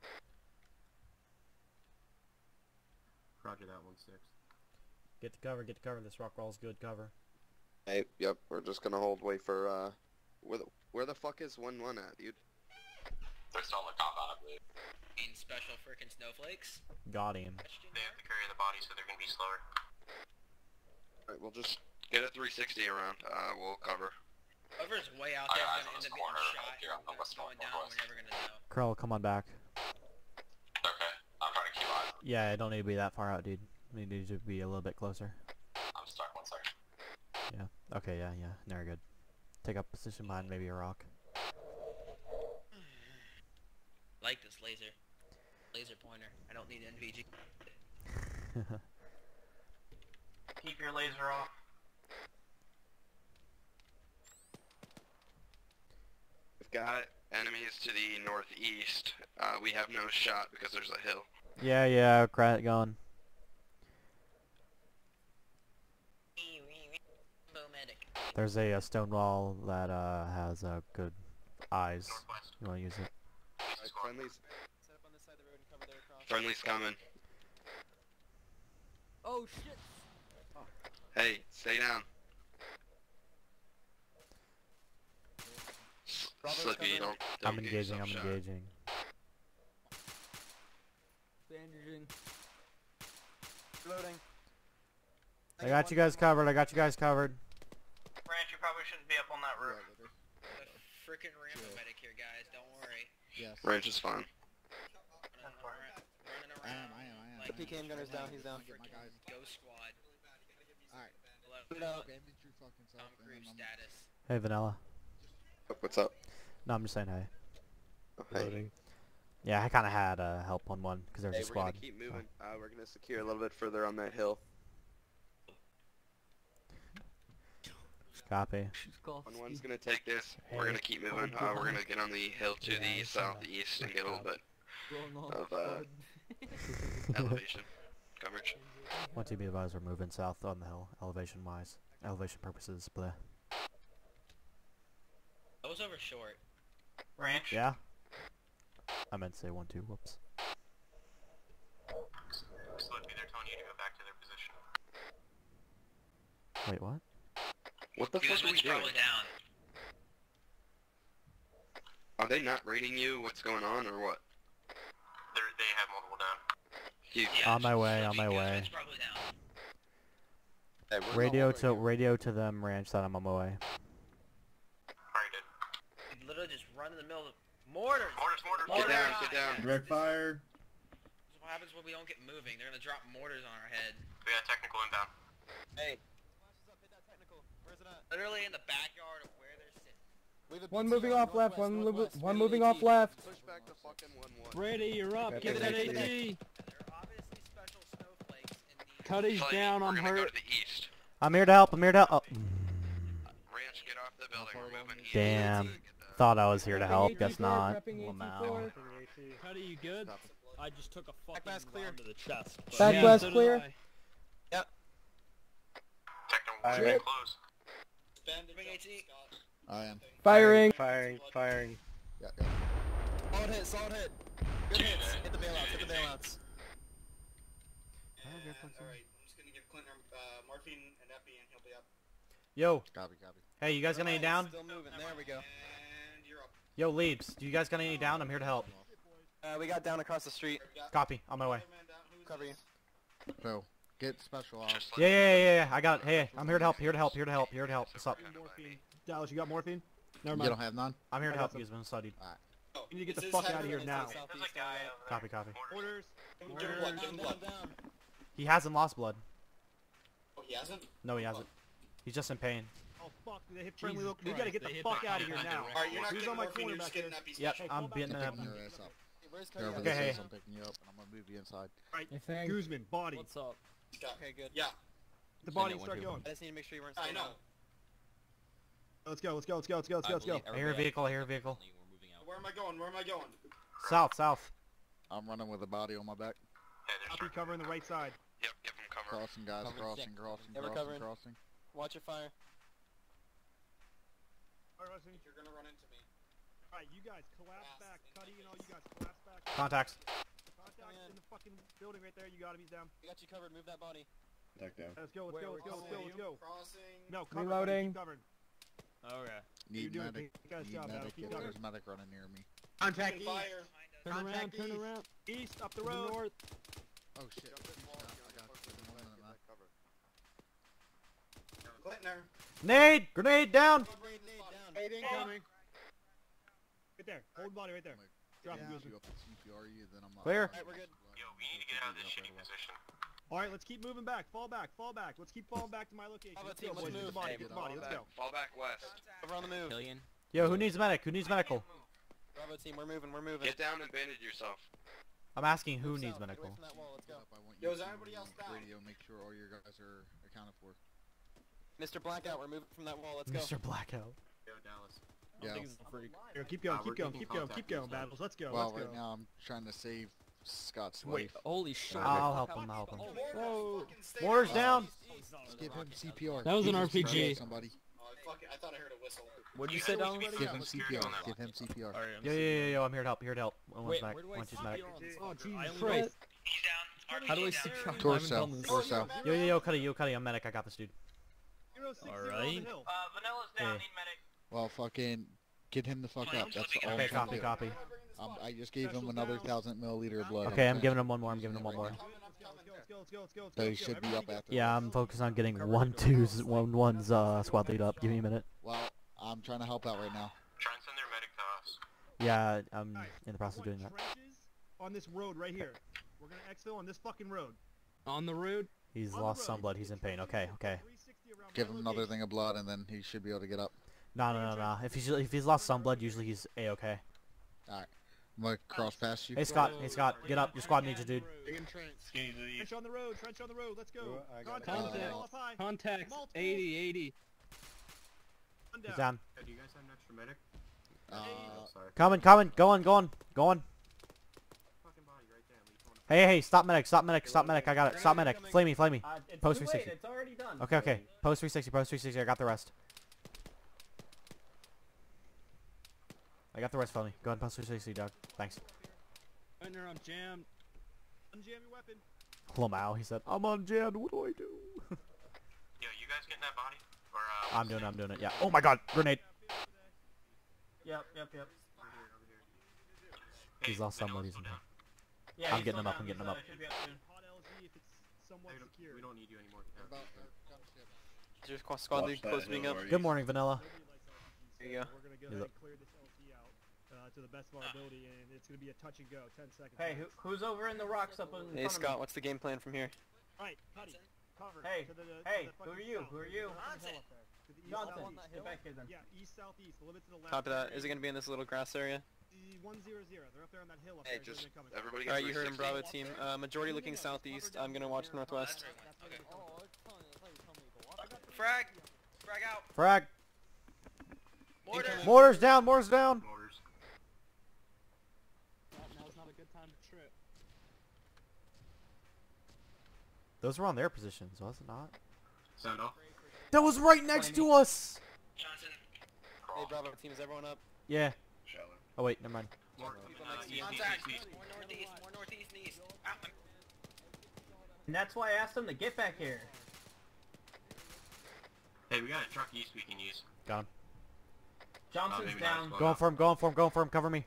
[SPEAKER 7] Roger that one six.
[SPEAKER 8] Get the cover, get the cover. This rock wall's good cover.
[SPEAKER 1] Hey, yep, we're just gonna hold. Wait for uh, where the where the fuck is one one at, dude?
[SPEAKER 6] They're still in the compound, I believe.
[SPEAKER 5] Mean special frickin' snowflakes?
[SPEAKER 8] Got him.
[SPEAKER 6] They have to carry the body, so they're gonna be slower.
[SPEAKER 1] All right, we'll just get a three sixty around. Uh, we'll cover.
[SPEAKER 5] Whoever's way out
[SPEAKER 6] I
[SPEAKER 5] there
[SPEAKER 6] got
[SPEAKER 5] is
[SPEAKER 6] eyes on
[SPEAKER 5] gonna end
[SPEAKER 6] this
[SPEAKER 5] up
[SPEAKER 6] corner,
[SPEAKER 5] getting shot
[SPEAKER 6] here on
[SPEAKER 5] and
[SPEAKER 6] the west
[SPEAKER 5] going
[SPEAKER 6] north-
[SPEAKER 5] down.
[SPEAKER 6] northwest.
[SPEAKER 5] We're never gonna know.
[SPEAKER 8] Krell, come on back.
[SPEAKER 6] Okay, I'm trying to keep eyes.
[SPEAKER 8] Yeah, I don't need to be that far out, dude. We need to be a little bit closer.
[SPEAKER 6] I'm stuck, one second.
[SPEAKER 8] Yeah. Okay, yeah, yeah. Very good. Take up position behind maybe a rock.
[SPEAKER 5] Like this laser. Laser pointer. I don't need N V G.
[SPEAKER 2] Keep your laser off.
[SPEAKER 1] We've got enemies to the northeast. Uh, we have no shot because there's a hill.
[SPEAKER 8] Yeah, yeah, cry it going.
[SPEAKER 5] Medic.
[SPEAKER 8] There's a, uh stone wall that uh, has uh, good eyes.
[SPEAKER 6] Northwest.
[SPEAKER 8] You want to use it?
[SPEAKER 1] All right, friendly's
[SPEAKER 14] Set up on this side of the road and cover their cross.
[SPEAKER 1] friendly's coming.
[SPEAKER 15] Oh shit!
[SPEAKER 1] Hey, stay down. S- Slippy, don't, don't
[SPEAKER 8] I'm
[SPEAKER 1] get
[SPEAKER 8] engaging, I'm
[SPEAKER 1] yourself shot.
[SPEAKER 8] engaging.
[SPEAKER 15] Bandaging.
[SPEAKER 14] Reloading.
[SPEAKER 8] I got you guys covered, I got you guys covered.
[SPEAKER 2] Ranch, you probably shouldn't be up on that roof.
[SPEAKER 5] The frickin' Rambo medic here, guys. Don't worry.
[SPEAKER 9] Yes.
[SPEAKER 1] Range is fine.
[SPEAKER 5] Running around. Running
[SPEAKER 9] I
[SPEAKER 5] around.
[SPEAKER 9] am, I am, I am.
[SPEAKER 5] Like
[SPEAKER 9] I am.
[SPEAKER 14] P K M gunner's down, he's down.
[SPEAKER 9] Get my guys.
[SPEAKER 5] Ghost squad.
[SPEAKER 9] Alright.
[SPEAKER 5] Left
[SPEAKER 14] Put it out.
[SPEAKER 9] Okay, infantry fucking
[SPEAKER 5] Tom
[SPEAKER 9] south. and
[SPEAKER 5] Cruise
[SPEAKER 9] then I'm-
[SPEAKER 5] status.
[SPEAKER 8] Hey, Vanilla.
[SPEAKER 1] What's up?
[SPEAKER 8] No, I'm just saying hey.
[SPEAKER 1] Oh, hey.
[SPEAKER 8] Yeah, I kind of had uh, help on one because there's
[SPEAKER 1] Hey,
[SPEAKER 8] a
[SPEAKER 1] we're gonna
[SPEAKER 8] squad.
[SPEAKER 1] keep moving. Uh, we're gonna secure a little bit further on that hill.
[SPEAKER 8] Copy.
[SPEAKER 1] One one's gonna take this. We're gonna keep moving. Uh, we're gonna get on the hill to the southeast and get a little bit of uh, elevation coverage.
[SPEAKER 8] One T B advised we're moving south on the hill, elevation wise. Elevation purposes, blah.
[SPEAKER 5] I was over short.
[SPEAKER 2] Ranch.
[SPEAKER 8] Yeah? I meant to say one, two, whoops.
[SPEAKER 6] Slippy, they're telling you to go back to their position.
[SPEAKER 8] Wait, what?
[SPEAKER 1] What the fuck are we
[SPEAKER 5] Guzman's
[SPEAKER 1] doing?
[SPEAKER 5] probably down.
[SPEAKER 1] Are they not rating you? What's going on, or what?
[SPEAKER 6] They're, they have multiple down.
[SPEAKER 1] Huge.
[SPEAKER 5] Yeah,
[SPEAKER 8] On my way,
[SPEAKER 5] Slippy
[SPEAKER 8] on my way.
[SPEAKER 5] Guzman's probably down.
[SPEAKER 1] Hey, where's the
[SPEAKER 8] Radio
[SPEAKER 1] hole
[SPEAKER 8] to
[SPEAKER 1] right here?
[SPEAKER 8] radio to them, ranch that I'm on my way.
[SPEAKER 6] Alright, did.
[SPEAKER 5] They literally just run in the middle of mortars.
[SPEAKER 6] Mortars, mortars.
[SPEAKER 1] Get down, get down.
[SPEAKER 7] Direct fire.
[SPEAKER 5] This is what happens when we don't get moving. They're gonna drop mortars on our head.
[SPEAKER 6] We got technical inbound.
[SPEAKER 5] Hey.
[SPEAKER 14] Flashes up, hit that technical. Where's it at?
[SPEAKER 5] Literally in the backyard of where they're sitting.
[SPEAKER 14] We have a
[SPEAKER 15] One
[SPEAKER 14] B T
[SPEAKER 15] moving
[SPEAKER 14] R,
[SPEAKER 15] off left, one
[SPEAKER 14] northwest,
[SPEAKER 15] li-
[SPEAKER 14] northwest.
[SPEAKER 15] one
[SPEAKER 14] We have
[SPEAKER 15] moving
[SPEAKER 14] an
[SPEAKER 15] off
[SPEAKER 14] AT.
[SPEAKER 15] left.
[SPEAKER 1] Push back to fucking one one.
[SPEAKER 10] Brady, you're up.
[SPEAKER 15] Get
[SPEAKER 10] Get that
[SPEAKER 15] that
[SPEAKER 10] AT.
[SPEAKER 5] They're obviously special snowflakes in the...
[SPEAKER 10] Cuddy's
[SPEAKER 1] Slippy,
[SPEAKER 10] down.
[SPEAKER 1] we're
[SPEAKER 10] I'm
[SPEAKER 1] gonna go
[SPEAKER 10] hurt.
[SPEAKER 1] to the east.
[SPEAKER 8] I'm here to help, I'm here to help. Oh.
[SPEAKER 1] Ranch, get off the building. We're moving east.
[SPEAKER 8] Damn.
[SPEAKER 1] Get the-
[SPEAKER 8] Thought I was here to help, guess
[SPEAKER 15] Prepping A T four,
[SPEAKER 8] not.
[SPEAKER 15] prepping
[SPEAKER 8] Well,
[SPEAKER 15] A T
[SPEAKER 8] now.
[SPEAKER 15] four.
[SPEAKER 10] Cuddy, you good?
[SPEAKER 15] I just took a fucking
[SPEAKER 14] blast clear.
[SPEAKER 15] round to the chest. but-
[SPEAKER 16] Back
[SPEAKER 15] Yeah,
[SPEAKER 16] blast
[SPEAKER 15] so did
[SPEAKER 16] clear.
[SPEAKER 15] I.
[SPEAKER 14] Yep.
[SPEAKER 6] Techno
[SPEAKER 13] Firing.
[SPEAKER 6] very close.
[SPEAKER 12] Bandit
[SPEAKER 5] Bring
[SPEAKER 12] jump,
[SPEAKER 5] AT.
[SPEAKER 12] Scott.
[SPEAKER 9] I am.
[SPEAKER 16] Firing.
[SPEAKER 13] Firing, firing.
[SPEAKER 9] Yeah, yeah.
[SPEAKER 14] Solid hit, solid hit. Good hits. Hit the bailouts, hit the bailouts.
[SPEAKER 12] And, alright, I'm just gonna give Clinton uh, morphine and epi and he'll be up.
[SPEAKER 4] Yo,
[SPEAKER 9] Copy, copy.
[SPEAKER 4] hey, you guys got any
[SPEAKER 14] Alright,
[SPEAKER 4] down?
[SPEAKER 14] Still moving. There we go.
[SPEAKER 12] And you're up.
[SPEAKER 4] Yo, Leaps, do you guys got any down? I'm here to help.
[SPEAKER 14] Uh, we got down across the street.
[SPEAKER 12] We got
[SPEAKER 4] Copy, on my way.
[SPEAKER 12] another man down. Who's
[SPEAKER 14] Cover you.
[SPEAKER 12] this?
[SPEAKER 9] So, get special ops.
[SPEAKER 6] Just
[SPEAKER 4] Yeah, yeah, yeah, yeah, I got it. Hey, I'm here to help, here to help, here to help, here to help. What's up?
[SPEAKER 10] Morphine. Dallas, you got morphine? Never
[SPEAKER 9] You
[SPEAKER 10] mind.
[SPEAKER 9] don't have none?
[SPEAKER 4] I'm here to
[SPEAKER 10] I
[SPEAKER 4] help
[SPEAKER 10] got
[SPEAKER 4] you, been studied.
[SPEAKER 12] Oh,
[SPEAKER 10] You need to get
[SPEAKER 12] it's
[SPEAKER 10] the
[SPEAKER 12] his
[SPEAKER 10] fuck
[SPEAKER 12] head
[SPEAKER 10] out of here
[SPEAKER 12] and
[SPEAKER 10] now.
[SPEAKER 12] it's
[SPEAKER 14] Southeast,
[SPEAKER 6] There's a guy over there.
[SPEAKER 4] Copy, copy.
[SPEAKER 10] Orders.
[SPEAKER 12] Give him blood, give him
[SPEAKER 14] Down,
[SPEAKER 12] blood.
[SPEAKER 14] down, down.
[SPEAKER 4] He hasn't lost blood.
[SPEAKER 12] Oh, he hasn't?
[SPEAKER 4] No, he hasn't. He's just in pain.
[SPEAKER 10] Oh fuck, they hit friendly
[SPEAKER 15] Jesus
[SPEAKER 10] look. We gotta
[SPEAKER 15] Christ,
[SPEAKER 10] get
[SPEAKER 15] they
[SPEAKER 10] the
[SPEAKER 15] hit
[SPEAKER 10] fuck
[SPEAKER 15] the
[SPEAKER 10] out of here
[SPEAKER 15] compound
[SPEAKER 10] now.
[SPEAKER 15] directly.
[SPEAKER 12] Alright, you're not
[SPEAKER 10] Who's
[SPEAKER 12] getting
[SPEAKER 10] on my
[SPEAKER 12] morphine,
[SPEAKER 10] corner
[SPEAKER 12] you're
[SPEAKER 10] back
[SPEAKER 12] just
[SPEAKER 10] here?
[SPEAKER 12] getting epi
[SPEAKER 4] Yep,
[SPEAKER 12] special.
[SPEAKER 4] I'm
[SPEAKER 10] fall back
[SPEAKER 4] being
[SPEAKER 10] to
[SPEAKER 4] uh,
[SPEAKER 10] the
[SPEAKER 9] Picking your ass up.
[SPEAKER 14] Where's
[SPEAKER 9] Wherever
[SPEAKER 14] Cody?
[SPEAKER 4] Okay,
[SPEAKER 9] this
[SPEAKER 4] hey.
[SPEAKER 9] is, I'm picking you up, and I'm gonna move you inside.
[SPEAKER 10] Right, Guzman, body.
[SPEAKER 15] What's up?
[SPEAKER 12] Scott.
[SPEAKER 14] Okay, good.
[SPEAKER 12] Yeah,
[SPEAKER 10] The body, start going.
[SPEAKER 14] I just need to make sure you weren't
[SPEAKER 12] I
[SPEAKER 14] still
[SPEAKER 12] know.
[SPEAKER 14] down.
[SPEAKER 10] Let's go, let's go, let's go, let's go, let's go, let's go.
[SPEAKER 4] I hear a vehicle, I hear a vehicle.
[SPEAKER 12] Where am I going? Where am I going?
[SPEAKER 4] South, south.
[SPEAKER 9] I'm running with a body on my back.
[SPEAKER 6] Hey, there's
[SPEAKER 10] Copy, covering the right side.
[SPEAKER 6] Yep, yep, I'm covered.
[SPEAKER 9] Crossing, guys.
[SPEAKER 14] Covering.
[SPEAKER 9] Crossing, crossing,
[SPEAKER 14] Yeah, we're
[SPEAKER 9] crossing,
[SPEAKER 14] covering.
[SPEAKER 9] crossing.
[SPEAKER 14] Watch your fire.
[SPEAKER 10] Alright,
[SPEAKER 12] You're gonna run into me.
[SPEAKER 10] Alright, you guys collapse back. Cuddy and all you guys collapse back.
[SPEAKER 4] Contacts.
[SPEAKER 10] Contact in the fucking building right there. You got him, he's down.
[SPEAKER 14] We got you covered. Move that body.
[SPEAKER 13] Attack down.
[SPEAKER 10] Let's go, let's go, let's go, let's go, let's go.
[SPEAKER 12] Crossing.
[SPEAKER 10] No, cover,
[SPEAKER 16] Reloading.
[SPEAKER 10] Keep covering.
[SPEAKER 15] Okay.
[SPEAKER 10] You're
[SPEAKER 9] Need
[SPEAKER 10] doing
[SPEAKER 9] medic.
[SPEAKER 10] a good
[SPEAKER 9] Need
[SPEAKER 10] job, Battle.
[SPEAKER 9] medic.
[SPEAKER 10] Keep
[SPEAKER 9] If
[SPEAKER 10] covering.
[SPEAKER 9] there's medic running near me.
[SPEAKER 12] Contact fire.
[SPEAKER 15] Turn around, turn around.
[SPEAKER 10] East, up the road.
[SPEAKER 15] North.
[SPEAKER 9] Oh shit. I got you. One minute, man.
[SPEAKER 12] Clintner.
[SPEAKER 4] Nade! Grenade down!
[SPEAKER 14] Grenade down.
[SPEAKER 12] Eight incoming.
[SPEAKER 10] Right there. Hold body right there. Drop
[SPEAKER 9] Yeah,
[SPEAKER 10] it,
[SPEAKER 9] you
[SPEAKER 10] Guzman.
[SPEAKER 9] up and C P R you, then I'm not-
[SPEAKER 4] Clear.
[SPEAKER 14] Alright, we're good.
[SPEAKER 6] Yo, we need to get out of this shitty position.
[SPEAKER 10] Alright, let's keep moving back. Fall back, fall back. Let's keep falling back to my location.
[SPEAKER 14] Bravo
[SPEAKER 10] Let's
[SPEAKER 14] team,
[SPEAKER 10] go,
[SPEAKER 14] let's
[SPEAKER 10] boys. Get the
[SPEAKER 14] move.
[SPEAKER 10] body,
[SPEAKER 14] Hey,
[SPEAKER 10] get the body. Let's go.
[SPEAKER 6] Fall back west.
[SPEAKER 14] Over on the move.
[SPEAKER 15] Billion.
[SPEAKER 4] Yo, who needs medic? Who needs medical?
[SPEAKER 14] Bravo team, we're moving, we're moving.
[SPEAKER 6] Get down and bandage yourself.
[SPEAKER 4] I'm asking who
[SPEAKER 14] Move
[SPEAKER 4] needs
[SPEAKER 14] south, get away
[SPEAKER 4] medical.
[SPEAKER 14] from that wall, let's go.
[SPEAKER 9] I want
[SPEAKER 12] Yo,
[SPEAKER 9] you
[SPEAKER 12] is
[SPEAKER 9] to
[SPEAKER 12] everybody else down?
[SPEAKER 9] Radio, make sure all your guys are accounted for.
[SPEAKER 14] Mister Blackout, we're moving from that wall, let's go.
[SPEAKER 4] Mister Blackout.
[SPEAKER 6] Yo, Dallas.
[SPEAKER 9] Yeah.
[SPEAKER 10] Here, keep going,
[SPEAKER 6] Uh,
[SPEAKER 10] keep
[SPEAKER 6] we're
[SPEAKER 10] going,
[SPEAKER 6] keeping
[SPEAKER 10] keep going,
[SPEAKER 6] contact
[SPEAKER 10] keep going,
[SPEAKER 6] with them.
[SPEAKER 10] Battles. Let's go,
[SPEAKER 9] Well,
[SPEAKER 10] let's
[SPEAKER 9] right
[SPEAKER 10] go.
[SPEAKER 9] now I'm trying to save Scott's
[SPEAKER 15] Wait,
[SPEAKER 9] life.
[SPEAKER 15] holy shit.
[SPEAKER 4] I'll help him, I'll help him.
[SPEAKER 10] Whoa.
[SPEAKER 4] Mortar's down!
[SPEAKER 9] Just give him C P R.
[SPEAKER 15] That was
[SPEAKER 9] Give
[SPEAKER 15] an
[SPEAKER 9] him C P R,
[SPEAKER 15] R P G.
[SPEAKER 9] Somebody.
[SPEAKER 12] Oh, I fucking, I thought I heard a whistle.
[SPEAKER 15] What'd you say, Donald?
[SPEAKER 9] Give him C P R. Give him C P R.
[SPEAKER 15] Alright, I'm
[SPEAKER 4] Yo, yo, yo, yo, I'm here to help, here to help. One
[SPEAKER 15] Wait,
[SPEAKER 4] medic,
[SPEAKER 15] where do I
[SPEAKER 4] one
[SPEAKER 15] see
[SPEAKER 4] medic.
[SPEAKER 15] C P R on this
[SPEAKER 10] Oh,
[SPEAKER 15] fucker?
[SPEAKER 10] Jesus
[SPEAKER 15] I only
[SPEAKER 10] Christ.
[SPEAKER 6] He's down.
[SPEAKER 15] How do I
[SPEAKER 6] down.
[SPEAKER 15] see C P R?
[SPEAKER 9] Torso,
[SPEAKER 15] I haven't done this.
[SPEAKER 9] torso.
[SPEAKER 4] Yo, yo, yo, Cuddy, yo, Cuddy, I'm medic, I got this dude.
[SPEAKER 10] zero six zero on the
[SPEAKER 15] Alright.
[SPEAKER 10] hill.
[SPEAKER 5] Vanilla's
[SPEAKER 4] down,
[SPEAKER 5] need medic.
[SPEAKER 9] Well, fucking get him the fuck up. That's all
[SPEAKER 4] Okay,
[SPEAKER 9] I'm trying to
[SPEAKER 4] copy,
[SPEAKER 9] do.
[SPEAKER 4] copy.
[SPEAKER 9] Um, I just gave him another thousand milliliter of blood.
[SPEAKER 4] Okay, I'm giving him one more, I'm giving him one more.
[SPEAKER 10] Let's go, let's go, let's go, let's go, let's go.
[SPEAKER 9] So he
[SPEAKER 10] let's go.
[SPEAKER 9] should be up
[SPEAKER 10] Everybody
[SPEAKER 9] after.
[SPEAKER 4] Yeah, I'm focused on getting one, twos, one, one's uh, squad lead up. Give me a minute.
[SPEAKER 9] Well, I'm trying to help out right now.
[SPEAKER 6] Try and send their medic to us.
[SPEAKER 4] Yeah, I'm
[SPEAKER 10] Alright,
[SPEAKER 4] in the process of
[SPEAKER 10] we
[SPEAKER 4] doing
[SPEAKER 10] want
[SPEAKER 4] that.
[SPEAKER 10] trenches on this road right here. We're gonna exfil on this fucking road.
[SPEAKER 15] On the road?
[SPEAKER 4] He's
[SPEAKER 10] On the
[SPEAKER 4] lost
[SPEAKER 10] road.
[SPEAKER 4] some blood, he's in pain. Okay, okay.
[SPEAKER 10] three sixty around
[SPEAKER 9] Give
[SPEAKER 10] my
[SPEAKER 9] him another
[SPEAKER 10] location.
[SPEAKER 9] thing of blood, and then he should be able to get up.
[SPEAKER 4] No, no, no, no. If he's if he's lost some blood, usually he's a-okay.
[SPEAKER 9] Alright. I'm gonna cross past you.
[SPEAKER 4] Hey Scott, hey Scott, get up. Your squad needs you, dude.
[SPEAKER 10] Trench on the road, trench on the road, let's go.
[SPEAKER 13] I got it.
[SPEAKER 10] Contact,
[SPEAKER 9] Uh,
[SPEAKER 10] all up high.
[SPEAKER 15] Contacts,
[SPEAKER 10] Multiple.
[SPEAKER 15] eighty, eighty.
[SPEAKER 10] One
[SPEAKER 4] He's
[SPEAKER 10] down.
[SPEAKER 4] down.
[SPEAKER 7] Hey, do you guys have an extra medic?
[SPEAKER 9] Uh,
[SPEAKER 7] Oh, sorry.
[SPEAKER 4] Coming, coming, going, going, going.
[SPEAKER 7] Fucking body right there. Leave one.
[SPEAKER 4] Hey, hey, stop medic, stop medic, stop medic. I got it. Stop medic. Flame me, flame me.
[SPEAKER 2] Uh, it's
[SPEAKER 4] Post
[SPEAKER 2] too
[SPEAKER 4] three
[SPEAKER 2] late,
[SPEAKER 4] sixty.
[SPEAKER 2] it's already done.
[SPEAKER 4] Okay, okay. Post three sixty, post three sixty. I got the rest. I got the rest, flame me. Go ahead, post three sixty, Doug. Thanks.
[SPEAKER 15] Partner, I'm jammed.
[SPEAKER 10] Unjam your weapon.
[SPEAKER 4] Lamau, he said. I'm unjammed. What do I do?
[SPEAKER 6] Yo, you guys getting that body? Or, uh,
[SPEAKER 4] I'm doing it, I'm doing it. Yeah. Oh my god, grenade.
[SPEAKER 2] Yep, yep, yep.
[SPEAKER 4] He's lost some blood, he's in pain.
[SPEAKER 2] Yeah,
[SPEAKER 4] I'm
[SPEAKER 2] he's
[SPEAKER 4] getting
[SPEAKER 2] still
[SPEAKER 4] him up,
[SPEAKER 2] down,
[SPEAKER 4] I'm getting
[SPEAKER 2] he's,
[SPEAKER 4] him
[SPEAKER 2] uh,
[SPEAKER 4] up.
[SPEAKER 2] should be up soon.
[SPEAKER 10] Hot L Z if it's somewhat
[SPEAKER 7] Hey, we don't-
[SPEAKER 10] secure.
[SPEAKER 7] we don't need you anymore. Yeah.
[SPEAKER 9] about uh, gunship.
[SPEAKER 14] Is your squad, squad lead close to being up?
[SPEAKER 4] Good morning, Vanilla.
[SPEAKER 14] There you go.
[SPEAKER 10] We're gonna go
[SPEAKER 4] He's
[SPEAKER 10] ahead
[SPEAKER 4] up.
[SPEAKER 10] and clear this L C out uh, to the best of our ability, and it's gonna be a touch and go. Ten seconds.
[SPEAKER 2] Hey, who, who's over in the rocks up in
[SPEAKER 14] Hey
[SPEAKER 2] front
[SPEAKER 14] Scott,
[SPEAKER 2] of
[SPEAKER 14] what's the game plan from here?
[SPEAKER 10] Alright, Cuddy, cover.
[SPEAKER 2] Hey,
[SPEAKER 10] to the, to
[SPEAKER 2] hey,
[SPEAKER 10] the
[SPEAKER 2] who are
[SPEAKER 10] fucking
[SPEAKER 2] you?
[SPEAKER 10] south.
[SPEAKER 2] Who are you?
[SPEAKER 10] To the fucking hill up there. To the east,
[SPEAKER 2] Johnson,
[SPEAKER 10] southeast.
[SPEAKER 2] get back here then.
[SPEAKER 10] Yeah, east, southeast. A little bit to the left.
[SPEAKER 14] Copy that. Is it gonna be in this little grass area?
[SPEAKER 10] one zero zero. They're up there on that hill up
[SPEAKER 6] Hey,
[SPEAKER 10] there.
[SPEAKER 6] just
[SPEAKER 10] They're coming.
[SPEAKER 6] everybody get
[SPEAKER 14] Alright, you heard him,
[SPEAKER 6] three sixty.
[SPEAKER 14] Bravo team. Uh, majority looking southeast. I'm gonna watch northwest.
[SPEAKER 5] Frag! Frag out!
[SPEAKER 4] Frag.
[SPEAKER 5] Mortar!
[SPEAKER 4] Mortars down, mortars down.
[SPEAKER 6] Mortars.
[SPEAKER 15] Now's not a good time to trip.
[SPEAKER 4] Those were on their positions, was it not?
[SPEAKER 7] Sound off.
[SPEAKER 4] That was right next to us!
[SPEAKER 5] Johnson.
[SPEAKER 14] Hey, Bravo team, is everyone up?
[SPEAKER 4] Yeah. Oh wait, never mind.
[SPEAKER 14] People next to you.
[SPEAKER 5] Contact. More northeast. More northeast and east. Out.
[SPEAKER 2] And that's why I asked them to get back here.
[SPEAKER 6] Hey, we got a truck east we can use.
[SPEAKER 4] Got him.
[SPEAKER 2] Johnson's
[SPEAKER 6] maybe not
[SPEAKER 2] down.
[SPEAKER 6] as well.
[SPEAKER 4] Going for him, going for him, going for him, cover me.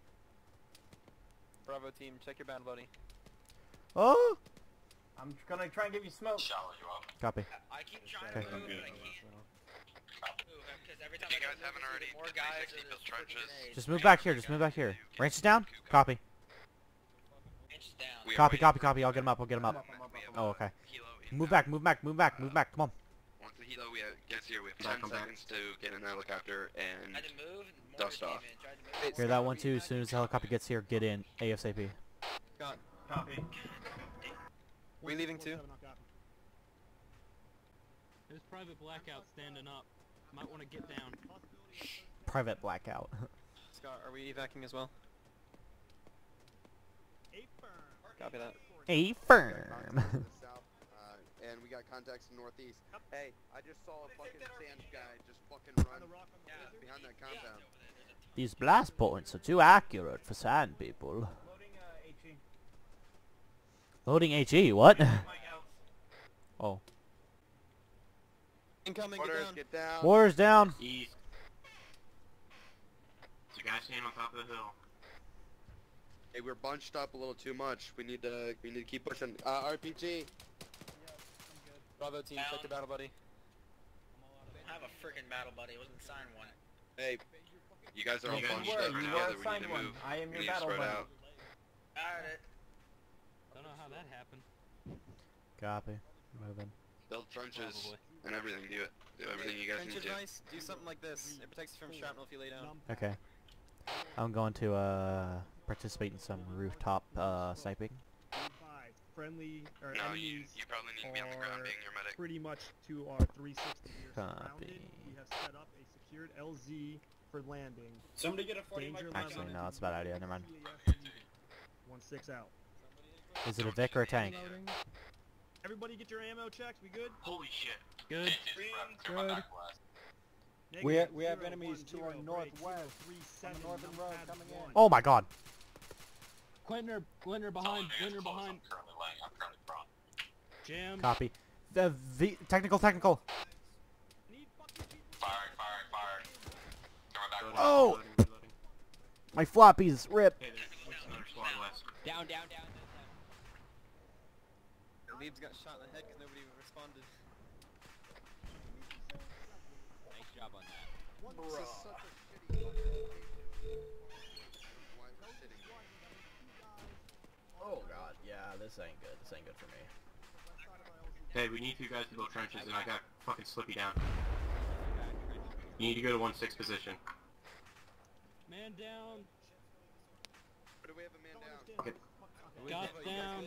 [SPEAKER 14] Bravo team, check your battle buddy.
[SPEAKER 4] Oh!
[SPEAKER 2] I'm gonna try and give you smoke.
[SPEAKER 4] Copy.
[SPEAKER 5] I keep trying
[SPEAKER 4] Okay.
[SPEAKER 5] to move, but I can't move because every time I
[SPEAKER 6] You guys
[SPEAKER 5] move,
[SPEAKER 6] haven't
[SPEAKER 5] there's
[SPEAKER 6] already
[SPEAKER 5] more
[SPEAKER 6] three
[SPEAKER 5] guys
[SPEAKER 6] sixty
[SPEAKER 5] or there's
[SPEAKER 6] built trenches?
[SPEAKER 5] grenades.
[SPEAKER 4] Just move back here, just move back here. Range is down? Copy.
[SPEAKER 5] Range is down.
[SPEAKER 6] We are
[SPEAKER 4] Copy,
[SPEAKER 6] waiting
[SPEAKER 4] copy,
[SPEAKER 6] for-
[SPEAKER 4] copy, I'll get him up, I'll get him up.
[SPEAKER 6] We have
[SPEAKER 4] Oh,
[SPEAKER 6] a
[SPEAKER 4] okay.
[SPEAKER 6] helo
[SPEAKER 4] Move
[SPEAKER 6] inbound.
[SPEAKER 4] back, move back, move back, move back, come on.
[SPEAKER 6] Once the helo we have, gets here, we have
[SPEAKER 7] Back,
[SPEAKER 6] ten
[SPEAKER 7] I'm back.
[SPEAKER 6] seconds to get in the helicopter and
[SPEAKER 5] Tried to move, and
[SPEAKER 6] dust
[SPEAKER 5] mortar
[SPEAKER 6] off.
[SPEAKER 5] came in. Tried to move.
[SPEAKER 4] Hear that one too, as soon as the helicopter gets here, get in, ASAP.
[SPEAKER 14] Got.
[SPEAKER 2] Copy.
[SPEAKER 14] We leaving too?
[SPEAKER 15] There's Private Blackout standing up. Might want to get down.
[SPEAKER 4] Private blackout.
[SPEAKER 14] Scott, are we evacuating as well? Copy that.
[SPEAKER 4] A firm.
[SPEAKER 1] South, uh, and we got contacts in northeast. Hey, I just saw a fucking sand guy just fucking run behind that compound.
[SPEAKER 4] These blast points are too accurate for sand people.
[SPEAKER 2] Loading uh, HE.
[SPEAKER 4] Loading H E, what? Oh.
[SPEAKER 14] Incoming,
[SPEAKER 1] Orders,
[SPEAKER 14] get down.
[SPEAKER 1] get down.
[SPEAKER 4] Warriors down.
[SPEAKER 6] east. There's a guy standing on top of the hill.
[SPEAKER 1] Hey, we're bunched up a little too much. We need to we need to keep pushing. Uh, R P G.
[SPEAKER 14] Bravo team, check your battle buddy.
[SPEAKER 5] I have a freaking battle buddy. I wasn't signed one.
[SPEAKER 1] Hey,
[SPEAKER 6] You guys are all
[SPEAKER 1] You guys
[SPEAKER 6] bunched
[SPEAKER 2] were,
[SPEAKER 6] up
[SPEAKER 2] you
[SPEAKER 6] together.
[SPEAKER 2] were
[SPEAKER 6] We need
[SPEAKER 2] assigned
[SPEAKER 6] to
[SPEAKER 2] one.
[SPEAKER 6] move.
[SPEAKER 2] I am
[SPEAKER 6] We
[SPEAKER 2] your
[SPEAKER 6] need to
[SPEAKER 2] battle
[SPEAKER 6] spread
[SPEAKER 2] buddy.
[SPEAKER 6] out.
[SPEAKER 5] Got it.
[SPEAKER 15] Don't know how that happened.
[SPEAKER 4] Copy. Moving.
[SPEAKER 6] Build trenches
[SPEAKER 15] Probably.
[SPEAKER 6] and everything. Do it. Do everything you guys
[SPEAKER 14] Trench
[SPEAKER 6] need
[SPEAKER 14] is
[SPEAKER 6] to.
[SPEAKER 14] nice. Do something like this. It protects you from shrapnel if you lay down.
[SPEAKER 4] Okay. I'm going to uh participate in some rooftop uh sniping.
[SPEAKER 10] Five friendly or
[SPEAKER 6] No, you
[SPEAKER 10] enemies
[SPEAKER 6] you probably need to be on the ground
[SPEAKER 10] are
[SPEAKER 6] being your medic.
[SPEAKER 10] pretty much to our three sixty here
[SPEAKER 4] Copy.
[SPEAKER 10] surrounded. We have set up a secured L Z for landing.
[SPEAKER 12] Somebody get a forty
[SPEAKER 10] Danger
[SPEAKER 12] micro
[SPEAKER 10] level.
[SPEAKER 4] Actually, no, that's a bad idea. Never mind.
[SPEAKER 10] One six out.
[SPEAKER 4] Is it a Vic or a tank?
[SPEAKER 10] Everybody get your ammo checks. We good?
[SPEAKER 6] Holy shit.
[SPEAKER 15] Good.
[SPEAKER 10] Good.
[SPEAKER 16] We ha-
[SPEAKER 10] Negative
[SPEAKER 16] we have
[SPEAKER 10] zero
[SPEAKER 16] enemies
[SPEAKER 10] one
[SPEAKER 16] to
[SPEAKER 10] zero
[SPEAKER 16] our
[SPEAKER 10] break,
[SPEAKER 16] northwest,
[SPEAKER 10] zero three
[SPEAKER 16] on
[SPEAKER 10] seven,
[SPEAKER 16] the northern road
[SPEAKER 10] numpad
[SPEAKER 16] coming in.
[SPEAKER 10] one.
[SPEAKER 4] Oh my god.
[SPEAKER 15] Quintner, Quintner behind, Quintner behind. Jam.
[SPEAKER 4] Copy. The the technical technical.
[SPEAKER 6] Firing, firing, firing. Coming back.
[SPEAKER 4] Oh!
[SPEAKER 7] Reloading, reloading.
[SPEAKER 4] My floppies rip.
[SPEAKER 6] Hey, there's another squad west.
[SPEAKER 5] Down, down, down.
[SPEAKER 14] Leaves got shot in the head because nobody responded.
[SPEAKER 5] Nice job on that.
[SPEAKER 1] This is such a shitty fucking why we're sitting here.
[SPEAKER 4] Oh god, yeah, this ain't good. This ain't good for me.
[SPEAKER 7] Hey, we need you guys to build trenches, and I got fucking Slippy down. You need to go to one six position.
[SPEAKER 15] Man down.
[SPEAKER 1] Where do we have a man down?
[SPEAKER 7] Okay.
[SPEAKER 15] Got down.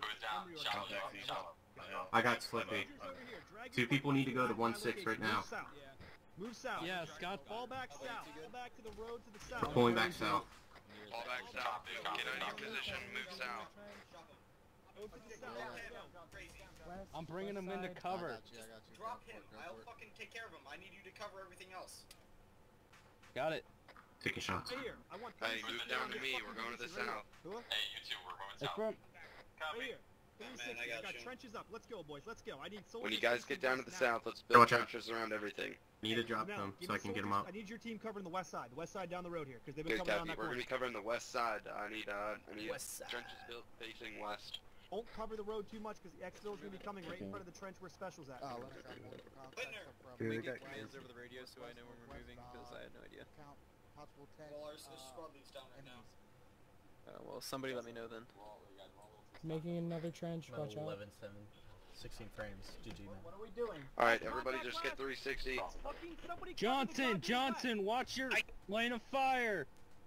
[SPEAKER 7] I got Slippy. Two people need to go to one six right now.
[SPEAKER 10] Move south.
[SPEAKER 15] Yeah, Scott.
[SPEAKER 10] Fall back south. Fall back to the road to the
[SPEAKER 7] We're
[SPEAKER 10] south.
[SPEAKER 7] pulling back south.
[SPEAKER 6] Fall back south, dude. Get out of your position. Move south.
[SPEAKER 10] Go to the south.
[SPEAKER 15] I'm bringing him into cover.
[SPEAKER 12] Drop him. I'll fucking take care of him. I need you to cover everything else.
[SPEAKER 15] Got it.
[SPEAKER 7] Taking shots.
[SPEAKER 10] Right here. I want
[SPEAKER 6] Hey, move down to me. We're going to the south.
[SPEAKER 10] Who?
[SPEAKER 6] Hey, you two. We're moving
[SPEAKER 15] That's from.
[SPEAKER 10] Right here. three sixty.
[SPEAKER 12] I got
[SPEAKER 10] got
[SPEAKER 12] you.
[SPEAKER 10] trenches up. Let's go, boys. Let's go. I need soldiers.
[SPEAKER 6] When you guys get down to the
[SPEAKER 10] now.
[SPEAKER 6] south, let's build
[SPEAKER 7] Watch out.
[SPEAKER 6] trenches around everything.
[SPEAKER 7] Need to drop
[SPEAKER 10] Now,
[SPEAKER 7] them
[SPEAKER 10] give
[SPEAKER 7] so
[SPEAKER 10] me
[SPEAKER 7] I can get them
[SPEAKER 10] soldiers.
[SPEAKER 7] up.
[SPEAKER 10] I need your team covering the west side. The west side down the road here, because they've been
[SPEAKER 6] Good
[SPEAKER 10] coming down
[SPEAKER 6] copy.
[SPEAKER 10] that
[SPEAKER 6] We're
[SPEAKER 10] corner.
[SPEAKER 6] gonna be covering the west side. I need uh, I need
[SPEAKER 10] West side.
[SPEAKER 6] trenches built facing west.
[SPEAKER 10] Don't cover the road too much, because the exfil's gonna be coming right in front of the trench where specials at.
[SPEAKER 9] Oh, let's have one contact from
[SPEAKER 14] Can we
[SPEAKER 9] Bravo.
[SPEAKER 14] get commands over the radio so I know when we're moving? Because I had no idea.
[SPEAKER 9] Count possible text,
[SPEAKER 12] Well, our, our
[SPEAKER 9] uh,
[SPEAKER 12] squad leads down right now.
[SPEAKER 14] Uh, well, somebody let me know then.
[SPEAKER 17] Making another trench, watch out.
[SPEAKER 4] eleven, seven, sixteen frames. G G, man.
[SPEAKER 2] What are we doing?
[SPEAKER 6] All right, everybody, just get three sixty.
[SPEAKER 10] Fucking somebody cover the
[SPEAKER 15] Johnson,
[SPEAKER 10] goddamn
[SPEAKER 15] Johnson, watch your lane of fire.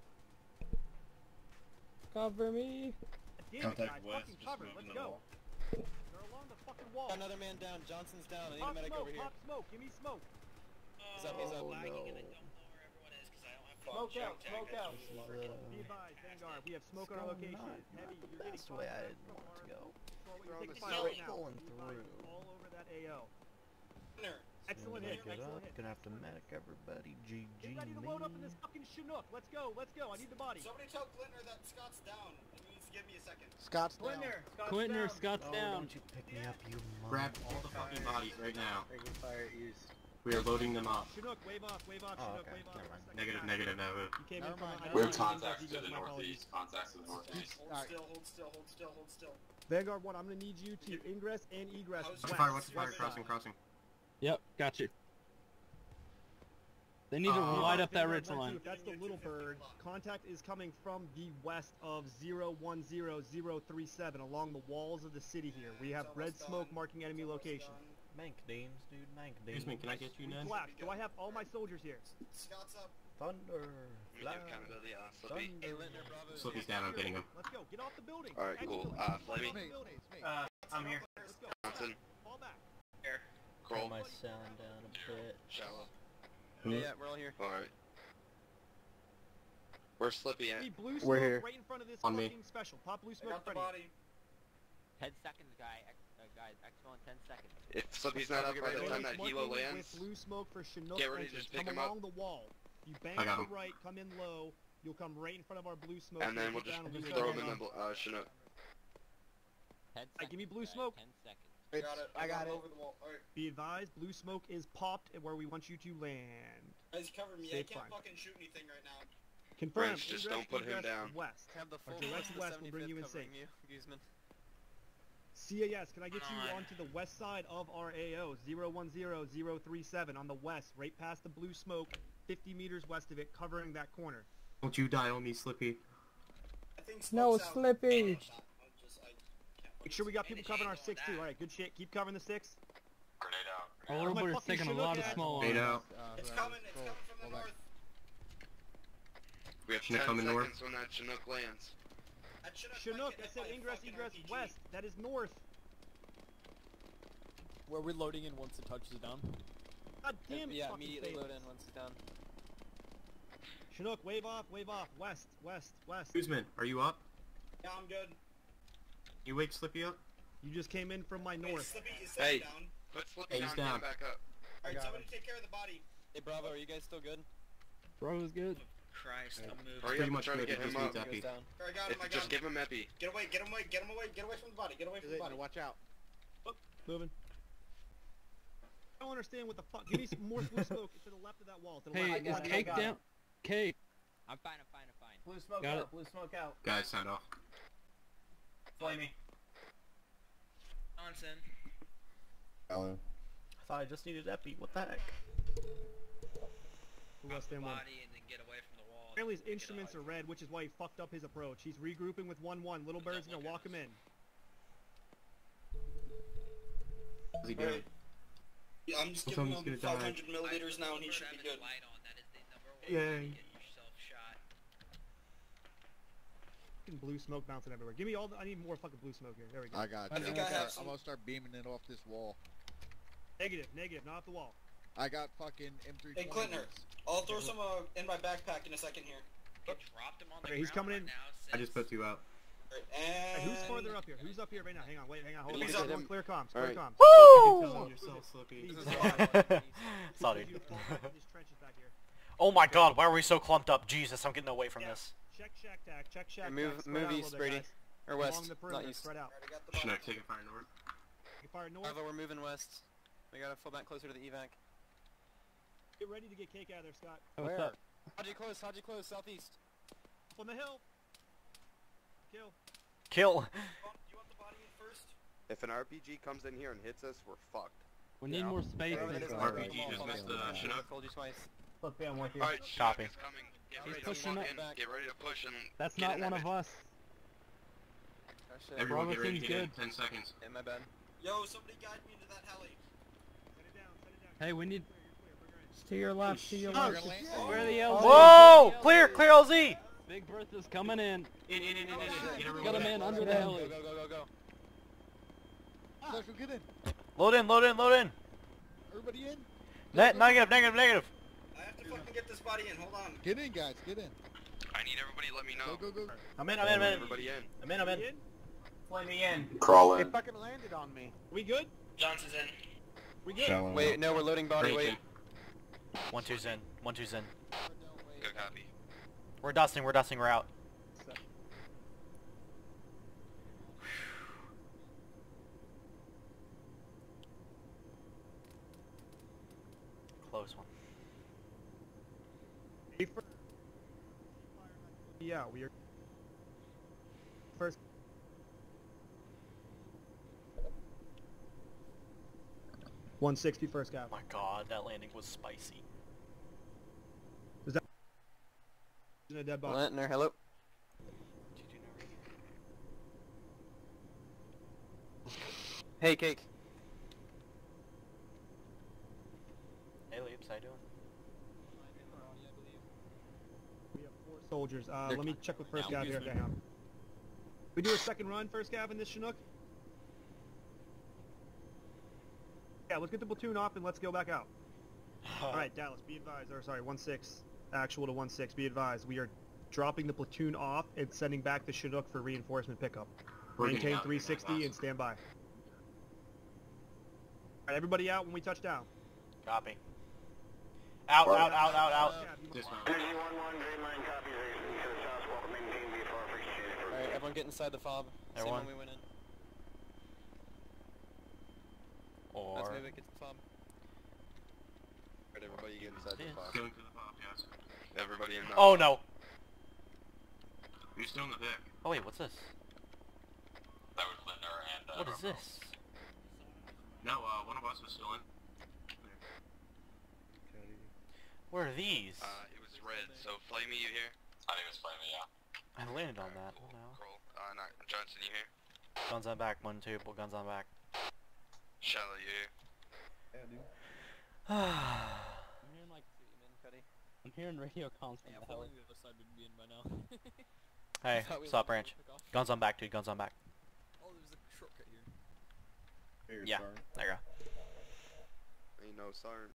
[SPEAKER 17] Cover me.
[SPEAKER 10] west. Damn it, guys. Fucking cover. Let's go. They're along the fucking wall.
[SPEAKER 14] Got another man down. Johnson's down. I need a
[SPEAKER 10] Pop
[SPEAKER 14] medic
[SPEAKER 10] smoke,
[SPEAKER 14] over here.
[SPEAKER 10] pop smoke. Give me smoke.
[SPEAKER 14] He's up, he's up.
[SPEAKER 5] Lagging and I don't know where everyone is because I don't have
[SPEAKER 2] Smoke out, smoke out.
[SPEAKER 10] Be advised, Vanguard, we have smoke on our location. Heavy, you're getting
[SPEAKER 4] That's the way I
[SPEAKER 10] contact
[SPEAKER 4] didn't
[SPEAKER 10] from
[SPEAKER 4] want to
[SPEAKER 10] our-
[SPEAKER 4] go.
[SPEAKER 10] Control what you're
[SPEAKER 1] Throwing
[SPEAKER 10] taking
[SPEAKER 1] the
[SPEAKER 10] fire
[SPEAKER 1] smoke
[SPEAKER 10] right now.
[SPEAKER 4] going
[SPEAKER 10] Be advised,
[SPEAKER 4] through.
[SPEAKER 10] all over that A O.
[SPEAKER 12] Clinton,
[SPEAKER 10] Excellent hit,
[SPEAKER 4] Get
[SPEAKER 10] excellent
[SPEAKER 4] up,
[SPEAKER 10] hit.
[SPEAKER 4] gonna have to medic everybody. G G
[SPEAKER 10] Get ready to load up in this fucking Chinook. Let's go, let's go. I need the body.
[SPEAKER 12] somebody tell Clinton that Scott's down. He needs to give me a second.
[SPEAKER 9] Scott's down.
[SPEAKER 2] Clinton, Scott's
[SPEAKER 15] Quinter,
[SPEAKER 2] down.
[SPEAKER 15] Scott's
[SPEAKER 4] Oh,
[SPEAKER 15] down.
[SPEAKER 4] don't you pick me up, you
[SPEAKER 7] Grab
[SPEAKER 4] mother-
[SPEAKER 7] all the fucking bodies right now.
[SPEAKER 13] Breaking fire east.
[SPEAKER 7] We are loading them up.
[SPEAKER 10] Chinook, wave off, wave off,
[SPEAKER 4] Oh,
[SPEAKER 10] Chinook,
[SPEAKER 4] okay,
[SPEAKER 10] wave off.
[SPEAKER 4] never mind.
[SPEAKER 10] Second
[SPEAKER 7] Negative,
[SPEAKER 10] time.
[SPEAKER 7] negative, no.
[SPEAKER 10] You came in
[SPEAKER 9] Never
[SPEAKER 10] from
[SPEAKER 9] mind,
[SPEAKER 10] a-
[SPEAKER 9] never
[SPEAKER 10] I
[SPEAKER 9] We have
[SPEAKER 10] didn't
[SPEAKER 6] contacts
[SPEAKER 10] see
[SPEAKER 6] to
[SPEAKER 10] you,
[SPEAKER 6] the
[SPEAKER 10] my apologies.
[SPEAKER 6] northeast. Contacts to the northeast.
[SPEAKER 12] Hold
[SPEAKER 9] Alright.
[SPEAKER 12] still, hold still, hold still, hold still.
[SPEAKER 10] Vanguard one, I'm gonna need you to ingress and egress
[SPEAKER 12] How's
[SPEAKER 10] west.
[SPEAKER 7] Watch the fire, watch the fire,
[SPEAKER 10] west
[SPEAKER 7] crossing,
[SPEAKER 10] side.
[SPEAKER 7] crossing.
[SPEAKER 15] Yep, got you. They need to
[SPEAKER 7] Uh,
[SPEAKER 15] light up that
[SPEAKER 10] Vanguard
[SPEAKER 15] ridge
[SPEAKER 10] one, two,
[SPEAKER 15] line.
[SPEAKER 10] If that's the little bird, contact is coming from the west of zero one zero zero three seven along the walls of the city here. We have
[SPEAKER 12] It's
[SPEAKER 10] red
[SPEAKER 12] almost
[SPEAKER 10] smoke
[SPEAKER 12] done.
[SPEAKER 10] marking enemy
[SPEAKER 12] It's almost
[SPEAKER 10] location.
[SPEAKER 12] done.
[SPEAKER 4] Mank names, dude, mank names.
[SPEAKER 7] Excuse me, can I get you, Ned?
[SPEAKER 10] Flash, do I have all my soldiers here?
[SPEAKER 12] Scott's up.
[SPEAKER 4] Thunder,
[SPEAKER 1] We
[SPEAKER 4] flash,
[SPEAKER 1] do accountability, uh, Slippy.
[SPEAKER 4] thunder.
[SPEAKER 14] Hey, Lintner, Bravo.
[SPEAKER 7] Slippy's down, I'm getting him.
[SPEAKER 10] Let's go, get off the building.
[SPEAKER 1] Alright,
[SPEAKER 10] Exit
[SPEAKER 1] cool.
[SPEAKER 10] building.
[SPEAKER 1] Uh,
[SPEAKER 10] Fall
[SPEAKER 1] Flemmy.
[SPEAKER 10] off the building.
[SPEAKER 12] Uh, I'm here.
[SPEAKER 10] Let's go.
[SPEAKER 1] Johnson.
[SPEAKER 10] Fall back.
[SPEAKER 5] Here.
[SPEAKER 4] Turn
[SPEAKER 1] Kroll.
[SPEAKER 4] my sound down a bit.
[SPEAKER 1] Shallow.
[SPEAKER 14] Yeah, yeah, we're all here.
[SPEAKER 1] Alright. Where's Slippy at?
[SPEAKER 10] See blue
[SPEAKER 13] We're
[SPEAKER 10] smoke
[SPEAKER 13] here.
[SPEAKER 10] right in front of this
[SPEAKER 7] On me.
[SPEAKER 10] fucking special. Pop blue
[SPEAKER 12] I
[SPEAKER 10] smoke in
[SPEAKER 12] got the
[SPEAKER 10] front of you.
[SPEAKER 12] body.
[SPEAKER 18] Ten seconds, guy. X, uh, guys, X-Mo in ten seconds.
[SPEAKER 1] If Slippy's not up by the
[SPEAKER 10] Go
[SPEAKER 1] time
[SPEAKER 10] to
[SPEAKER 1] that
[SPEAKER 10] smoking
[SPEAKER 1] helo
[SPEAKER 10] with
[SPEAKER 1] lands,
[SPEAKER 10] blue smoke for Chinook
[SPEAKER 1] get ready to
[SPEAKER 10] entrance.
[SPEAKER 1] just pick
[SPEAKER 10] Come
[SPEAKER 1] him up.
[SPEAKER 10] along the wall. You bang
[SPEAKER 7] I
[SPEAKER 10] to
[SPEAKER 7] got
[SPEAKER 10] the
[SPEAKER 7] him.
[SPEAKER 10] right, come in low. You'll come right in front of our blue smoke.
[SPEAKER 1] and then
[SPEAKER 10] you'll
[SPEAKER 1] we'll
[SPEAKER 10] get
[SPEAKER 1] just
[SPEAKER 10] down and we
[SPEAKER 1] throw
[SPEAKER 10] will
[SPEAKER 1] him in
[SPEAKER 10] go
[SPEAKER 1] the bl- uh, Chinook.
[SPEAKER 18] Ten
[SPEAKER 10] Alright,
[SPEAKER 18] seconds.
[SPEAKER 10] give me blue
[SPEAKER 18] guys,
[SPEAKER 10] smoke.
[SPEAKER 18] Ten seconds.
[SPEAKER 12] I got it.
[SPEAKER 9] I got
[SPEAKER 12] him
[SPEAKER 9] it.
[SPEAKER 12] over the wall. Alright.
[SPEAKER 10] Be advised, blue smoke is popped at where we want you to land.
[SPEAKER 12] Guys, cover me. I
[SPEAKER 10] Safe
[SPEAKER 12] can't
[SPEAKER 10] fine.
[SPEAKER 12] fucking shoot anything right now.
[SPEAKER 10] Confirm.
[SPEAKER 1] Rance, just
[SPEAKER 10] ingress,
[SPEAKER 1] don't put him
[SPEAKER 10] egress
[SPEAKER 1] down.
[SPEAKER 10] West.
[SPEAKER 14] Have the
[SPEAKER 10] Our
[SPEAKER 14] full
[SPEAKER 10] direct
[SPEAKER 14] force of the
[SPEAKER 10] west will bring you in
[SPEAKER 14] seventy-fifth
[SPEAKER 10] safe.
[SPEAKER 14] covering you, Guzman.
[SPEAKER 10] C A S, can I get you
[SPEAKER 5] Alright.
[SPEAKER 10] onto the west side of our A O, zero one zero zero three seven on the west, right past the blue smoke, fifty meters west of it, covering that corner.
[SPEAKER 7] Don't you die on me, Slippy.
[SPEAKER 12] I think
[SPEAKER 17] No,
[SPEAKER 12] Smoke's out.
[SPEAKER 17] Slippy.
[SPEAKER 12] I'm just- I can't
[SPEAKER 10] Make sure we got people
[SPEAKER 5] Manage
[SPEAKER 10] covering our
[SPEAKER 5] angle on
[SPEAKER 10] six too.
[SPEAKER 5] that.
[SPEAKER 10] Alright, good shit. Keep covering the six.
[SPEAKER 6] Grenade out.
[SPEAKER 15] Our
[SPEAKER 10] Where's my
[SPEAKER 15] orbiter's
[SPEAKER 10] fucking
[SPEAKER 15] taking a
[SPEAKER 10] Chinook
[SPEAKER 15] lot of
[SPEAKER 10] at?
[SPEAKER 15] small
[SPEAKER 7] Eight
[SPEAKER 15] ones.
[SPEAKER 7] out.
[SPEAKER 12] It's coming. It's coming from the north.
[SPEAKER 1] We have
[SPEAKER 7] Chinook
[SPEAKER 1] ten
[SPEAKER 7] coming north.
[SPEAKER 1] seconds when that Chinook lands.
[SPEAKER 12] That Chinook,
[SPEAKER 10] Chinook,
[SPEAKER 12] might
[SPEAKER 10] I
[SPEAKER 12] get
[SPEAKER 10] said
[SPEAKER 12] hit by a
[SPEAKER 10] ingress,
[SPEAKER 12] fucking
[SPEAKER 10] egress
[SPEAKER 12] R P G.
[SPEAKER 10] west. That is north.
[SPEAKER 14] Where we're loading in once it touches down.
[SPEAKER 10] God damn it,
[SPEAKER 14] Yeah,
[SPEAKER 10] fucking
[SPEAKER 14] immediately
[SPEAKER 10] fail.
[SPEAKER 14] load in once it's down.
[SPEAKER 10] Chinook, wave off, wave off. West, west, west.
[SPEAKER 7] Guzman, are you up?
[SPEAKER 12] Yeah, I'm good.
[SPEAKER 7] You wake Slippy up?
[SPEAKER 10] You just came in from my
[SPEAKER 12] Wait,
[SPEAKER 10] north.
[SPEAKER 12] Slippy is
[SPEAKER 1] Hey.
[SPEAKER 12] Slippy down.
[SPEAKER 1] Put Slippy
[SPEAKER 7] Hey,
[SPEAKER 1] down,
[SPEAKER 7] he's
[SPEAKER 1] get him
[SPEAKER 7] down.
[SPEAKER 1] back up.
[SPEAKER 12] Alright, somebody take care of the body.
[SPEAKER 14] Hey, Bravo, are you guys still good?
[SPEAKER 15] Bro's good.
[SPEAKER 5] Christ, I'm moving.
[SPEAKER 1] Hurry
[SPEAKER 7] Pretty
[SPEAKER 1] up and
[SPEAKER 7] much
[SPEAKER 1] try to
[SPEAKER 7] good,
[SPEAKER 1] get
[SPEAKER 7] it
[SPEAKER 1] him
[SPEAKER 7] just
[SPEAKER 1] up.
[SPEAKER 7] needs
[SPEAKER 14] Goes
[SPEAKER 7] epi.
[SPEAKER 14] down.
[SPEAKER 12] Alright, got him.
[SPEAKER 1] If,
[SPEAKER 12] I got
[SPEAKER 1] just
[SPEAKER 12] him.
[SPEAKER 1] give him epi.
[SPEAKER 12] Get away, get him away, get him away, get away from the body, get away from the body.
[SPEAKER 9] Watch out.
[SPEAKER 10] Moving. I don't understand what the fuck. Give me some more blue smoke to the left of that wall. To the
[SPEAKER 15] Hey,
[SPEAKER 10] left.
[SPEAKER 15] is
[SPEAKER 2] got it, I
[SPEAKER 15] Cake
[SPEAKER 2] got it.
[SPEAKER 15] down? Cake.
[SPEAKER 18] I'm fine. I'm fine. I'm fine.
[SPEAKER 2] Blue smoke
[SPEAKER 15] Got
[SPEAKER 2] out,
[SPEAKER 15] it.
[SPEAKER 2] blue smoke out.
[SPEAKER 7] Guys, sound off.
[SPEAKER 5] Flamey. Johnson.
[SPEAKER 9] Hello.
[SPEAKER 4] I thought I just needed epi. What the heck?
[SPEAKER 10] Who else stand one?
[SPEAKER 5] Body and then get away from the wall.
[SPEAKER 10] Apparently his
[SPEAKER 5] Pick it
[SPEAKER 10] instruments
[SPEAKER 5] up.
[SPEAKER 10] are red, which is why he fucked up his approach. He's regrouping with one one. Little Bird's gonna walk him in.
[SPEAKER 7] How's he doing?
[SPEAKER 12] Yeah, I'm just
[SPEAKER 7] What's
[SPEAKER 12] giving
[SPEAKER 7] up, he's
[SPEAKER 12] him
[SPEAKER 7] gonna die.
[SPEAKER 12] five hundred milliliters now and he should be good.
[SPEAKER 5] Light on. That is the number one
[SPEAKER 10] Yeah.
[SPEAKER 5] way to get yourself shot.
[SPEAKER 10] Fucking blue smoke bouncing everywhere. Give me all the, I need more fucking blue smoke here. There we go.
[SPEAKER 9] I got
[SPEAKER 12] I
[SPEAKER 9] you.
[SPEAKER 12] think
[SPEAKER 9] I'm
[SPEAKER 12] I
[SPEAKER 9] gonna
[SPEAKER 12] have
[SPEAKER 9] start-
[SPEAKER 12] some-
[SPEAKER 9] I'm gonna start beaming it off this wall.
[SPEAKER 10] Negative, negative, not off the wall.
[SPEAKER 9] I got fucking M three
[SPEAKER 12] Hey,
[SPEAKER 9] twenty.
[SPEAKER 12] Clintner, I'll throw some uh, in my backpack in a second here.
[SPEAKER 5] Get dropped him on the
[SPEAKER 10] Okay, he's
[SPEAKER 5] ground
[SPEAKER 10] coming
[SPEAKER 5] right
[SPEAKER 10] in.
[SPEAKER 5] now.
[SPEAKER 7] I just put two out.
[SPEAKER 12] Alright,
[SPEAKER 10] Hey,
[SPEAKER 12] and...
[SPEAKER 10] who's farther up here? Who's up here right now? Hang on, wait, hang on, hold on.
[SPEAKER 12] Who's
[SPEAKER 10] Everyone
[SPEAKER 12] up?
[SPEAKER 10] Clear comms, clear
[SPEAKER 1] Alright.
[SPEAKER 10] comms.
[SPEAKER 4] Woo!
[SPEAKER 10] Tell on yourself.
[SPEAKER 7] Slippy.
[SPEAKER 10] Please,
[SPEAKER 4] Saw it.
[SPEAKER 10] you fall back in these trenches back here.
[SPEAKER 4] Oh my god, why are we so clumped up? Jesus, I'm getting away from
[SPEAKER 10] Yeah.
[SPEAKER 4] this.
[SPEAKER 10] Check shack tack, check shack
[SPEAKER 14] Move-
[SPEAKER 10] tack. Spread
[SPEAKER 14] move
[SPEAKER 10] out a
[SPEAKER 14] east,
[SPEAKER 10] little bit,
[SPEAKER 14] Brady.
[SPEAKER 10] guys.
[SPEAKER 14] Or
[SPEAKER 10] Along
[SPEAKER 14] west,
[SPEAKER 10] the
[SPEAKER 14] not
[SPEAKER 10] perimeter,
[SPEAKER 14] east.
[SPEAKER 10] spread out.
[SPEAKER 12] Alright, I got the body.
[SPEAKER 7] Chinook, take a fire north.
[SPEAKER 10] You fire north.
[SPEAKER 14] Bravo, we're moving west. We gotta fall back closer to the evac.
[SPEAKER 10] Get ready to get cake out of there, Scott.
[SPEAKER 15] What's
[SPEAKER 14] Where?
[SPEAKER 15] up?
[SPEAKER 14] Haji close, Haji close, southeast.
[SPEAKER 10] Up on the hill. Kill.
[SPEAKER 4] Kill.
[SPEAKER 12] You want, you want the body in first?
[SPEAKER 1] If an R P G comes in here and hits us, we're fucked.
[SPEAKER 15] We need more space.
[SPEAKER 12] Whatever it is,
[SPEAKER 7] R P G
[SPEAKER 12] Alright.
[SPEAKER 7] just missed the uh, Chinook.
[SPEAKER 14] Told you twice.
[SPEAKER 2] Look, I'm with you.
[SPEAKER 1] Alright,
[SPEAKER 4] Copy.
[SPEAKER 1] Chinook is coming. Get
[SPEAKER 14] He's
[SPEAKER 1] ready to
[SPEAKER 15] pushing
[SPEAKER 1] walk
[SPEAKER 15] up
[SPEAKER 1] in.
[SPEAKER 14] back.
[SPEAKER 1] Get ready to push and
[SPEAKER 15] That's
[SPEAKER 1] get
[SPEAKER 15] not
[SPEAKER 1] in
[SPEAKER 15] one
[SPEAKER 1] that
[SPEAKER 15] of
[SPEAKER 1] bitch.
[SPEAKER 15] us.
[SPEAKER 14] Oh shit.
[SPEAKER 7] Everyone
[SPEAKER 15] Bravo
[SPEAKER 7] get ready to
[SPEAKER 15] seems
[SPEAKER 7] get in.
[SPEAKER 15] good.
[SPEAKER 7] Ten seconds.
[SPEAKER 14] Yeah, my bad.
[SPEAKER 12] Yo, somebody guide me into that heli.
[SPEAKER 10] Set it down, set it down.
[SPEAKER 15] Hey, we need.
[SPEAKER 17] It's to your left, to your
[SPEAKER 10] Oh,
[SPEAKER 17] left.
[SPEAKER 10] shit.
[SPEAKER 15] Where are the L Z?
[SPEAKER 4] Whoa! Clear! Clear L Z!
[SPEAKER 15] Big Bertha's coming in.
[SPEAKER 7] In, in, in, in, in, in. Get everyone
[SPEAKER 15] Got a
[SPEAKER 7] in.
[SPEAKER 15] man under the
[SPEAKER 17] Yeah.
[SPEAKER 15] heli.
[SPEAKER 14] Go, go, go, go, go.
[SPEAKER 9] Flash, get in.
[SPEAKER 4] Load in, load in, load in!
[SPEAKER 9] Everybody in.
[SPEAKER 4] Net, negative, negative, negative!
[SPEAKER 12] I have to fucking get this body in. Hold on.
[SPEAKER 9] Get in, guys. Get in.
[SPEAKER 6] I need everybody. Let me know.
[SPEAKER 9] Go, go, go.
[SPEAKER 8] I'm in, I'm in, I'm in.
[SPEAKER 6] Everybody in.
[SPEAKER 8] I'm in, I'm in.
[SPEAKER 2] Let me in.
[SPEAKER 13] Crawl
[SPEAKER 19] They
[SPEAKER 13] in.
[SPEAKER 19] fucking landed on me.
[SPEAKER 10] We good?
[SPEAKER 5] Johnson's in.
[SPEAKER 10] We good?
[SPEAKER 13] Shallow.
[SPEAKER 14] Wait, no, we're loading body.
[SPEAKER 7] Break
[SPEAKER 14] Wait.
[SPEAKER 7] in.
[SPEAKER 8] One two's in. One two's in.
[SPEAKER 6] Good copy.
[SPEAKER 8] We're dusting, we're dusting, we're out. Close one.
[SPEAKER 10] Yeah, we are. First. one sixty first gap.
[SPEAKER 8] Oh my god, that landing was spicy.
[SPEAKER 10] Is that in a dead body?
[SPEAKER 14] Lantner, hello. Hey, Cake.
[SPEAKER 8] Hey, Leaps, how you doing?
[SPEAKER 10] We have four soldiers. Uh,
[SPEAKER 14] They're-
[SPEAKER 10] let me check with first
[SPEAKER 14] Now,
[SPEAKER 10] gav here.
[SPEAKER 14] use me.
[SPEAKER 10] Hang on. We do a second run, first gav in this Chinook? Yeah, let's get the platoon off and let's go back out. Alright, Dallas, be advised, or sorry, one six, actual to one six, be advised. We are dropping the platoon off and sending back the Chinook for reinforcement pickup.
[SPEAKER 7] We're getting
[SPEAKER 10] Maintain
[SPEAKER 7] out.
[SPEAKER 10] three sixty and stand by. Alright, everybody out when we touch down.
[SPEAKER 8] Copy. Out, out, out, out, out.
[SPEAKER 7] Dismount.
[SPEAKER 19] Energy one one, green line copies. To the south, welcome, maintain V F R for exchange.
[SPEAKER 14] Alright, everyone get inside the fob. Same
[SPEAKER 8] Everyone.
[SPEAKER 14] one we went in.
[SPEAKER 8] Or...
[SPEAKER 14] Let's move it, get to the fob.
[SPEAKER 1] Alright, everybody get inside the box.
[SPEAKER 7] Going to the pop, yes.
[SPEAKER 1] Everybody in.
[SPEAKER 8] Oh no!
[SPEAKER 7] You're still in the Vic.
[SPEAKER 8] Oh wait, what's this?
[SPEAKER 6] That was Linder and. Uh,
[SPEAKER 8] What is this?
[SPEAKER 7] No, uh, one of us was still in.
[SPEAKER 8] Where are these?
[SPEAKER 6] Uh, it was red. So Flamey, you here? I think it was Flamey, yeah.
[SPEAKER 8] I landed on that. Oh no.
[SPEAKER 6] Cool. Uh, not Johnson, you here?
[SPEAKER 8] Guns on back, one, two, pull guns on back.
[SPEAKER 6] Shallow, you here?
[SPEAKER 13] Yeah, dude.
[SPEAKER 18] I'm hearing like in Cuddy.
[SPEAKER 11] I'm hearing radio comms from
[SPEAKER 18] Yeah,
[SPEAKER 11] the
[SPEAKER 18] if
[SPEAKER 11] heli.
[SPEAKER 18] only the other side would be in by now.
[SPEAKER 8] Hey,
[SPEAKER 18] Thought we
[SPEAKER 8] stop
[SPEAKER 18] let
[SPEAKER 8] branch.
[SPEAKER 18] people pick off.
[SPEAKER 8] Guns on back, dude, guns on back.
[SPEAKER 18] Oh, there's a shortcut here.
[SPEAKER 13] Here,
[SPEAKER 8] Yeah,
[SPEAKER 13] sorry.
[SPEAKER 8] there you go.
[SPEAKER 1] Ain't no sergeant.